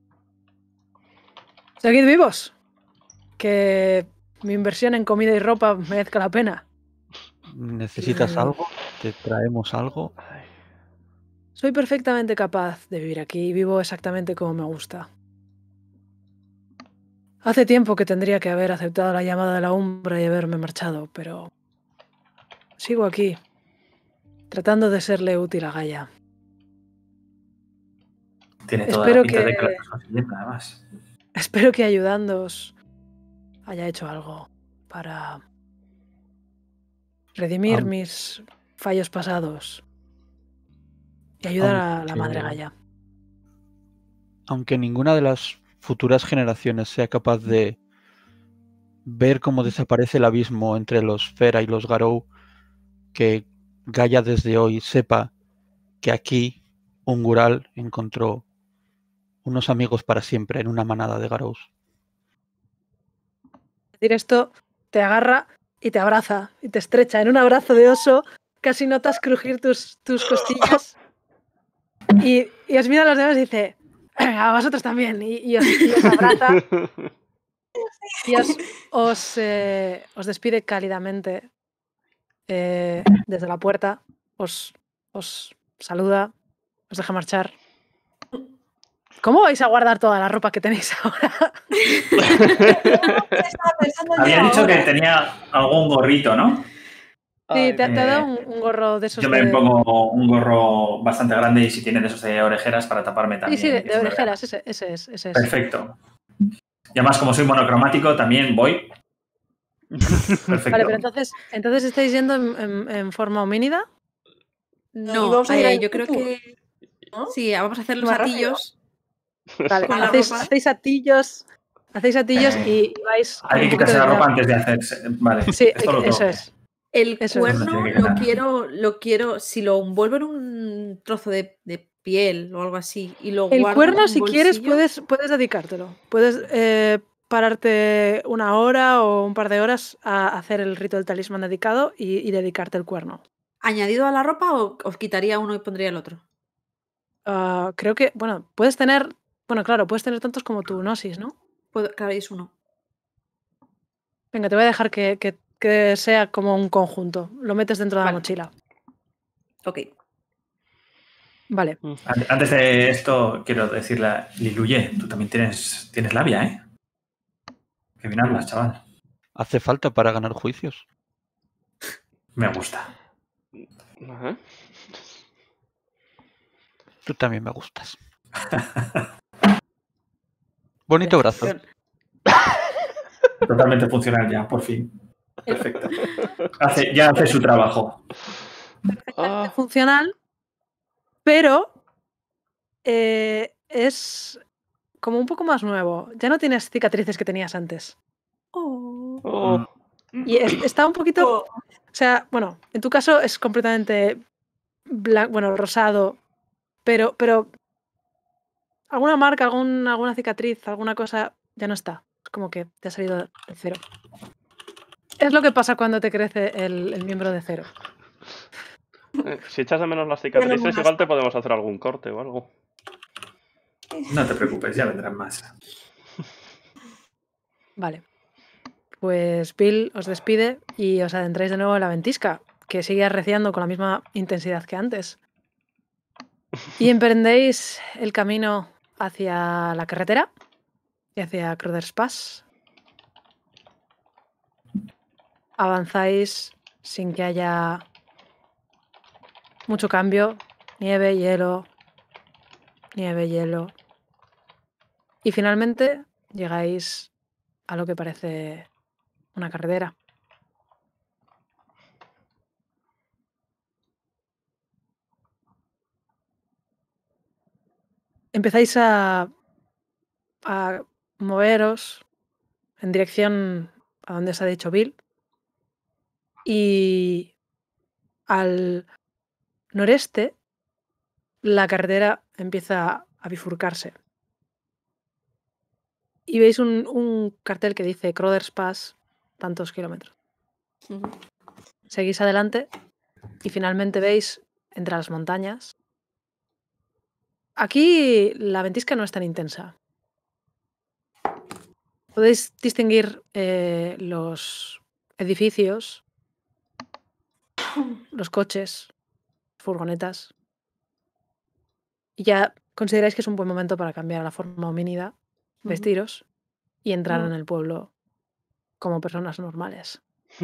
Seguid vivos. Que mi inversión en comida y ropa merezca la pena. ¿Necesitas Eh. algo? ¿Te traemos algo? ay. Soy perfectamente capaz de vivir aquí y vivo exactamente como me gusta. Hace tiempo que tendría que haber aceptado la llamada de la Umbra y haberme marchado, pero sigo aquí, tratando de serle útil a Gaia. Tiene toda Espero la pinta que- de que la estás consiguiendo, además. Espero que ayudándoos haya hecho algo para redimir Am- mis fallos pasados y ayudar a la Aunque- Madre Gaia. Aunque ninguna de las futuras generaciones sea capaz de ver cómo desaparece el abismo entre los Fera y los Garou, que Gaia desde hoy sepa que aquí Ungural encontró unos amigos para siempre en una manada de Garous. Decir esto te agarra y te abraza y te estrecha en un abrazo de oso casi notas crujir tus, tus costillas. Y, y os mira a los demás y dice, a vosotros también. Y, y, os, y os abraza. Y os, os, eh, os despide cálidamente eh, desde la puerta. Os, os saluda, os deja marchar. ¿Cómo vais a guardar toda la ropa que tenéis ahora? Estaba pensando Había yo dicho que ahora. tenía algún gorrito, ¿no? Sí, te, te ha eh, dado un, un gorro de esos Yo me de... pongo un gorro bastante grande y si tiene de esos de orejeras para taparme Sí, también. sí, de, que de se me vea. orejeras, ese, ese es. Ese es. Perfecto. Y además, como soy monocromático, también voy. Perfecto. Vale, pero entonces, entonces estáis yendo en, en- en forma homínida. Y No, vamos a ir eh, al yo creo futuro, que ¿no? sí, vamos a hacer los Más rápido. atillos. Vale, Con la hacéis, ropa. hacéis atillos, hacéis atillos Eh, y vais con Hay que un poquito quitarse de la ropa cuidado. antes de hacerse. Vale, Sí, esto lo eso tengo es. El Eso es. cuerno Tiene que lo quedar. quiero, lo quiero, si lo envuelvo en un trozo de, de piel o algo así y lo El guardo cuerno, en un si quieres, bolsillo. puedes, puedes dedicártelo. Puedes eh, pararte una hora o un par de horas a hacer el rito del talismán dedicado y, y dedicarte el cuerno. ¿Añadido a la ropa o os quitaría uno y pondría el otro? Ah, creo que, bueno, puedes tener, bueno, claro, puedes tener tantos como tu gnosis, ¿no? Puedo, claro, es uno. Venga, te voy a dejar que, que- que sea como un conjunto. Lo metes dentro de la Vale. mochila. Ok. Vale. An- Antes de esto, quiero decirle a Liluye, tú también tienes, tienes labia, ¿eh? Que bien hablas, chaval. Hace falta para ganar juicios. Me gusta. Ajá. Tú también me gustas. Bonito brazo. Totalmente funcional ya, por fin. Perfecto. Hace, ya hace su trabajo. Ah, Funcional, pero eh, es como un poco más nuevo. Ya no tienes cicatrices que tenías antes. Oh. oh. Y es- está un poquito, Oh, o sea, bueno, en tu caso es completamente blan- bueno, rosado, pero, pero alguna marca, algún, alguna cicatriz, alguna cosa ya no está. Es como que te ha salido de cero. Es lo que pasa cuando te crece el, el miembro de cero. Eh, Si echas de menos las Pero no cicatrices, más. igual te podemos hacer algún corte o algo. No te preocupes, ya vendrán más. Vale. Pues Bill os despide y os adentráis de nuevo en la ventisca, que sigue arreciando con la misma intensidad que antes. Y emprendéis el camino hacia la carretera y hacia Cruders Pass. Avanzáis sin que haya mucho cambio. Nieve, hielo, nieve, hielo. Y finalmente llegáis a lo que parece una carretera. Empezáis a, a moveros en dirección a donde os ha dicho Bill. Y al noreste, la carretera empieza a bifurcarse. Y veis un, un cartel que dice Cruders Pass, tantos kilómetros. Ujú. Seguís adelante y finalmente veis entre las montañas. Aquí la ventisca no es tan intensa. Podéis distinguir eh, los edificios, los coches, furgonetas. Y ya consideráis que es un buen momento para cambiar a la forma homínida, Ujú. vestiros y entrar Ujú. en el pueblo como personas normales.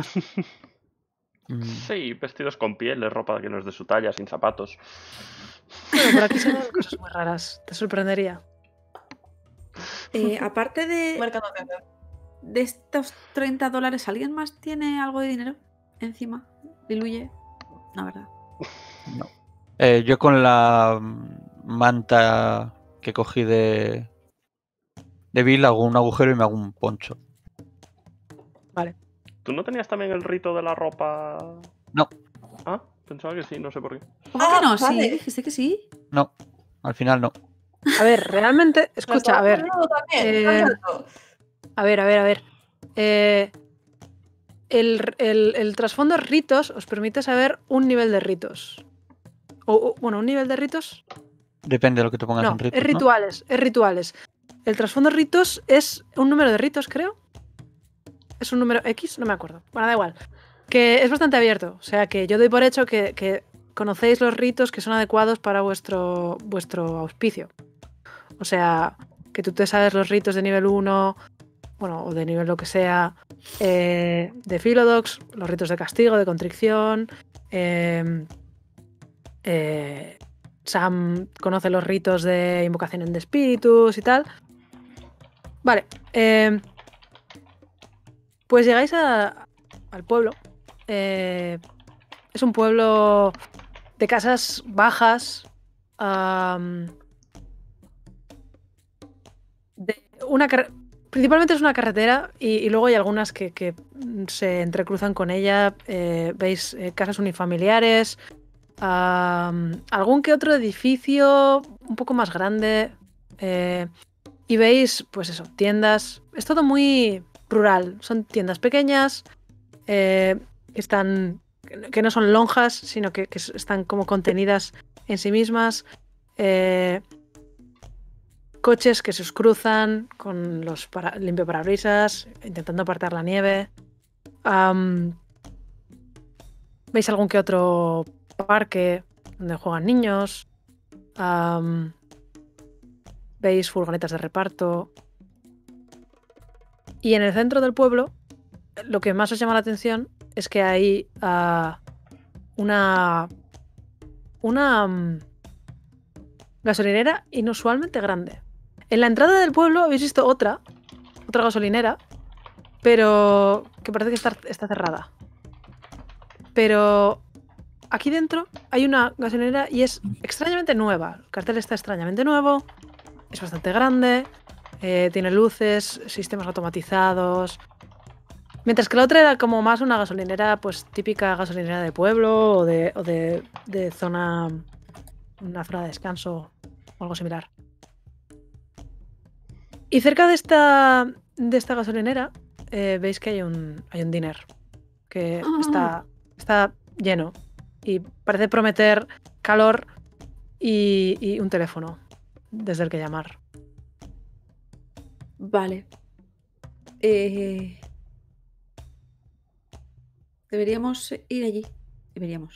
Mm, Sí, vestidos con pieles, ropa que no es de su talla, sin zapatos. Bueno, por aquí se ven cosas muy raras. Te sorprendería. Eh, aparte de, marcando tenda. de estos treinta dólares, ¿alguien más tiene algo de dinero encima? Diluye. No, ¿verdad? no. Eh, yo con la mm, manta que cogí de, de Bill hago un agujero y me hago un poncho. Vale. ¿Tú no tenías también el rito de la ropa? No. Ah, pensaba que sí, no sé por qué. ¿Cómo Ah, que no? vale. Sí, dijiste que sí. No, al final no. A ver, realmente, escucha, a ver, También, eh, a ver, a ver, a ver. Eh, el, el, el trasfondo ritos os permite saber un nivel de ritos. O, o, bueno, un nivel de ritos. Depende de lo que te pongas No, en ritos, es rituales, ¿no? Es rituales. El trasfondo ritos es un número de ritos, creo. ¿Es un número X? No me acuerdo. Bueno, da igual. Que es bastante abierto. O sea que yo doy por hecho que, que conocéis los ritos que son adecuados para vuestro, vuestro auspicio. O sea, que tú te sabes los ritos de nivel uno, bueno, o de nivel lo que sea, eh, de Philodox, los ritos de castigo, de contrición. Eh, eh, Sam conoce los ritos de invocación de espíritus y tal. Vale. Eh, pues llegáis a, al pueblo. Eh, es un pueblo de casas bajas. Um, de una principalmente es una carretera y, y luego hay algunas que, que se entrecruzan con ella. Eh, veis eh, casas unifamiliares. Um, algún que otro edificio un poco más grande. Eh, y veis, pues eso, tiendas. Es todo muy rural. Son tiendas pequeñas. Eh, que están. Que no son lonjas, sino que, que están como contenidas en sí mismas. Eh, coches que se os cruzan con los para, limpiaparabrisas, intentando apartar la nieve. Um, veis algún que otro parque donde juegan niños. Um, veis furgonetas de reparto. Y en el centro del pueblo, lo que más os llama la atención es que hay uh, una una um, gasolinera inusualmente grande. En la entrada del pueblo habéis visto otra, otra gasolinera, pero que parece que está, está cerrada. Pero aquí dentro hay una gasolinera y es extrañamente nueva. El cartel está extrañamente nuevo, es bastante grande, eh, tiene luces, sistemas automatizados. Mientras que la otra era como más una gasolinera, pues típica gasolinera de pueblo o de, o de, de zona, una zona de descanso o algo similar. Y cerca de esta, de esta gasolinera eh, veis que hay un, hay un diner que Ah. está, está lleno y parece prometer calor y, y un teléfono desde el que llamar. Vale. Eh... Deberíamos ir allí. Deberíamos.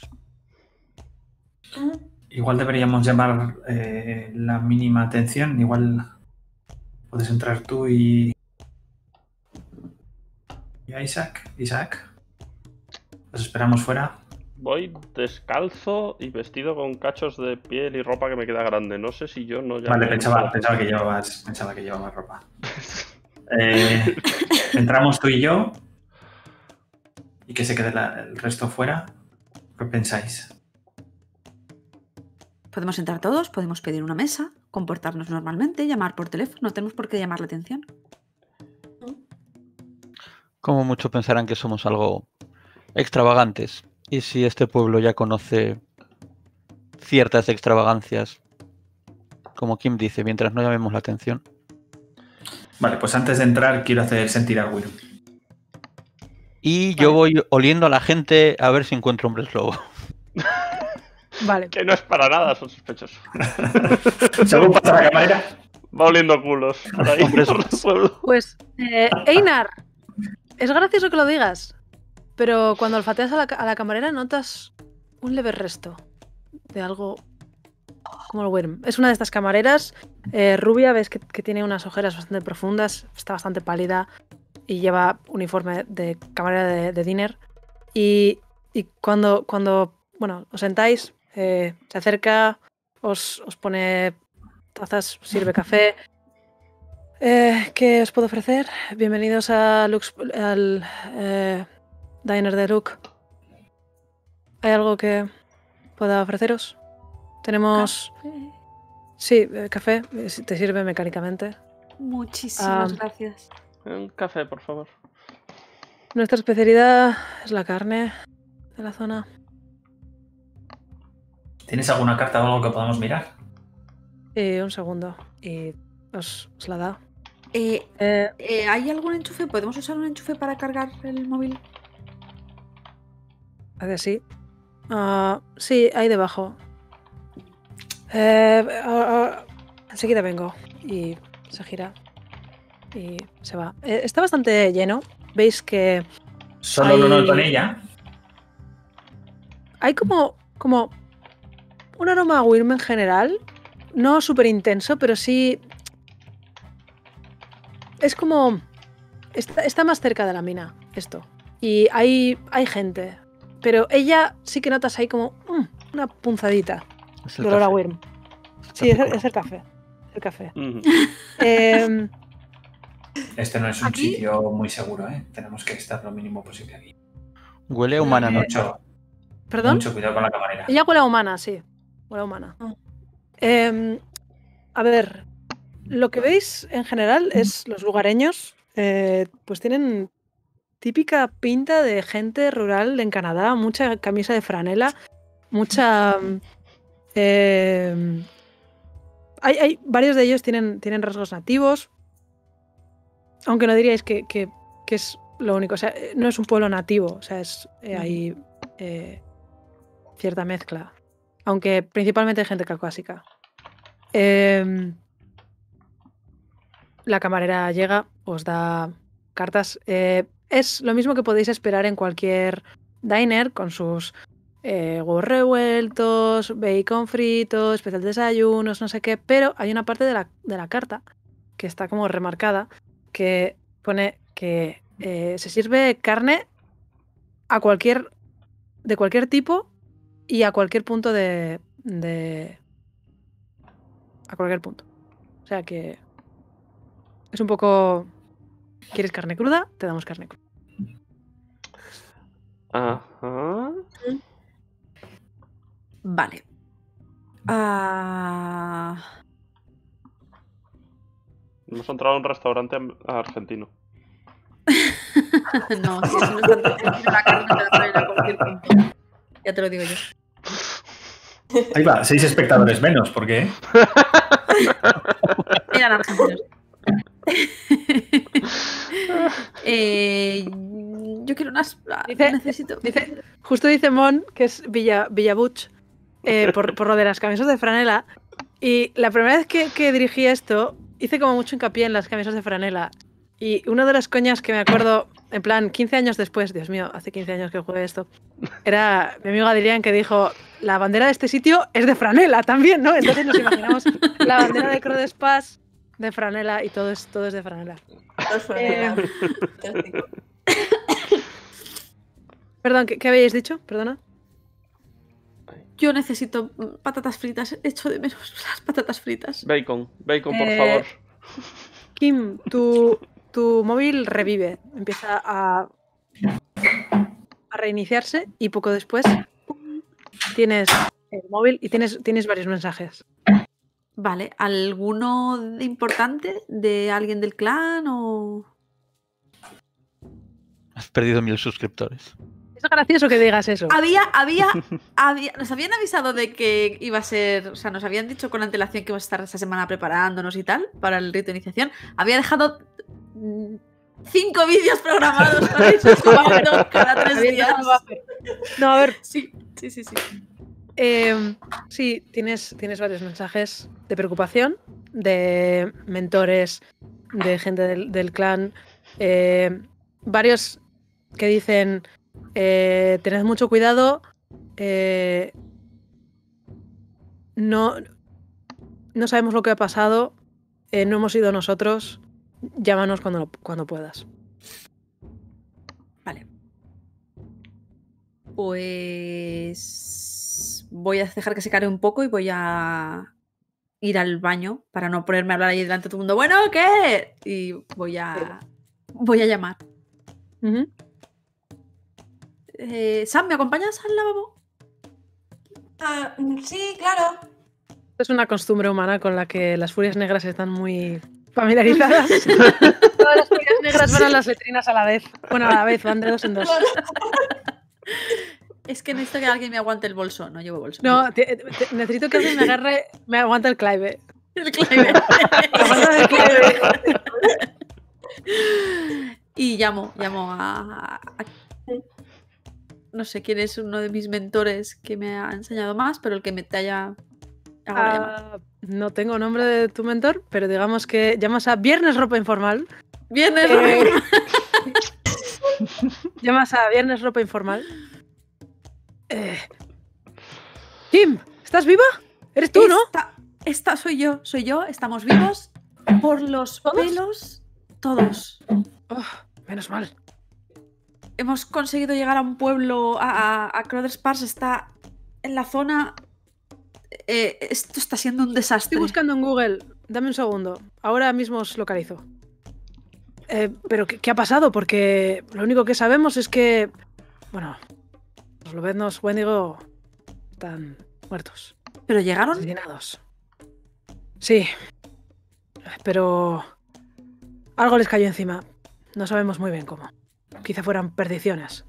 Igual deberíamos llamar eh, la mínima atención. Igual puedes entrar tú y... y a Isaac. Isaac. Los esperamos fuera. Voy descalzo y vestido con cachos de piel y ropa que me queda grande. No sé si yo no ya... Vale, me- pensaba, pensaba, que llevabas, pensaba que llevabas ropa. Eh, entramos tú y yo y que se quede la- el resto fuera. ¿Qué pensáis? Podemos entrar todos, podemos pedir una mesa, comportarnos normalmente, llamar por teléfono. No tenemos por qué llamar la atención. Como mucho pensarán que somos algo extravagantes. Y si este pueblo ya conoce ciertas extravagancias, como Kim dice, mientras no llamemos la atención. Vale, pues antes de entrar quiero hacer sentir al Will. Y yo Vale. voy oliendo a la gente a ver si encuentro hombres lobo. Vale. Que no es para nada sospechoso. Según pasa la camarera. Va oliendo culos por ahí. Hombres- por el pueblo. Pues, eh, Einar, es gracioso que lo digas, pero cuando olfateas a la, ca- a la camarera notas un leve resto de algo como el Wyrm. Es una de estas camareras eh, rubia, ves que, que tiene unas ojeras bastante profundas, está bastante pálida y lleva uniforme de camarera de, de diner. Y, y cuando, cuando bueno, os sentáis, eh, se acerca, os, os pone tazas, sirve café. Eh, ¿Qué os puedo ofrecer? Bienvenidos a Lux, al eh, Diner de Luke. ¿Hay algo que pueda ofreceros? Tenemos... Café. Sí, eh, café. eh, si te sirve mecánicamente. Muchísimas Ah. gracias. Un café, por favor. Nuestra especialidad es la carne de la zona. ¿Tienes alguna carta o algo que podamos mirar? Y un segundo. Y os, os la da. Eh, Eh, eh, ¿Hay algún enchufe? ¿Podemos usar un enchufe para cargar el móvil? Hace así. Ah, sí, ahí debajo. Eh, ah, ah, enseguida vengo. Y se gira. Y se va. Eh, está bastante lleno. Veis que Solo hay... lo noto en ella. Hay como, como un aroma a Wyrm en general. No súper intenso, pero sí... Es como... Está, está más cerca de la mina, esto. Y hay, hay gente. Pero ella sí que notas ahí como mm, una punzadita Es de el olor a café. Wyrm. Sí, es el, es el café. El café. Ujú. Eh, Este no es un Aquí- sitio muy seguro, ¿eh? Tenemos que estar lo mínimo posible aquí. Huele a humana, ¿no? Mucho, ¿Perdón? mucho cuidado con la camarera. Ella huele a humana, sí. Huele a humana. Ah. Eh, a ver, lo que veis en general es los lugareños, eh, pues tienen típica pinta de gente rural en Canadá, mucha camisa de franela, mucha... mm, eh, hay, hay- varios de ellos tienen, tienen rasgos nativos, aunque no diríais que, que- que es lo único, o sea, eh, no es un pueblo nativo, o sea, es, eh, hay eh, cierta mezcla, aunque principalmente hay gente caucásica. Em, la camarera llega, os da cartas. Eh, es lo mismo que podéis esperar en cualquier diner, con sus eh, huevos revueltos, bacon frito, especial desayunos, no sé qué, pero hay una parte de la, de la carta que está como remarcada que pone que eh, se sirve carne a cualquier de cualquier tipo y a cualquier punto de, de a cualquier punto. O sea que es un poco... ¿Quieres carne cruda? Te damos carne cruda. Ajá. Vale. Ah, Hemos entrado a un restaurante argentino. no, si eso no es tanto argentino, la carne te la traen a cualquier punto. Ya te lo digo yo. Ahí va, seis espectadores menos, ¿por qué? Eran argentinos. eh, yo quiero unas... Dice- necesito... Dice, justo dice Mon, que es Villa, Villabuch, eh, por, por lo de las camisas de franela. Y la primera vez que, que dirigí esto, hice como mucho hincapié en las camisas de franela. Y una de las coñas que me acuerdo, en plan, quince años después, Dios mío, hace quince años que jugué esto, era mi amigo Adrián que dijo, la bandera de este sitio es de franela también, ¿no? Entonces nos imaginamos la bandera de Cro de Spas de franela y todo es, todo es de franela. Todo es franela. Fantástico. Perdón, ¿qué, qué habéis dicho? Perdona. Yo necesito mm, patatas fritas. Echo de menos las patatas fritas. Bacon, bacon, por Eh, favor. Kim, tu, tu móvil revive, empieza a, a reiniciarse y poco después tienes el móvil y tienes, tienes varios mensajes. Vale, ¿alguno de importante de alguien del clan o...? Has perdido mil suscriptores. Es gracioso que digas eso. Había, había, había, nos habían avisado de que iba a ser, o sea, nos habían dicho con antelación que íbamos a estar esta semana preparándonos y tal para el rito de iniciación. Había dejado mm, cinco vídeos programados para ir jugando cada tres Había días. dejado buffer. No, a ver, Sí, sí, sí, sí. eh, sí, tienes, tienes varios mensajes de preocupación, de mentores, de gente del, del clan, eh, varios que dicen, eh, tened mucho cuidado, eh, no, no sabemos lo que ha pasado, eh, no hemos sido nosotros, llámanos cuando, cuando puedas. Vale. Pues voy a dejar que se care un poco y voy a ir al baño para no ponerme a hablar ahí delante de todo el mundo. Bueno, ¿qué? Y voy a voy a llamar. Ujú. Eh, Sam, ¿me acompañas al lavabo? Ah, mm, sí, claro. Es una costumbre humana con la que las furias negras están muy familiarizadas. Todas las furias negras van a las letrinas a la vez. Bueno, a la vez, van de dos en dos. Es que necesito que alguien me aguante el bolso. No llevo bolso. No, te- te- necesito que alguien me agarre, me aguante el clave. El clave. Aguanta el clave. Y llamo, llamo a, a- no sé quién es uno de mis mentores que me ha enseñado más, pero el que me te haya... haga la llamada. Ah, no tengo nombre de tu mentor, pero digamos que llamas a Viernes Ropa Informal. Viernes Eh, Ropa. Llamas a Viernes Ropa Informal. Eh, Kim, ¿estás viva? ¿Eres tú, no? Esta, esta soy yo, soy yo, estamos vivos por los ¿Todos? pelos, todos. Oh, menos mal. Hemos conseguido llegar a un pueblo, a, a, a Crowderspars, está en la zona... Eh, esto está siendo un desastre. Estoy buscando en Google. Dame un segundo. Ahora mismo os localizo. Eh, ¿Pero qué, qué ha pasado? Porque lo único que sabemos es que... Bueno, los lobeznos Wendigo están muertos. ¿Pero llegaron? Asesinados. Sí. Pero... algo les cayó encima. No sabemos muy bien cómo. Quizá fueran perdiciones.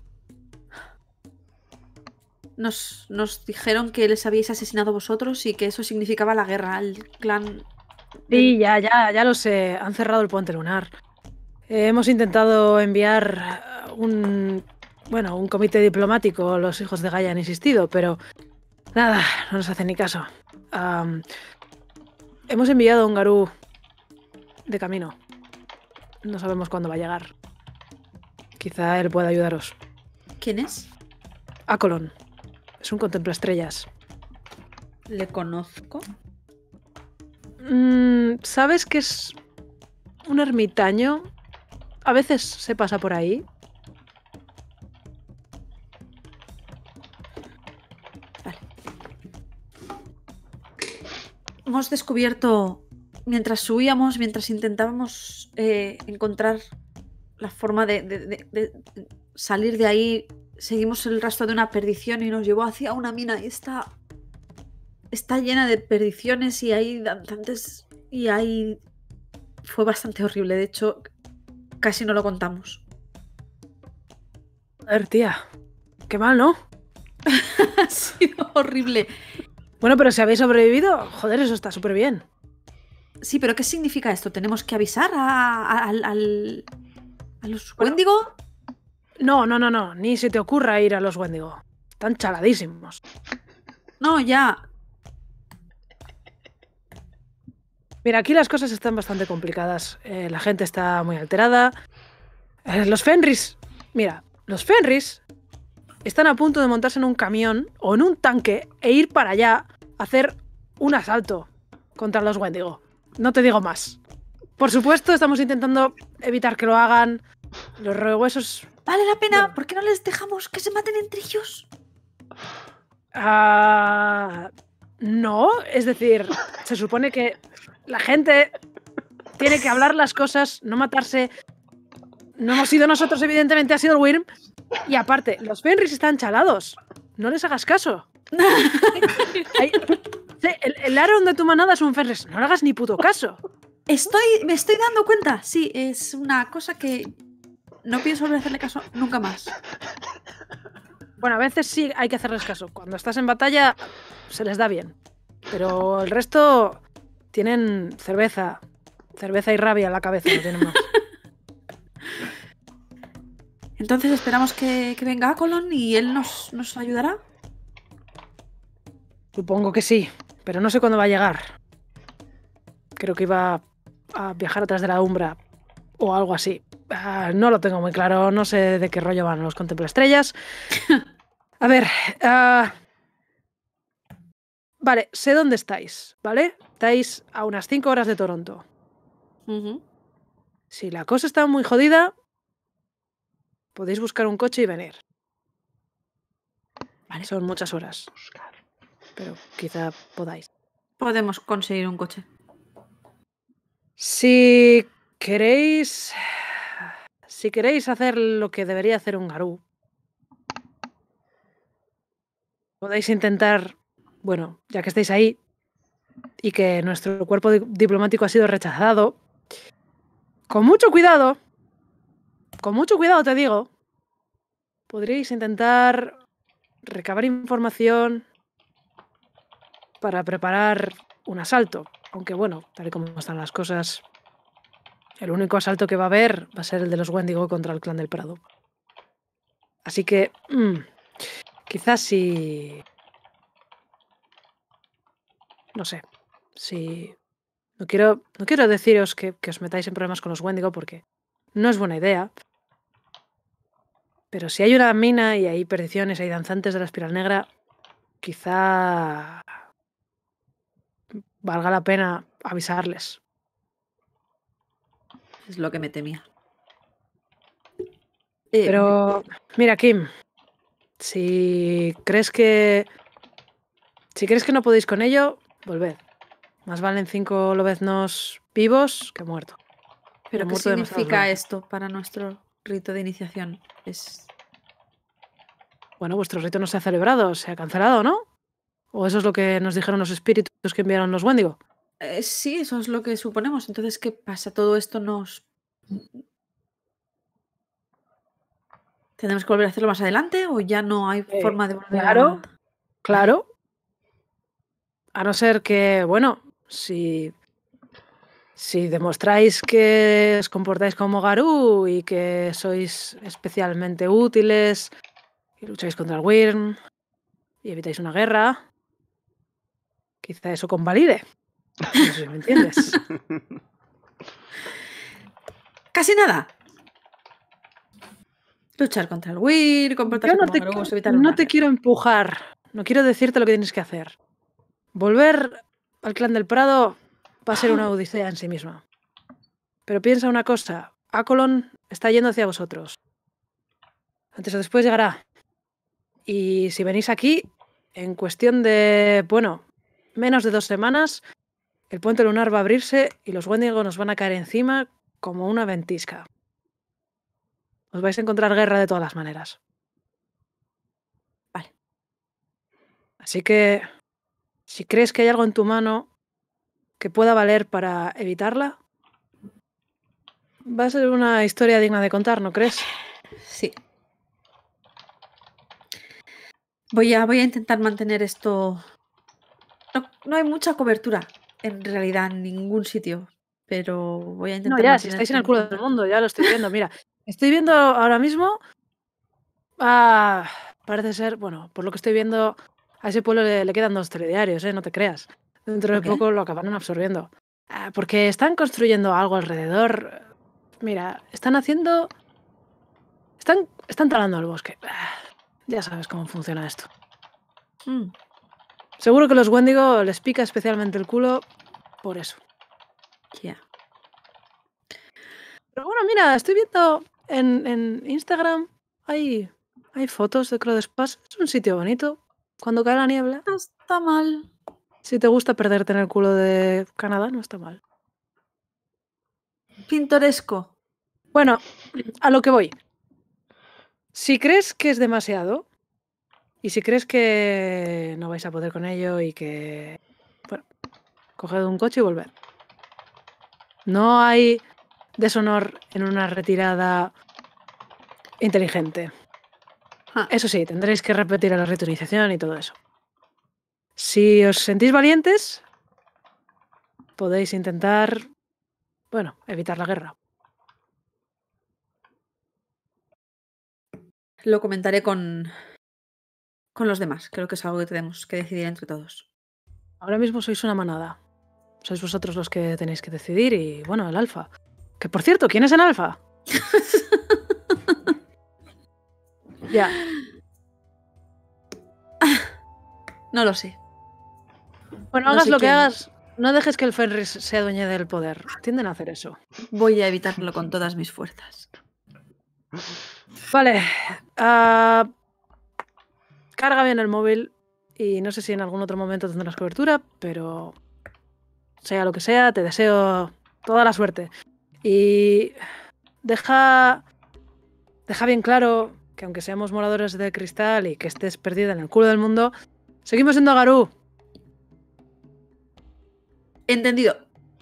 Nos, nos dijeron que les habíais asesinado vosotros y que eso significaba la guerra al clan... Sí, ya, ya, ya lo sé. Han cerrado el puente lunar. Eh, hemos intentado enviar un... bueno, un comité diplomático. Los hijos de Gaia han insistido, pero... nada, no nos hacen ni caso. Um, hemos enviado a un Garú de camino. No sabemos cuándo va a llegar. Quizá él pueda ayudaros. ¿Quién es? Acolon. Es un contemplaestrellas. ¿Le conozco? Mm, ¿Sabes que es un ermitaño? A veces se pasa por ahí. Vale. Hemos descubierto, mientras huíamos, mientras intentábamos eh, encontrar la forma de, de, de, de salir de ahí, seguimos el rastro de una perdición y nos llevó hacia una mina y está, está llena de perdiciones y hay danzantes y hay... Fue bastante horrible, de hecho, casi no lo contamos. A ver, tía. Qué mal, ¿no? Ha sido horrible. Bueno, pero si habéis sobrevivido, joder, eso está súper bien. Sí, pero ¿qué significa esto? ¿Tenemos que avisar a, a, al, al, a los Bueno. Wendigo? No, no, no, no. Ni se te ocurra ir a los Wendigo. Están chaladísimos. No, ya. Mira, aquí las cosas están bastante complicadas. Eh, la gente está muy alterada. Eh, los Fenris... Mira, los Fenris están a punto de montarse en un camión o en un tanque e ir para allá a hacer un asalto contra los Wendigo. No te digo más. Por supuesto, estamos intentando evitar que lo hagan. Los roehuesos... Vale la pena. Bueno. ¿Por qué no les dejamos que se maten entre ellos? Ah, no, es decir, se supone que la gente tiene que hablar las cosas, no matarse. No hemos sido nosotros, evidentemente, ha sido el Wyrm. Y aparte, los Fenris están chalados. No les hagas caso. Hay- Sí, el, el Aaron de tu manada es un Fenris. No le hagas ni puto caso. Estoy, me estoy dando cuenta. Sí, es una cosa que no pienso volver a hacerle caso nunca más. Bueno, a veces sí hay que hacerles caso. Cuando estás en batalla, se les da bien. Pero el resto tienen cerveza. Cerveza y rabia en la cabeza, no tienen más. Entonces esperamos que, que venga Acolon y él nos, nos ayudará. Supongo que sí, pero no sé cuándo va a llegar. Creo que iba a viajar atrás de la Umbra o algo así. Ah, no lo tengo muy claro, no sé de qué rollo van los contemplaestrellas. A ver, ah, vale, sé dónde estáis, ¿vale? Estáis a unas cinco horas de Toronto. Ujú. Si la cosa está muy jodida, podéis buscar un coche y venir. Vale. Son muchas horas, pero quizá podáis. Podemos conseguir un coche. Si queréis... Si queréis hacer lo que debería hacer un Garú, podéis intentar, bueno, ya que estáis ahí y que nuestro cuerpo di- diplomático ha sido rechazado, con mucho cuidado, con mucho cuidado te digo, podríais intentar recabar información para preparar un asalto. Aunque bueno, tal y como están las cosas, el único asalto que va a haber va a ser el de los Wendigo contra el clan del Prado. Así que... mm, quizás si... No sé, si... No quiero, no quiero deciros que, que os metáis en problemas con los Wendigo porque no es buena idea. Pero si hay una mina y hay perdiciones, hay danzantes de la espiral negra, quizá valga la pena avisarles. Es lo que me temía. Eh, Pero, mira, Kim, si crees que... Si crees que no podéis con ello, volved. Más valen cinco lobeznos vivos que muertos. ¿Pero he qué muerto demasiadas significa veces. esto para nuestro rito de iniciación? Es... Bueno, vuestro rito no se ha celebrado, se ha cancelado, ¿no? ¿O eso es lo que nos dijeron los espíritus que enviaron los Wendigo? Eh, sí, eso es lo que suponemos. Entonces, ¿qué pasa? ¿Todo esto nos... ¿Tenemos que volver a hacerlo más adelante o ya no hay Eh, forma de volver claro. a...? Claro. A no ser que, bueno, si... Si demostráis que os comportáis como Garú y que sois especialmente útiles y lucháis contra el Wyrm y evitáis una guerra, quizá eso convalide. No sé si me entiendes. ¡Casi nada! Luchar contra el Wyrm, comportarse Yo no como te, Garús, evitar no una te guerra. quiero empujar, no quiero decirte lo que tienes que hacer. Volver al clan del Prado va a ser una odisea en sí misma. Pero piensa una cosa, Acolon está yendo hacia vosotros. Antes o después llegará. Y si venís aquí, en cuestión de, bueno, menos de dos semanas, el puente lunar va a abrirse y los Wendigo nos van a caer encima como una ventisca. Os vais a encontrar guerra de todas las maneras. Vale. Así que, si crees que hay algo en tu mano que pueda valer para evitarla, va a ser una historia digna de contar, ¿no crees? Sí. Voy a, voy a intentar mantener esto... No, no hay mucha cobertura, en realidad, en ningún sitio. Pero voy a No, intentar ya, si mantener estáis en esto el culo del contacto. mundo, ya lo estoy viendo. Mira, estoy viendo ahora mismo... Ah, parece ser, bueno, por lo que estoy viendo, a ese pueblo le, le quedan dos telediarios, ¿eh? No te creas. Dentro de ¿Por qué? poco lo acabarán absorbiendo. Ah, porque están construyendo algo alrededor. Mira, están haciendo... Están, están talando el bosque. Ah, ya sabes cómo funciona esto. Mm, Seguro que los Wendigo les pica especialmente el culo por eso. ya. Pero bueno, mira, estoy viendo en, en Instagram, hay, hay fotos de Crodespas. Es un sitio bonito. Cuando cae la niebla. No está mal. Si te gusta perderte en el culo de Canadá, no está mal. Pintoresco. Bueno, a lo que voy. Si crees que es demasiado, y si crees que no vais a poder con ello y que... Bueno, coged un coche y volved. No hay deshonor en una retirada inteligente. Ah, Eso sí, tendréis que repetir la reutilización y todo eso. Si os sentís valientes, podéis intentar, bueno, evitar la guerra. lo comentaré con, con los demás. Creo que es algo que tenemos que decidir entre todos. Ahora mismo sois una manada. Sois vosotros los que tenéis que decidir y, bueno, el alfa. Que, por cierto, ¿quién es el alfa? Ya. No lo sé. Bueno, No hagas sé lo que quién. hagas, no dejes que el Fenris se adueñe del poder. Tienden a hacer eso. Voy a evitarlo con todas mis fuerzas. Vale. ah, carga bien el móvil y no sé si en algún otro momento tendrás cobertura, pero sea lo que sea, te deseo toda la suerte. Y deja, deja bien claro que aunque seamos moradores de cristal y que estés perdida en el culo del mundo, seguimos siendo Garú. Entendido.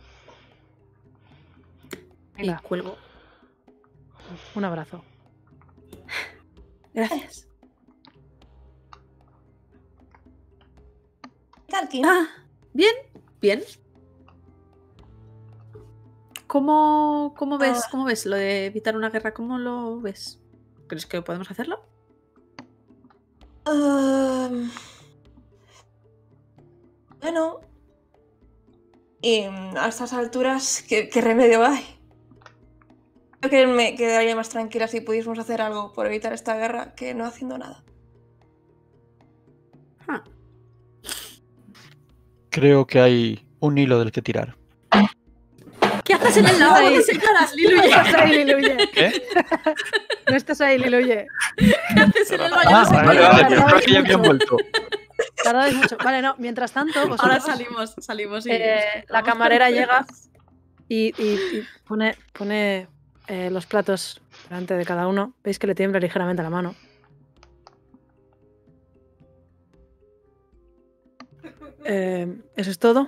Venga, Y cuelgo. un abrazo. Gracias. ¿Qué tal, Kim? Ah, bien, bien. ¿Cómo, cómo ves, Ah. cómo ves lo de evitar una guerra? ¿Cómo lo ves? ¿Crees que podemos hacerlo? Um, bueno. Y a estas alturas, ¿qué, qué remedio hay? Creo que me quedaría más tranquila si pudiésemos hacer algo por evitar esta guerra que no haciendo nada. Ah, Creo que hay un hilo del que tirar. ¿qué haces en el lavabo de señoras, No Liluye? estás ahí, Liluye. ¿Qué? No estás ahí, Liluye. ¿Qué haces en el baño Ah, de señoras? vale, vale, Tardabais creo que ya habían mucho. vuelto. Tardáis mucho. Vale, no, mientras tanto, Ahora vosotros, salimos, salimos y... eh, la camarera llega y, y- y pone, pone eh, los platos delante de cada uno. Veis que le tiembla ligeramente la mano. Eh, ¿Eso es todo?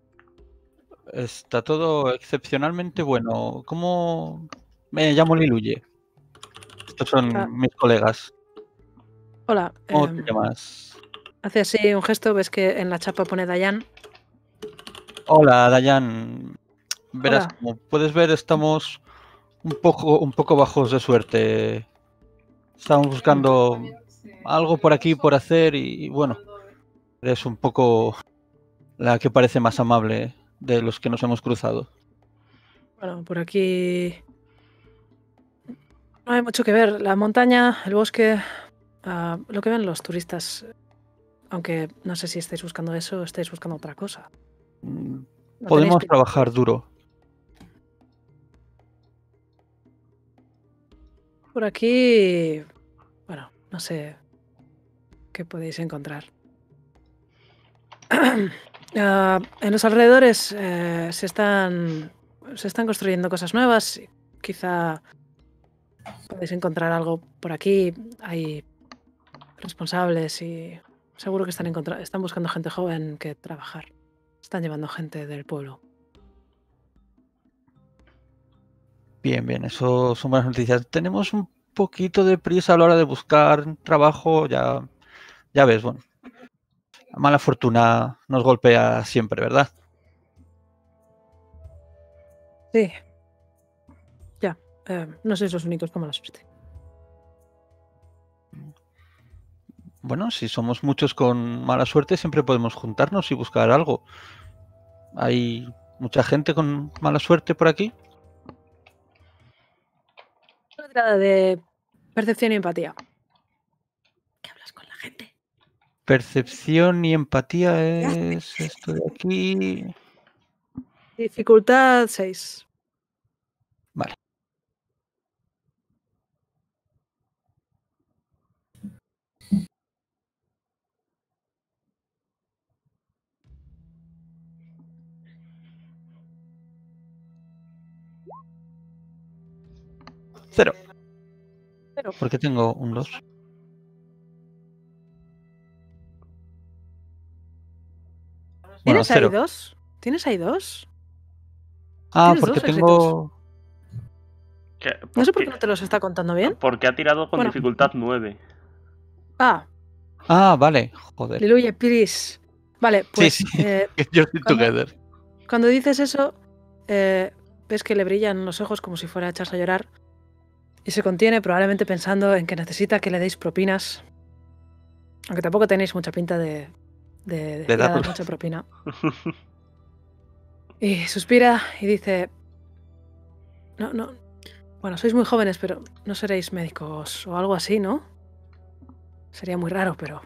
Está todo excepcionalmente bueno. ¿Cómo me llamo Liluye? Estos son Ah. mis colegas. Hola. ¿Cómo em, te llamas? hace así un gesto, ves que en la chapa pone Dayan. Hola, Dayan. Verás, Hola. como puedes ver, estamos un poco, un poco bajos de suerte. Estamos buscando algo por aquí por hacer y, bueno, eres un poco la que parece más amable de los que nos hemos cruzado. Bueno, por aquí no hay mucho que ver. La montaña, el bosque, ah, lo que ven los turistas. Aunque no sé si estáis buscando eso o estáis buscando otra cosa. Mm, No tenéis Podemos que- trabajar duro. Por aquí, bueno, no sé qué podéis encontrar. Ah, en los alrededores eh, se están se están construyendo cosas nuevas. Quizá podéis encontrar algo por aquí. Hay responsables y seguro que están encontra- están buscando gente joven que trabajar. Están llevando gente del pueblo. Bien, bien, eso son buenas noticias. Tenemos un poquito de prisa a la hora de buscar trabajo, ya, ya ves, bueno. La mala fortuna nos golpea siempre, ¿verdad? Sí. Ya. eh, no sois los únicos con mala suerte. Bueno, si somos muchos con mala suerte, siempre podemos juntarnos y buscar algo. Hay mucha gente con mala suerte por aquí. Una tirada de percepción y empatía. ¿Qué hablas con la gente? Percepción y empatía es esto de aquí. Dificultad seis. Vale. Cero. Cero. Porque tengo un dos. Bueno, ¿Tienes ahí cero. dos? ¿Tienes ahí dos? Ah, tienes porque dos tengo. ¿Qué? No sé por qué? qué no te los está contando bien. Porque ha tirado con Bueno. dificultad nueve. Ah, Ah, vale. Joder. Liluye, Piris. Vale, pues Sí, sí. eh, You're cuando- together. cuando dices eso, eh, ves que le brillan los ojos como si fuera a echarse a llorar. Y se contiene probablemente pensando en que necesita que le deis propinas. Aunque tampoco tenéis mucha pinta de, de, de De ir a dar darlas. mucha propina. Y suspira y dice... No, no... Bueno, sois muy jóvenes, pero no seréis médicos o algo así, ¿no? Sería muy raro, pero...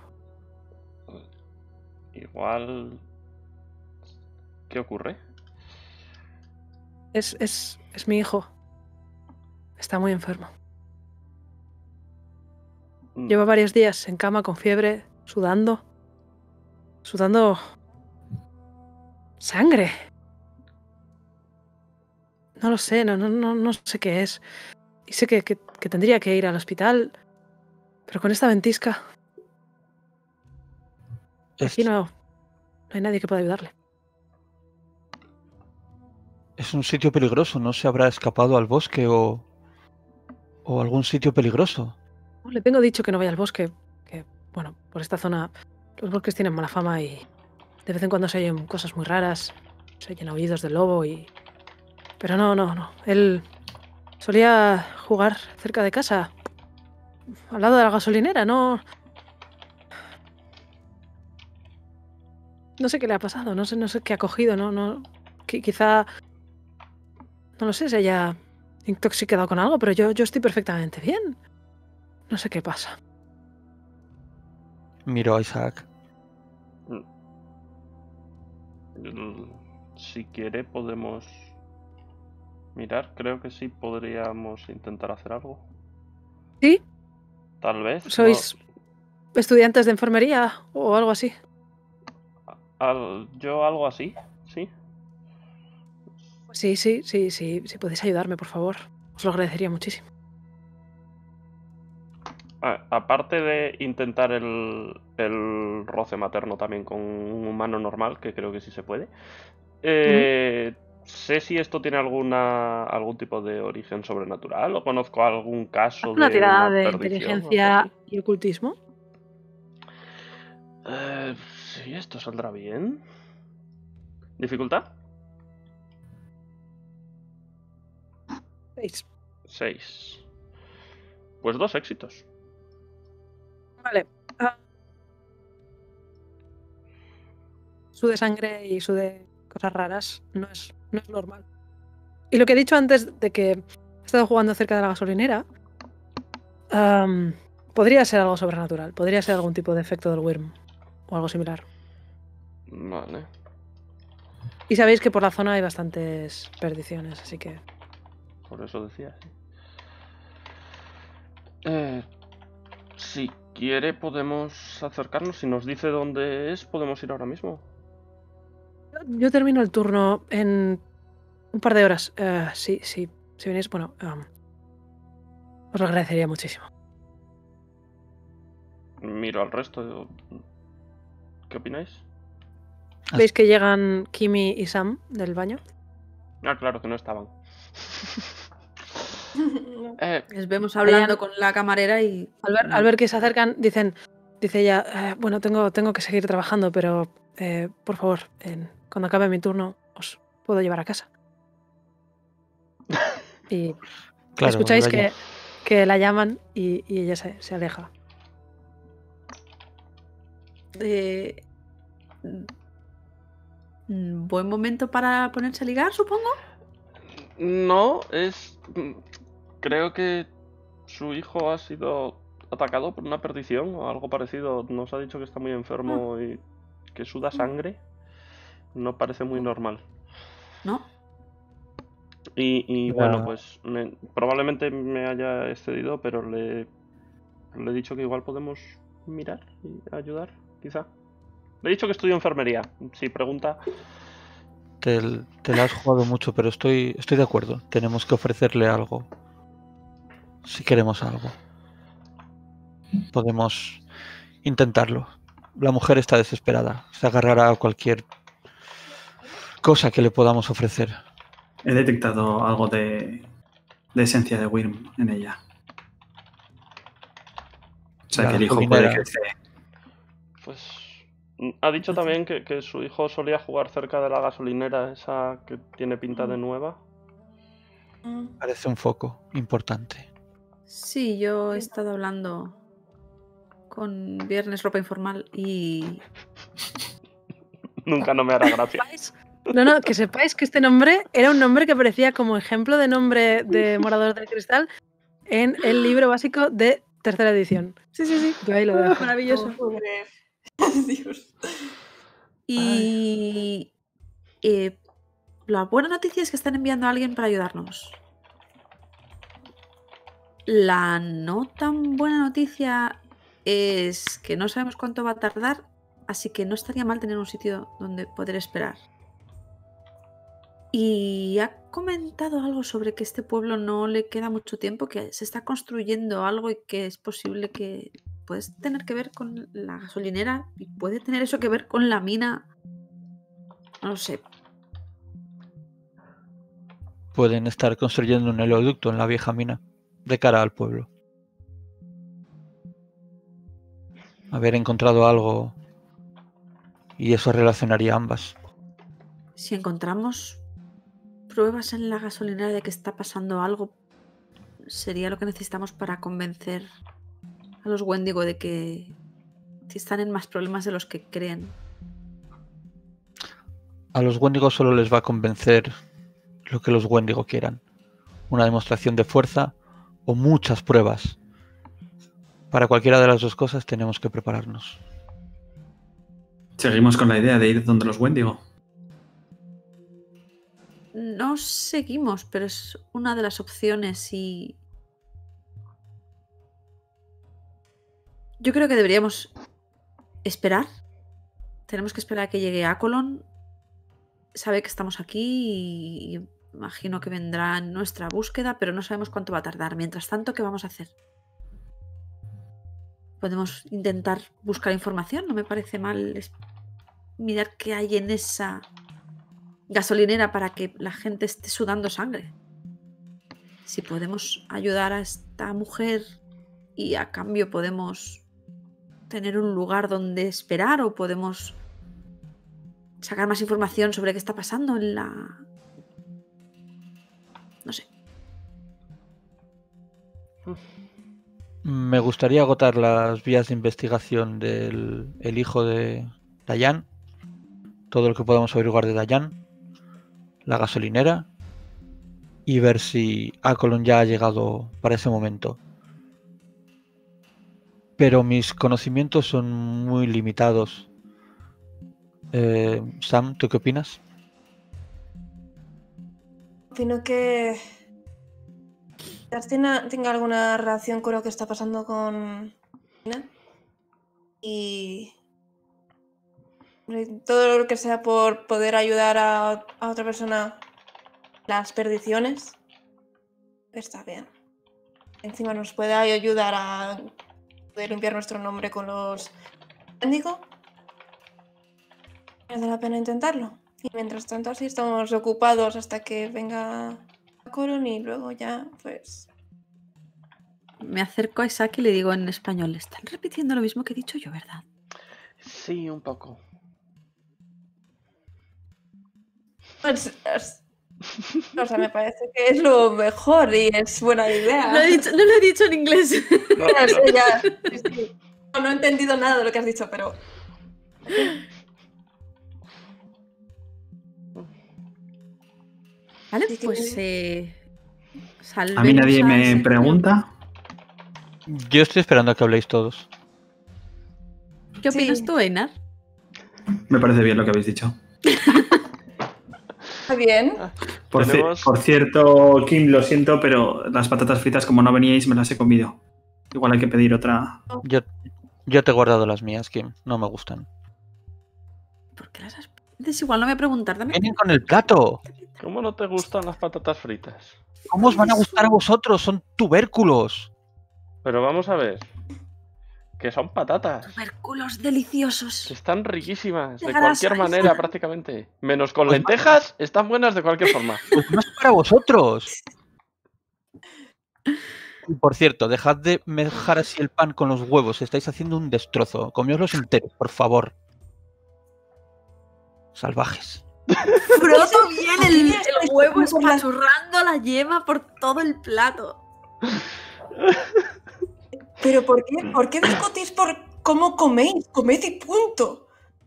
Igual. ¿Qué ocurre? Es, es, es mi hijo. Está muy enfermo. Mm, Lleva varios días en cama con fiebre, sudando. Sudando... sangre. No lo sé, no, no, no, no sé qué es. Y sé que, que, que tendría que ir al hospital, pero con esta ventisca, Es, aquí no, no hay nadie que pueda ayudarle. es un sitio peligroso. No se habrá escapado al bosque o. o algún sitio peligroso. Le tengo dicho que no vaya al bosque, que, bueno, por esta zona los bosques tienen mala fama y de vez en cuando se oyen cosas muy raras, se oyen aullidos del lobo y... Pero no, no, no. Él solía jugar cerca de casa, al lado de la gasolinera, no... no sé qué le ha pasado, no sé, no sé qué ha cogido, no, no, qui- quizá, no lo sé, se haya intoxicado con algo, pero yo, yo estoy perfectamente bien. No sé qué pasa. Miro a Isaac. Mm, Si quiere podemos mirar. Creo que sí podríamos intentar hacer algo. ¿Sí? Tal vez. ¿Sois estudiantes de enfermería o algo así? no- al- yo algo así, sí. Pues sí, sí, sí, sí, si podéis ayudarme, por favor. Os lo agradecería muchísimo. A- aparte de intentar el, el roce materno también con un humano normal, que creo que sí se puede. eh, Sé si esto tiene alguna algún tipo de origen sobrenatural o conozco algún caso Haz una de tirada una de perdición o algo inteligencia así. y ocultismo. Eh, sí, esto saldrá bien. ¿Dificultad? Seis. Seis. Pues dos éxitos. Vale. Ah. Su de sangre y su de cosas raras no es, no es normal. Y lo que he dicho antes de que he estado jugando cerca de la gasolinera, am, podría ser algo sobrenatural. Podría ser algún tipo de efecto del Wyrm o algo similar. Vale. Y sabéis que por la zona hay bastantes perdiciones, así que... Por eso decía, sí. Eh, si quiere podemos acercarnos. Si nos dice dónde es, podemos ir ahora mismo. Yo termino el turno en un par de horas. Eh, sí, sí. Si venís, bueno, am, os lo agradecería muchísimo. Miro al resto. ¿Qué opináis? ¿Veis que llegan Kimi y Sam del baño? Ah, claro, que no estaban. eh, Les vemos hablando Hayan- con la camarera y... Al ver, al ver que se acercan, dicen, dice ella, "Eh, bueno, tengo, tengo que seguir trabajando, pero eh, por favor, en- cuando acabe mi turno, os puedo llevar a casa. Y Claro, escucháis vaya. que, que la llaman y, y ella se, se aleja. Eh, mm, Buen momento para ponerse a ligar, supongo. no, es... Creo que su hijo ha sido atacado por una perdición o algo parecido. Nos ha dicho que está muy enfermo y que suda sangre. No parece muy normal. ¿No? Y, y Ya. bueno, pues me- probablemente me haya excedido, pero le, le he dicho que igual podemos mirar y ayudar, quizá. Le he dicho que estudio enfermería. Si pregunta, Te, te la has jugado mucho, pero estoy, estoy de acuerdo. Tenemos que ofrecerle algo. Si queremos algo. Podemos intentarlo. La mujer está desesperada. Se agarrará a cualquier cosa que le podamos ofrecer. He detectado algo de, de esencia de Wyrm en ella. O sea La que el hijo puede gasolinera. crecer. pues ha dicho también que, que su hijo solía jugar cerca de la gasolinera, esa que tiene pinta de nueva. Parece un foco importante. Sí, yo he estado hablando con Viernes Ropa Informal y... Nunca no me hará gracia. No, no, que sepáis que este nombre era un nombre que parecía como ejemplo de nombre de Moradores del Cristal en el libro básico de tercera edición. Sí, sí, sí. Yo ahí lo dejo. Maravilloso. No puedo creer. Dios. Y... eh, la buena noticia es que están enviando a alguien para ayudarnos. La no tan buena noticia es que no sabemos cuánto va a tardar, así que no estaría mal tener un sitio donde poder esperar. Y ha comentado algo sobre que este pueblo no le queda mucho tiempo, que se está construyendo algo y que es posible que puede tener que ver con la gasolinera y puede tener eso que ver con la mina. No lo sé. Pueden estar construyendo un oleoducto en la vieja mina de cara al pueblo. Haber encontrado algo y eso relacionaría ambas. Si encontramos pruebas en la gasolinera de que está pasando algo, sería lo que necesitamos para convencer a los Wendigo de que están en más problemas de los que creen. A los Wendigo solo les va a convencer lo que los Wendigo quieran. Una demostración de fuerza o muchas pruebas. Para cualquiera de las dos cosas tenemos que prepararnos. Seguimos con la idea de ir donde los Wendigo. No seguimos, pero es una de las opciones y... Yo creo que deberíamos esperar. Tenemos que esperar a que llegue Acolon. Sabe que estamos aquí y imagino que vendrá en nuestra búsqueda, pero no sabemos cuánto va a tardar. Mientras tanto, ¿qué vamos a hacer? Podemos intentar buscar información. No me parece mal es- mirar qué hay en esa gasolinera para que la gente esté sudando sangre. Si podemos ayudar a esta mujer y a cambio podemos tener un lugar donde esperar o podemos sacar más información sobre qué está pasando en la... No sé. Me gustaría agotar las vías de investigación del el hijo de Dayan. Todo lo que podamos averiguar de Dayan. La gasolinera. Y ver si Acolon ya ha llegado para ese momento. Pero mis conocimientos son muy limitados. Eh, Sam, ¿tú qué opinas? Opino que Justin tenga alguna relación con lo que está pasando con Ina. Y todo lo que sea por poder ayudar a, a otra persona las perdiciones está bien. Encima nos puede ayudar a poder limpiar nuestro nombre con los Wendigo. Merece la pena intentarlo. Y mientras tanto así estamos ocupados hasta que venga Coron y luego ya pues... Me acerco a Isaac y le digo en español, están repitiendo lo mismo que he dicho yo, ¿verdad? Sí, un poco. Pues, es- o sea, me parece que es lo mejor y es buena idea. Lo he dicho- no lo he dicho en inglés. No, Ya no. sé, ya. Sí, sí. No, no he entendido nada de lo que has dicho, pero... Vale, Sí, que- pues eh, A mí nadie salvemos a me ese niño. pregunta. Yo estoy esperando a que habléis todos. ¿Qué opinas Sí. tú, Einar? Me parece bien lo que habéis dicho. Está bien. Por, ci- Tenemos- por cierto, Kim, lo siento, pero las patatas fritas, como no veníais, me las he comido. Igual hay que pedir otra. Yo, yo te he guardado las mías, Kim. No me gustan. ¿Por qué las has... Es igual, no me voy a preguntar. Dame... Vienen con el plato. ¿Cómo no te gustan las patatas fritas? ¿Cómo os van a gustar a vosotros? Son tubérculos. Pero vamos a ver. Que son patatas. Tubérculos Que deliciosos. están riquísimas. De De grasa, cualquier hija. manera, prácticamente. Menos con lentejas, están buenas de cualquier forma. Pues no es para vosotros. Y por cierto, dejad de mejar así el pan con los huevos. Estáis haciendo un destrozo. Comioslos enteros, por favor. Salvajes. Froto bien el, Aquí el estoy huevo por la- espachurrando la yema por todo el plato. Pero ¿por qué, ¿por qué discutís por cómo coméis? Comed y punto.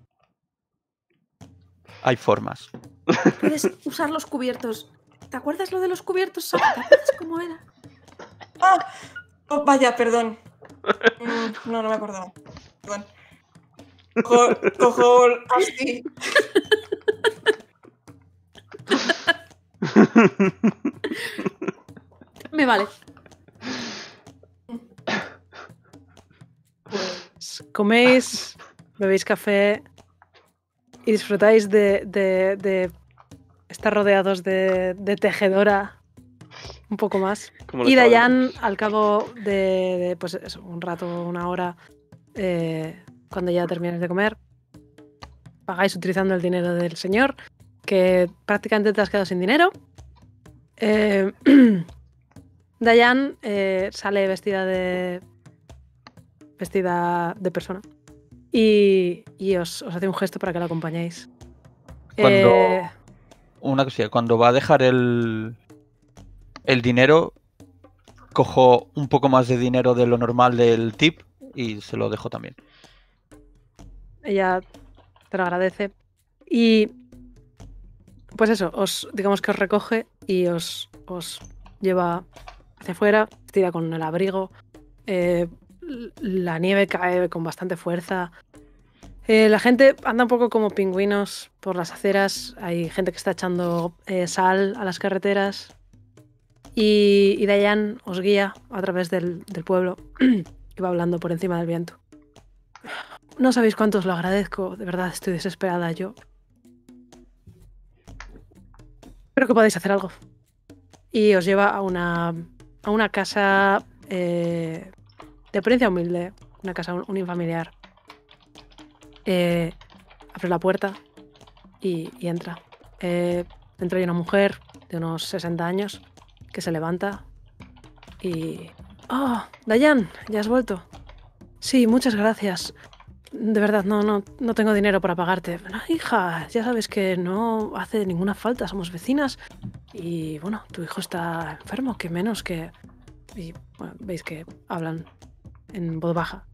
Hay formas. Puedes usar los cubiertos. ¿Te acuerdas lo de los cubiertos, Sam? ¿Te acuerdas cómo era? Ah, oh, vaya, perdón. Mm, no, no me acordaba. Perdón. Cojo, cojo así. Me vale. Pues coméis, bebéis café y disfrutáis de, de- de estar rodeados de, de tejedora un poco más. Como Y los Dayan, caballos. al cabo de, de, pues eso, un rato, una hora, eh, cuando ya termináis de comer, pagáis utilizando el dinero del señor, que prácticamente te has quedado sin dinero. Eh, Dayan eh, sale vestida de vestida de persona y, y os, os hace un gesto para que la acompañéis. Cuando- Eh, Una cosilla, cuando va a dejar el, el dinero, cojo un poco más de dinero de lo normal del tip y se lo dejo también. Ella te lo agradece. Y pues eso, os digamos que os recoge y os, os lleva hacia afuera, tira con el abrigo. Eh, la nieve cae con bastante fuerza. Eh, la gente anda un poco como pingüinos por las aceras. Hay gente que está echando eh, sal a las carreteras. Y, y Dayan os guía a través del, del pueblo y va hablando por encima del viento. No sabéis cuánto os lo agradezco. De verdad, estoy desesperada yo. Espero que podáis hacer algo. Y os lleva a una, a una casa eh, de apariencia humilde. Una casa unifamiliar. Eh, abre la puerta y, y entra. Eh, dentro hay una mujer de unos sesenta años que se levanta y... ¡Oh, Dayan! ¿Ya has vuelto? Sí, muchas gracias. De verdad, no, no, no tengo dinero para pagarte. No, hija, ya sabes que no hace ninguna falta, somos vecinas. Y bueno, tu hijo está enfermo, que menos que... Y bueno, veis que hablan en voz baja.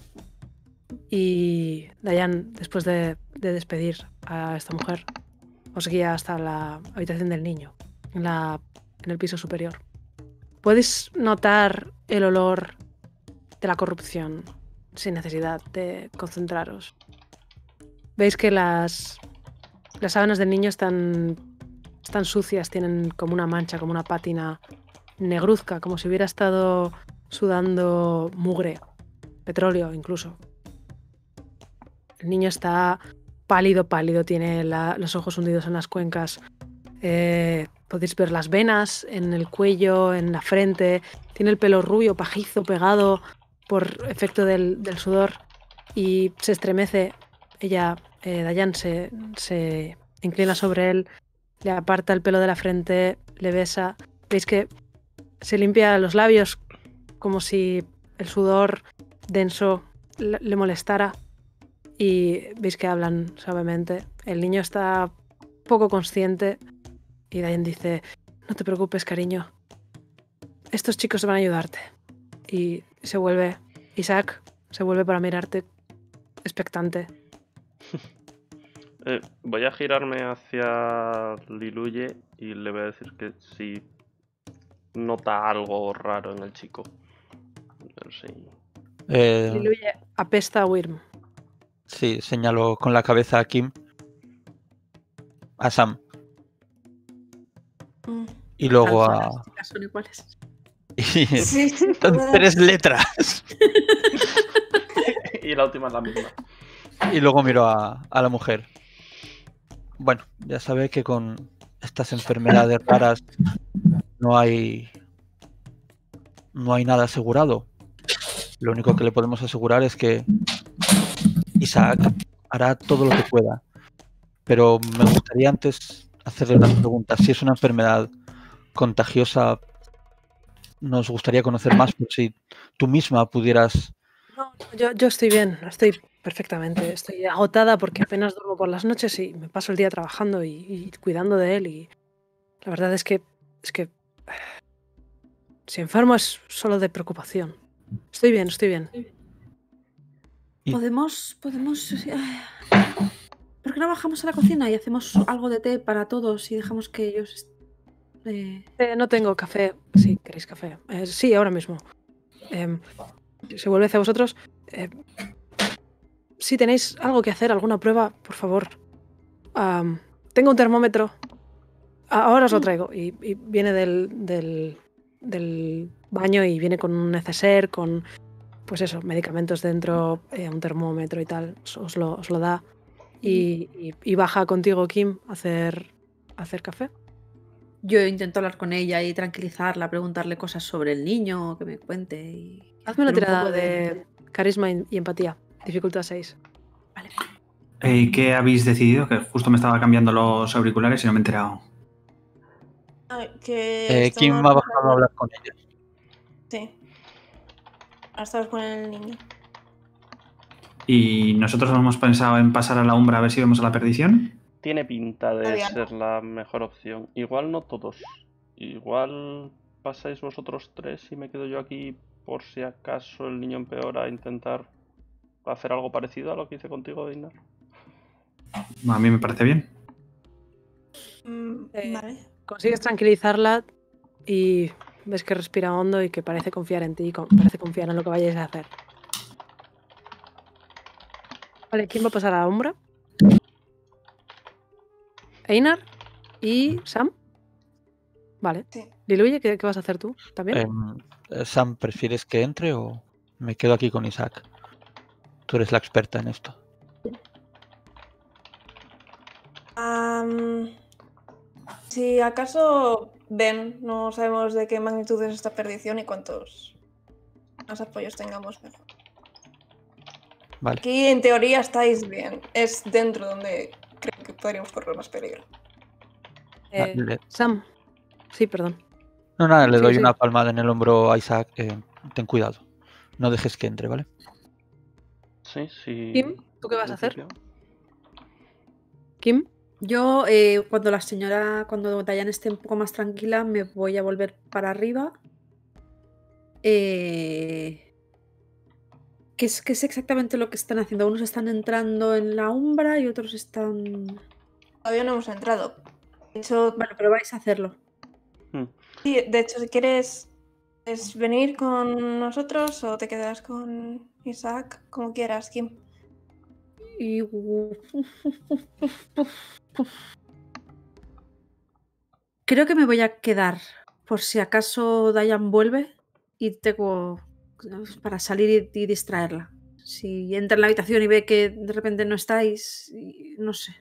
Y Dayan, después de, de despedir a esta mujer, os guía hasta la habitación del niño, en, la, en el piso superior. Podéis notar el olor de la corrupción sin necesidad de concentraros. Veis que las, las sábanas del niño están, están sucias, tienen como una mancha, como una pátina negruzca, como si hubiera estado sudando mugre, petróleo incluso. El niño está pálido, pálido, tiene la, los ojos hundidos en las cuencas. Eh, podéis ver las venas en el cuello, en la frente. Tiene el pelo rubio, pajizo, pegado por efecto del, del sudor. Y se estremece. Ella, eh, Dayan, se, se inclina sobre él, le aparta el pelo de la frente, le besa. Veis que se limpia los labios como si el sudor denso le, le molestara. Y veis que hablan suavemente. El niño está poco consciente. Y Dayan dice, no te preocupes, cariño. Estos chicos van a ayudarte. Y se vuelve, Isaac, se vuelve para mirarte expectante. Eh, voy a girarme hacia Liluye y le voy a decir que si nota algo raro en el chico. A ver si... Eh, Liluye apesta a Wyrm. sí, señalo con la cabeza a Kim. A Sam. Mm. Y luego a... Las chicas son iguales. y- Sí, sí, Son ¿verdad? tres letras. y la última es la misma. Y luego miro a, a la mujer. Bueno, ya sabe que con estas enfermedades raras no hay no hay nada asegurado. Lo único que le podemos asegurar es que Isaac hará todo lo que pueda. Pero me gustaría antes hacerle unas preguntas. Si es una enfermedad contagiosa, nos gustaría conocer más por si tú misma pudieras... No, yo, yo estoy bien, estoy perfectamente. Estoy agotada porque apenas duermo por las noches y me paso el día trabajando y, y cuidando de él. Y la verdad es que, es que si enfermo es solo de preocupación. Estoy bien, estoy bien. Y- Podemos, podemos... eh, ¿Por qué no bajamos a la cocina y hacemos algo de té para todos y dejamos que ellos... eh, Eh, no tengo café. Sí, queréis café. Eh, sí, ahora mismo. Eh, se vuelve hacia vosotros. Eh, si tenéis algo que hacer, alguna prueba, por favor. Am, tengo un termómetro. A- Ahora os lo traigo. Y, y viene del, del, del baño y viene con un neceser, con, pues eso, medicamentos dentro, eh, un termómetro y tal. Os, os lo, os lo da. Y, y- y baja contigo, Kim, a hacer, a hacer café. Yo intento hablar con ella y tranquilizarla, preguntarle cosas sobre el niño, que me cuente. Y... Hazme una hacer un tirada poco de carisma y y empatía. Dificultad seis. Vale. Eh, ¿Qué habéis decidido? Que justo me estaba cambiando los auriculares y no me he enterado. A ver, que Eh, Kim estamos- ha bajado a hablar con ella. Sí. Ahora estamos con el niño. ¿Y nosotros hemos pensado en pasar a la umbra a ver si vemos a la perdición? Tiene pinta de Todavía no. ser la mejor opción. Igual no todos. Igual pasáis vosotros tres y me quedo yo aquí por si acaso el niño empeora a intentar hacer algo parecido a lo que hice contigo, Einar. A mí me parece bien. Mm, Eh, vale. Consigues tranquilizarla y ves que respira hondo y que parece confiar en ti y con- parece confiar en lo que vayáis a hacer. Vale, ¿quién va a pasar a la Umbra? Einar y Sam. Vale. Sí. Liluye, ¿qué, qué vas a hacer tú también? Em, eh, Sam, ¿prefieres que entre o me quedo aquí con Isaac? Tú eres la experta en esto. Am, si acaso ven, no sabemos de qué magnitud es esta perdición y cuántos más apoyos tengamos mejor. Vale. Aquí en teoría estáis bien. Es dentro donde creo que podríamos correr más peligro. Eh, le- Sam. Sí, perdón. No, nada, le Sí, doy sí. una palmada en el hombro a Isaac. eh, ten cuidado. No dejes que entre, ¿vale? Sí, sí. Kim, ¿tú qué vas en a hacer? principio. Kim. Yo, eh, cuando la señora, cuando Dayan esté un poco más tranquila, me voy a volver para arriba. Eh, ¿qué, es, ¿Qué es exactamente lo que están haciendo? Unos están entrando en la umbra y otros están... Todavía no hemos entrado. De hecho, Bueno, pero vais a hacerlo. Hmm. sí, de hecho, si quieres es venir con nosotros o te quedas con Isaac, como quieras, Kim. Y... Creo que me voy a quedar por si acaso Dayan vuelve y tengo para salir y, y distraerla. Si entra en la habitación y ve que de repente no estáis, y- no sé.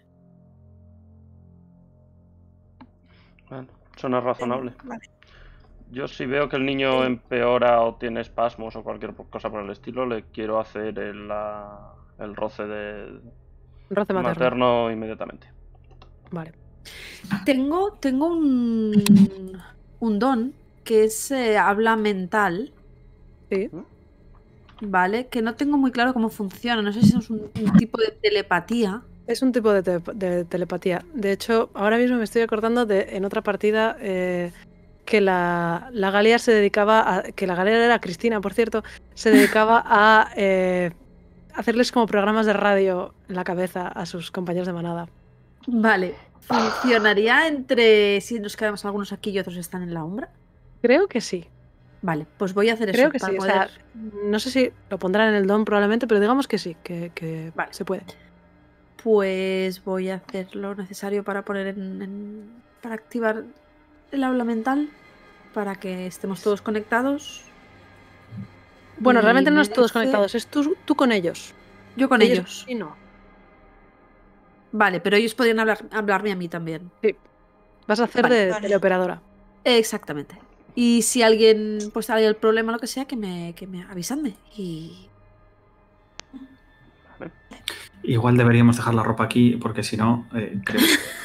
Bueno, suena razonable. Vale. Yo si veo que el niño Sí. empeora o tiene espasmos o cualquier cosa por el estilo, le quiero hacer el, la- el roce de Roce materno. materno inmediatamente. Vale. Tengo, tengo un, un don que es eh, habla mental, Sí. ¿vale? Que no tengo muy claro cómo funciona. No sé si es un, un tipo de telepatía. Es un tipo de, te- de telepatía. De hecho, ahora mismo me estoy acordando de en otra partida eh, que la, la Galia se dedicaba a. Que la Galia era Cristina, por cierto. Se dedicaba a eh, hacerles como programas de radio en la cabeza a sus compañeros de manada. Vale. ¿Funcionaría entre si nos quedamos algunos aquí y otros están en la umbra? Creo que sí. Vale, pues voy a hacer Creo eso que para sí. O poder... sea, no sé si lo pondrán en el don probablemente, pero digamos que sí, que, que Vale. se puede. Pues voy a hacer lo necesario para poner en, en- para activar el aula mental para que estemos todos conectados. Bueno, Y realmente no me es todos dice- conectados, es tú, tú con ellos. Yo con ellos. Y no. Vale, pero ellos podrían hablar, hablarme a mí también. Vas a hacer Vale, de vale. teleoperadora. Exactamente. Y si alguien, pues hay el problema, lo que sea, que me, que me avisadme. Y Igual deberíamos dejar la ropa aquí porque si no, eh, creo.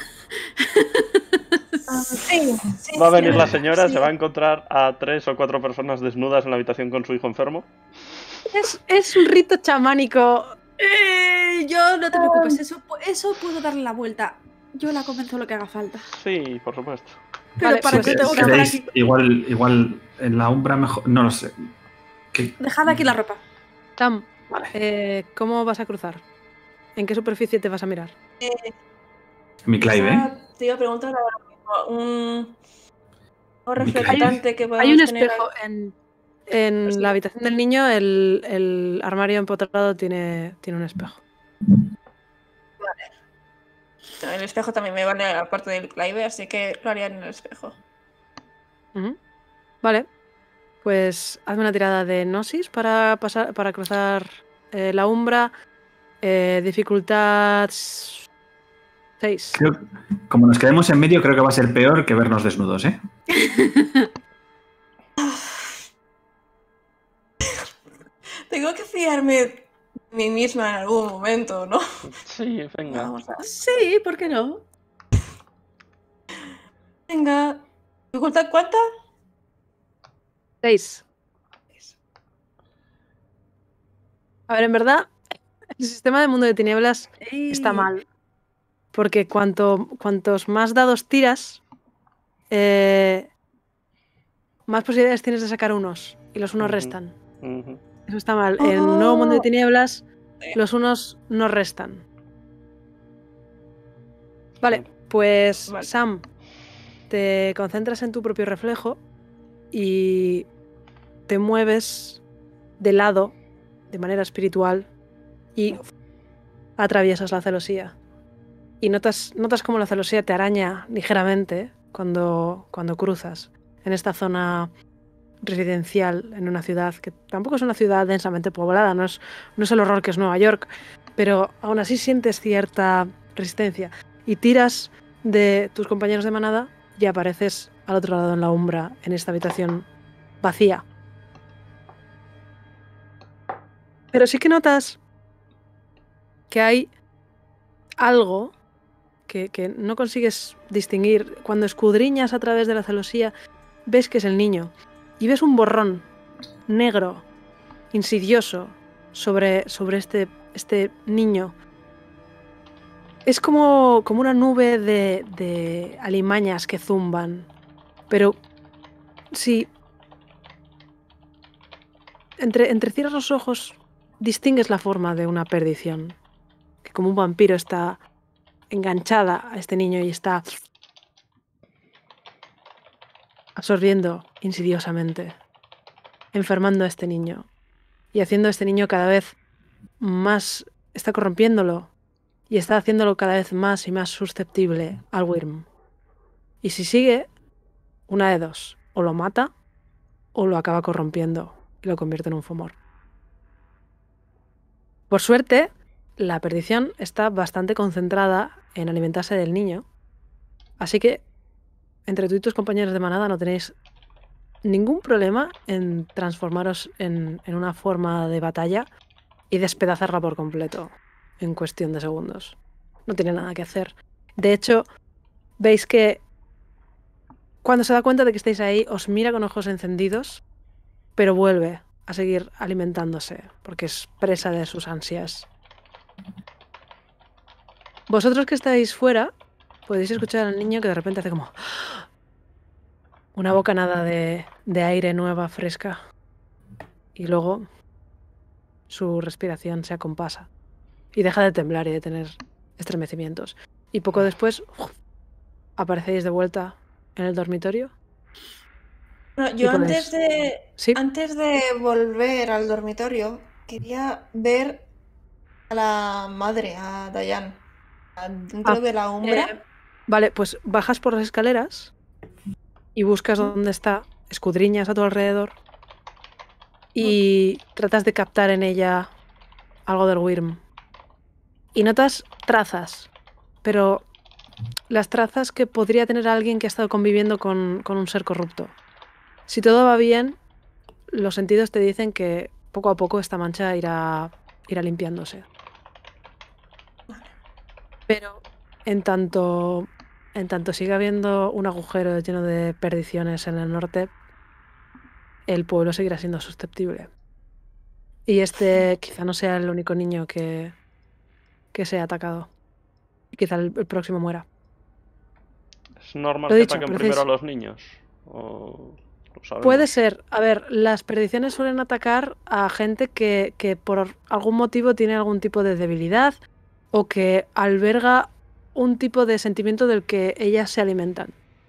Ah, sí, sí, Va a sí, venir la sí. señora, se va a encontrar a tres o cuatro personas desnudas en la habitación con su hijo enfermo. Es, es un rito chamánico. Eh, yo no te preocupes, eso, pu- eso puedo darle la vuelta. Yo la convenzo lo que haga falta. Sí, por supuesto. Pero Vale, para pues qué si tengo que estar ¿Queréis? aquí. Igual, igual en la umbra mejor. No lo sé. ¿Qué? Dejad aquí la ropa. Tam, Vale. eh, ¿cómo vas a cruzar? ¿En qué superficie te vas a mirar? Mi Clive, ¿eh? Ah, te iba a preguntar ahora mismo. Un, un Mi reflectante que podemos Hay un tener espejo aquí. en, en Sí. la habitación del niño, el, el armario empotrado tiene, tiene un espejo. No, el espejo también me vale aparte del Clive, así que lo haría en el espejo. Ujú. Vale, pues hazme una tirada de Gnosis para, pasar, para cruzar eh, la umbra. Eh, dificultad seis. Creo- como nos quedemos en medio, creo que va a ser peor que vernos desnudos, ¿eh? Tengo que fiarme de mí misma en algún momento, ¿no? Sí, venga. Vamos a... Sí, ¿por qué no? Venga. ¿Dificultad cuánta? seis. A ver, en verdad, el sistema de mundo de tinieblas está Ey. mal. Porque cuanto, cuantos más dados tiras, eh, más posibilidades tienes de sacar unos. Y los unos Ujú. restan. Ujú. Eso está mal. En un nuevo mundo de Oh. tinieblas, los unos no restan. Vale, Pues, Vale. Sam, te concentras en tu propio reflejo y te mueves de lado, de manera espiritual, y atraviesas la celosía. Y notas, notas cómo la celosía te araña ligeramente cuando, cuando cruzas en esta zona residencial, en una ciudad que tampoco es una ciudad densamente poblada, no es, no es el horror que es Nueva York, pero aún así sientes cierta resistencia. Y tiras de tus compañeros de manada y apareces al otro lado en la umbra, en esta habitación vacía. Pero sí que notas que hay algo que, que no consigues distinguir. Cuando escudriñas a través de la celosía, ves que es el niño. Y ves un borrón negro, insidioso, sobre, sobre este, este niño. Es como, como una nube de, de alimañas que zumban. Pero si entre, entre cierras los ojos, distingues la forma de una perdición. Que como un vampiro está enganchada a este niño y está absorbiendo insidiosamente, enfermando a este niño y haciendo a este niño cada vez más, está corrompiéndolo y está haciéndolo cada vez más y más susceptible al Wyrm. Y si sigue, una de dos, o lo mata o lo acaba corrompiendo y lo convierte en un fomor. Por suerte, la perdición está bastante concentrada en alimentarse del niño, así que entre tú y tus compañeros de manada no tenéis ningún problema en transformaros en, en una forma de batalla y despedazarla por completo en cuestión de segundos. No tiene nada que hacer. De hecho, veis que cuando se da cuenta de que estáis ahí, os mira con ojos encendidos, pero vuelve a seguir alimentándose, porque es presa de sus ansias. Vosotros que estáis fuera, podéis escuchar al niño que de repente hace como una bocanada de, de aire nueva, fresca. Y luego su respiración se acompasa. Y deja de temblar y de tener estremecimientos. Y poco después ¡uf!, aparecéis de vuelta en el dormitorio. Bueno, yo Y ponéis- antes de, Sí. antes de volver al dormitorio, quería ver a la madre, a Dayan, dentro Ah, de la umbra. Eh, vale, pues bajas por las escaleras y buscas dónde está, escudriñas a tu alrededor y tratas de captar en ella algo del Wyrm. Y notas trazas, pero las trazas que podría tener alguien que ha estado conviviendo con, con un ser corrupto. Si todo va bien, los sentidos te dicen que poco a poco esta mancha irá, irá limpiándose. Pero en tanto, en tanto siga habiendo un agujero lleno de perdiciones en el norte, el pueblo seguirá siendo susceptible. Y este quizá no sea el único niño que, que sea atacado. Y quizá el, el próximo muera. ¿Es normal Lo que dicho, ataquen pero primero a es- los niños? ¿O lo sabemos? Puede ser. A ver, las perdiciones suelen atacar a gente que, que por algún motivo tiene algún tipo de debilidad o que alberga un tipo de sentimiento del que ellas se alimentan.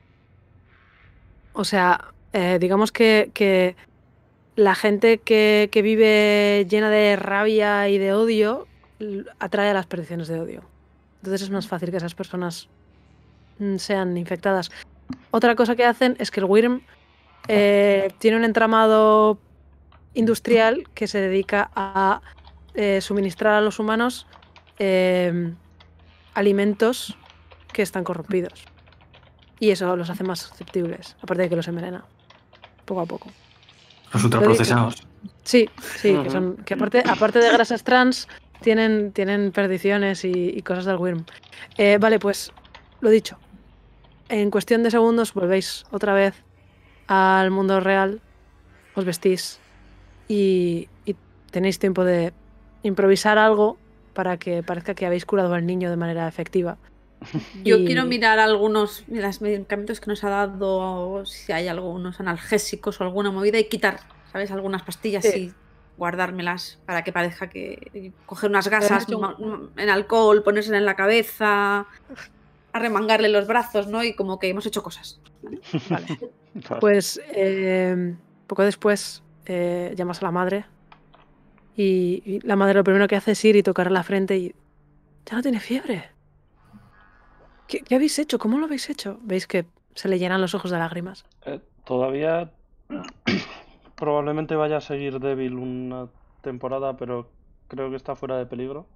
O sea, eh, digamos que, que la gente que, que vive llena de rabia y de odio l- atrae a las perdiciones de odio. Entonces es más fácil que esas personas mm, sean infectadas. Otra cosa que hacen es que el Wyrm eh, tiene un entramado industrial que se dedica a eh, suministrar a los humanos eh, alimentos que están corrompidos. Y eso los hace más susceptibles, aparte de que los envenena, poco a poco. Los ultraprocesados. Sí, sí, que Ujú. son que aparte, aparte de grasas trans, tienen, tienen perdiciones y, y cosas del Wyrm. Eh, vale, pues lo dicho. En cuestión de segundos volvéis otra vez al mundo real, os vestís y, y tenéis tiempo de improvisar algo para que parezca que habéis curado al niño de manera efectiva. Yo Y- quiero mirar algunos de los medicamentos que nos ha dado, si hay algunos analgésicos o alguna movida, y quitar, ¿sabes? Algunas pastillas Sí. y guardármelas para que parezca que coger unas gasas hecho un- ma- en alcohol, ponérsela en la cabeza, remangarle los brazos, ¿no? Y como que hemos hecho cosas. ¿Vale? Vale. Vale. Pues eh, poco después eh, llamas a la madre y, y la madre lo primero que hace es ir y tocar la frente y... Ya no tiene fiebre. ¿Qué, qué habéis hecho? ¿Cómo lo habéis hecho? Veis que se le llenan los ojos de lágrimas. Eh, todavía probablemente vaya a seguir débil una temporada, pero creo que está fuera de peligro.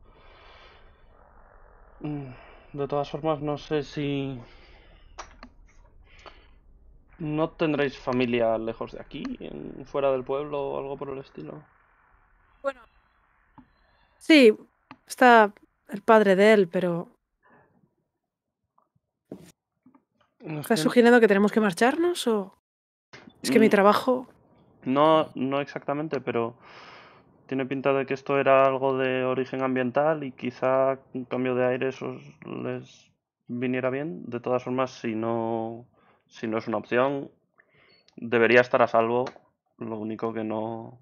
Mm, De todas formas, no sé si... ¿No tendréis familia lejos de aquí, en- fuera del pueblo o algo por el estilo? Bueno. Sí, está el padre de él, pero... Es ¿Estás que sugiriendo que tenemos que marcharnos o...? Es que mi Mm, trabajo... no, no exactamente, pero tiene pinta de que esto era algo de origen ambiental y quizá un cambio de aires os les viniera bien. De todas formas, si no, si no es una opción, debería estar a salvo. Lo único que no...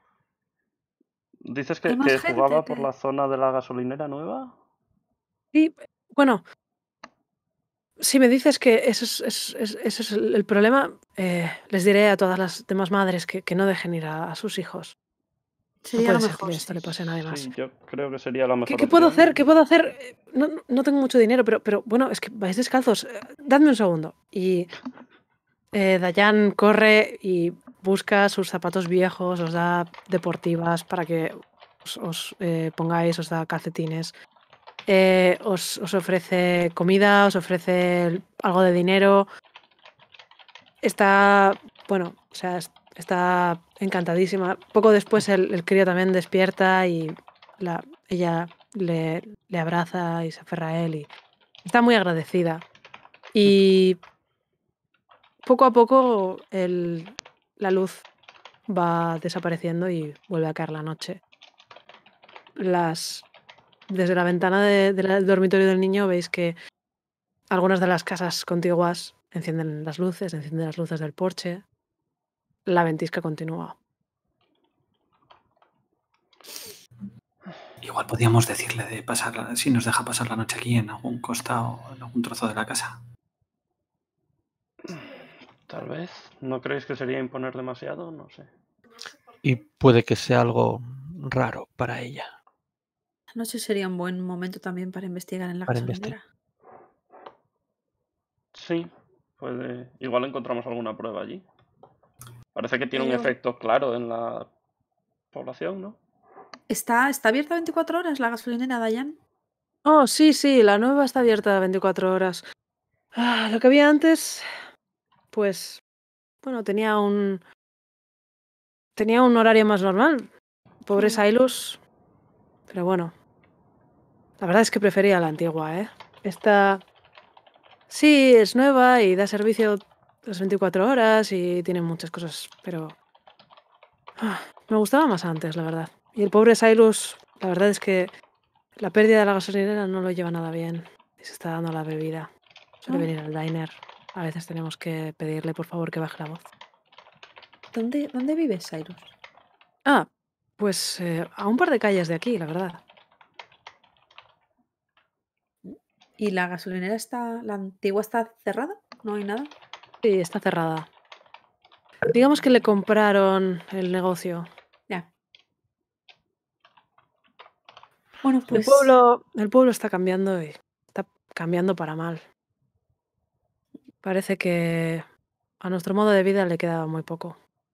¿Dices Hay que, más que gente jugaba por que... la zona de la gasolinera nueva? Sí, bueno, si me dices que eso es, es- es- ese es el, el problema, eh, les diré a todas las demás madres que, que no dejen ir a, a sus hijos. No Sería puede lo ser que mejor, esto sí. le pase a nadie más. Sí, yo creo que sería la ¿Qué, mejor qué puedo opción. hacer? ¿Qué puedo hacer? Eh, No, no- no tengo mucho dinero, pero, pero bueno, es que vais descalzos. Eh, Dadme un segundo. Y eh, Dayan corre y busca sus zapatos viejos, os da deportivas para que os, os, eh, pongáis, os da calcetines. Eh, os, os ofrece comida, os ofrece el- algo de dinero. Está, bueno, o sea, es- está encantadísima. Poco después el, el crío también despierta y la, ella le, le abraza y se aferra a él y está muy agradecida. Y poco a poco el- la luz va desapareciendo y vuelve a caer la noche. Las, desde la ventana de- de la- del dormitorio del niño veis que algunas de las casas contiguas encienden las luces, encienden las luces del porche. La ventisca continúa. Igual podríamos decirle de pasar, si nos deja pasar la noche aquí en algún costado, en algún trozo de la casa. Tal vez. ¿No creéis que sería imponer demasiado? No sé. Y puede que sea algo raro para ella. La noche sería un buen momento también para investigar en la Para gasolinera. Sí, puede... Igual encontramos alguna prueba allí. Parece que tiene un Pero- efecto claro en la población, ¿no? ¿Está, está abierta veinticuatro horas la gasolinera, Dayan? Oh, sí, sí, la nueva está abierta veinticuatro horas. Ah, lo que había antes, pues, bueno, tenía un... Tenía un horario más normal. Pobre Hmm. Silas. Pero bueno. La verdad es que prefería la antigua, ¿eh? Esta... Sí, es nueva y da servicio las veinticuatro horas y tiene muchas cosas, pero... ah, me gustaba más antes, la verdad. Y el pobre Silas, la verdad es que la pérdida de la gasolinera no lo lleva nada bien. Y se está dando la bebida. Suele Oh. venir al diner. A veces tenemos que pedirle, por favor, que baje la voz. ¿Dónde, dónde vives, Cyrus? Ah, pues eh, a un par de calles de aquí, la verdad. ¿Y la gasolinera está, la antigua está cerrada? ¿No hay nada? Sí, está cerrada. Digamos que le compraron el negocio. Ya. Bueno, El pues... pueblo, el pueblo está cambiando y está cambiando para mal. Parece que a nuestro modo de vida le queda muy poco.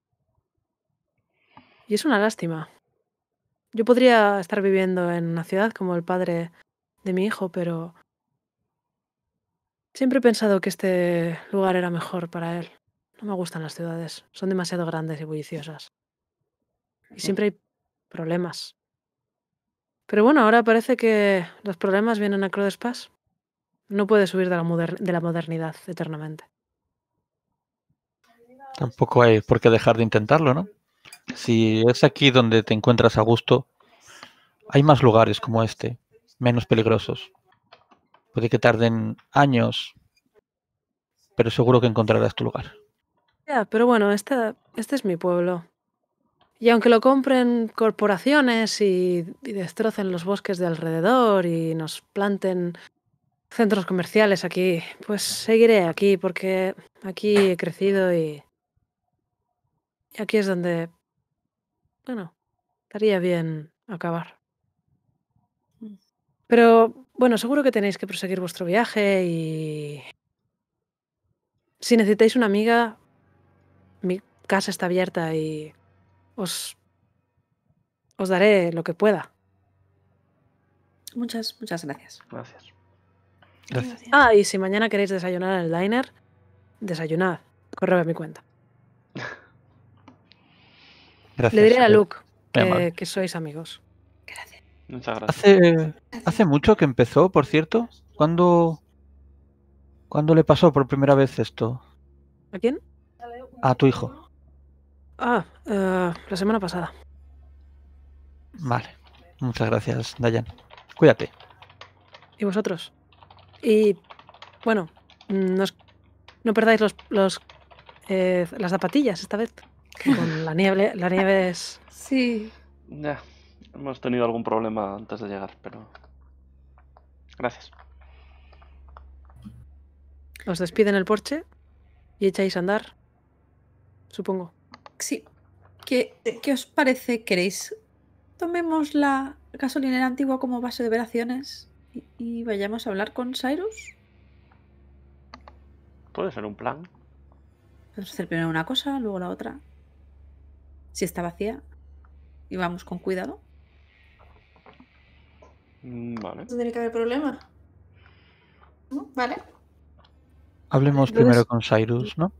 Y es una lástima. Yo podría estar viviendo en una ciudad como el padre de mi hijo, pero siempre he pensado que este lugar era mejor para él. No me gustan las ciudades, son demasiado grandes y bulliciosas. Y siempre hay problemas. Pero bueno, ahora parece que los problemas vienen a Crodespas. No puedes huir de la, moder- de la modernidad eternamente. Tampoco hay por qué dejar de intentarlo, ¿no? Si es aquí donde te encuentras a gusto, hay más lugares como este, menos peligrosos. Puede que tarden años, pero seguro que encontrarás tu lugar. Ya, pero bueno, esta, este es mi pueblo. Y aunque lo compren corporaciones y, y destrocen los bosques de alrededor y nos planten centros comerciales aquí. Pues seguiré aquí porque aquí he crecido y, y aquí es donde, bueno, estaría bien acabar. Pero bueno, seguro que tenéis que proseguir vuestro viaje y si necesitáis una amiga, mi casa está abierta y os, os daré lo que pueda. Muchas, muchas gracias. Gracias. Gracias. Ah, y si mañana queréis desayunar en el diner, desayunad. Correo a mi cuenta. Gracias. Le diré a eh, Luke muy amable. que, que sois amigos. Gracias. Muchas gracias. Hace, hace mucho que empezó, por cierto. ¿Cuándo, ¿Cuándo le pasó por primera vez esto ¿A quién? a tu hijo? Ah, eh, la semana pasada. Vale. Muchas gracias, Dayan. Cuídate. ¿Y vosotros? Y bueno, no, os- no perdáis los, los eh, las zapatillas esta vez. Que con la nieve, la nieve es... Sí. Ya, hemos tenido algún problema antes de llegar, pero... Gracias. Os despiden el porche y echáis a andar, supongo. Sí. ¿Qué, ¿Qué os parece? ¿Queréis? Tomemos la gasolinera antigua como base de operaciones y, y vayamos a hablar con Cyrus. Puede ser un plan. Podemos hacer primero una cosa, luego la otra. Si está vacía. Y vamos con cuidado. Mm, Vale. No tiene que haber problema. ¿No? Vale. Hablemos Entonces- primero con Cyrus, ¿no?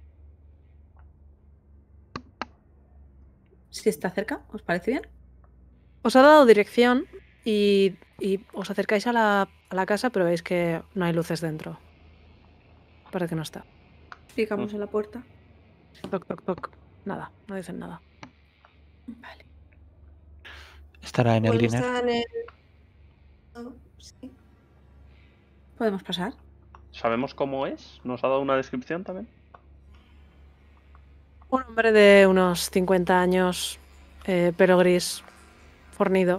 Si está cerca, ¿os parece bien? Os ha dado dirección y, y os acercáis a la, a la casa, pero veis que no hay luces dentro. Parece que no está. Picamos Mm. en la puerta. Toc, toc, toc. Nada, no dicen nada. Vale. Estará en el Igual diner. está en el... Oh, sí. ¿Podemos pasar? ¿Sabemos cómo es? ¿Nos ha dado una descripción también? Un hombre de unos cincuenta años, eh, pelo gris, fornido.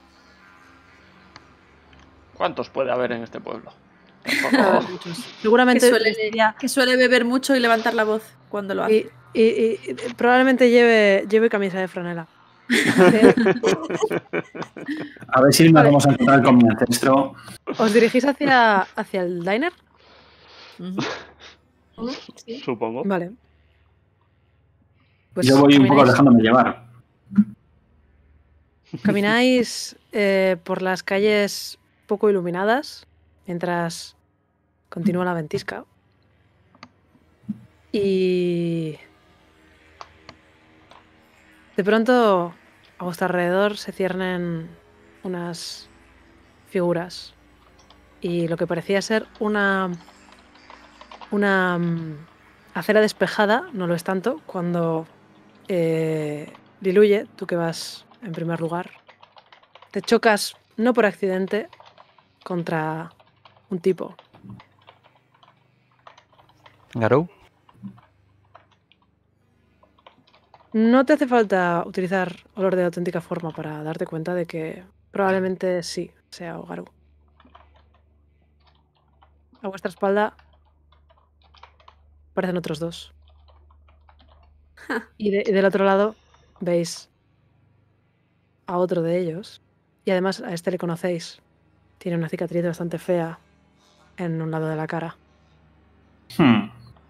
¿Cuántos puede haber en este pueblo? Ah, Tampoco- muchos. Que Seguramente suele, vestiría- que suele beber mucho y levantar la voz cuando lo y, hace. y- y- y probablemente lleve, lleve camisa de franela. A ver si nos Vale. vamos a encontrar con mi ancestro. ¿Os dirigís hacia, hacia el diner? Ujú. Mm, sí. Supongo. Vale. Pues Yo voy un poco camináis- dejándome llevar. Camináis eh, por las calles poco iluminadas mientras continúa la ventisca. Y de pronto a vuestro alrededor se ciernen unas figuras. Y lo que parecía ser una, una mm, acera despejada, no lo es tanto, cuando eh, Liluye, tú que vas en primer lugar, te chocas, no por accidente, contra un tipo. Garou. No te hace falta utilizar olor de auténtica forma para darte cuenta de que probablemente sí sea Ogaru. A vuestra espalda aparecen otros dos. Y, de- y del otro lado veis a otro de ellos. Y además a este le conocéis. Tiene una cicatriz bastante fea en un lado de la cara. Hmm.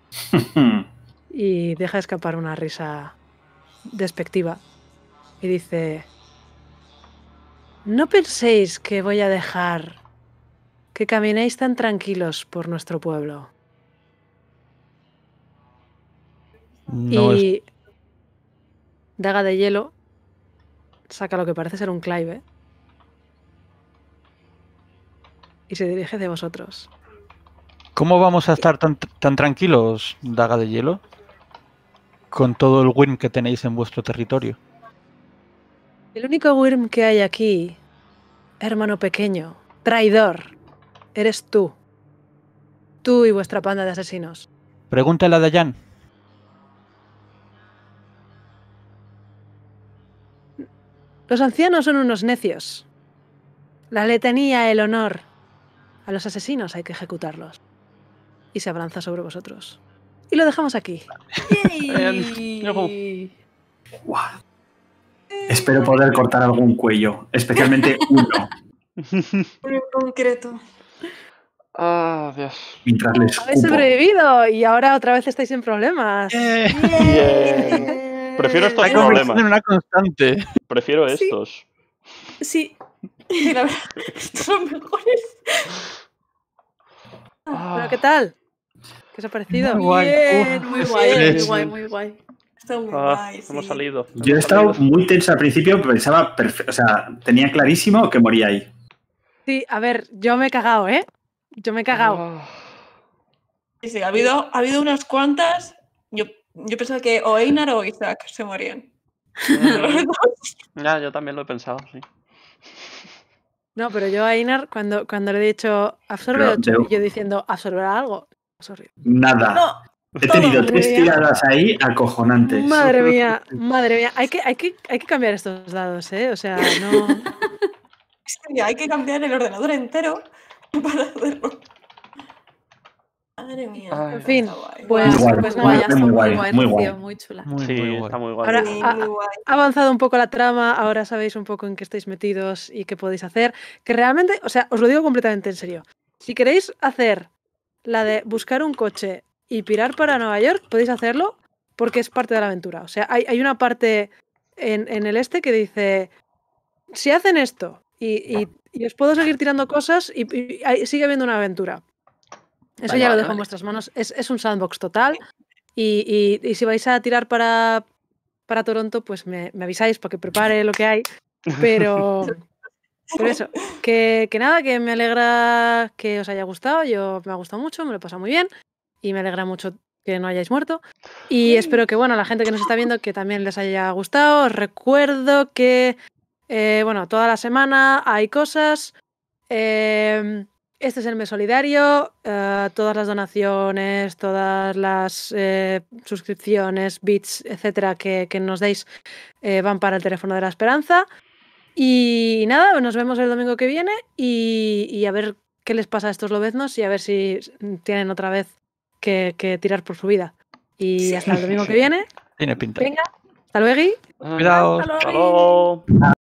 Y deja escapar una risa despectiva. Y dice... No penséis que voy a dejar que caminéis tan tranquilos por nuestro pueblo. No es- Y daga de hielo saca lo que parece ser un claive y se dirige hacia vosotros. ¿Cómo vamos a estar tan, tan tranquilos, daga de hielo? Con todo el win que tenéis en vuestro territorio. El único Wyrm que hay aquí, hermano pequeño, traidor, eres tú. Tú y vuestra panda de asesinos. Pregúntale a Dayan. Los ancianos son unos necios. La letanía, el honor, A los asesinos hay que ejecutarlos. Y se abalanza sobre vosotros. Y lo dejamos aquí. Bien. Guau. Espero poder cortar algún cuello, especialmente uno, Uno en concreto. Ah, Dios. mientras les Habéis escupo. sobrevivido y ahora otra vez estáis en problemas. Eh, Bien. Prefiero estos la conversión problemas. en una constante. Prefiero Sí. estos. Sí. Sí, la verdad, estos son mejores. Bueno, ¿qué tal? ¿Qué os ha parecido? Muy guay. Bien, Uf, muy es- guay, muy es- guay, muy guay. Está muy Ah, guay, sí. hemos salido. Yo he hemos estado salido. muy tenso al principio, pensaba, perfe- o sea, tenía clarísimo que moría ahí. Sí, a ver, yo me he cagado, ¿eh? Yo me he cagado. Ah, Sí, sí, ha habido, ha habido unas cuantas. Yo, yo pensaba que o Einar o Isaac se morían. mm, ya, yo también lo he pensado, sí. No, pero yo a Einar, cuando, cuando le he dicho absorbe Pero ocho, de- y yo diciendo absorberá algo. Absorbió. Nada. No, He tenido todo. tres Muy bien. tiradas ahí acojonantes. Madre mía, madre mía. Hay que, hay, que, hay que cambiar estos dados, ¿eh? O sea, no. es que hay que cambiar el ordenador entero para hacerlo. Madre mía. Ay, En fin, está guay. pues, Muy guay, pues muy nada, ya guay, está muy muy guay, guay, muy Rocío, guay. muy chula. Muy, Sí, muy guay. está muy guay. Ahora, Sí, a- muy guay. ha avanzado un poco la trama, ahora sabéis un poco en qué estáis metidos y qué podéis hacer. Que realmente, o sea, os lo digo completamente en serio. Si queréis hacer la de buscar un coche y pirar para Nueva York, podéis hacerlo porque es parte de la aventura. O sea, hay, hay una parte en, en el este que dice, si hacen esto y, y- y os puedo seguir tirando cosas y, y hay- sigue habiendo una aventura. Eso Vale, ya lo vale, dejo en vale. vuestras manos. Es, es un sandbox total. Y, y- y si vais a tirar para, para Toronto, pues me, me avisáis para que prepare lo que hay. Pero, pero eso, que, que nada, que me alegra que os haya gustado. Yo me ha gustado mucho, me lo he pasado muy bien. Y me alegra mucho que no hayáis muerto. Y espero que, bueno, la gente que nos está viendo, que también les haya gustado. Os recuerdo que, eh, bueno, toda la semana hay cosas. Eh, este es el mes solidario. eh, todas las donaciones, todas las eh, suscripciones, bits, etcétera, que, que nos deis eh, van para el teléfono de la esperanza. Y nada, nos vemos el domingo que viene y, y a ver qué les pasa a estos lobeznos y a ver si tienen otra vez que, que tirar por su vida. Y Sí. hasta el domingo que viene. Tiene pinta. Venga, hasta luego. Cuidaos. Hasta luego.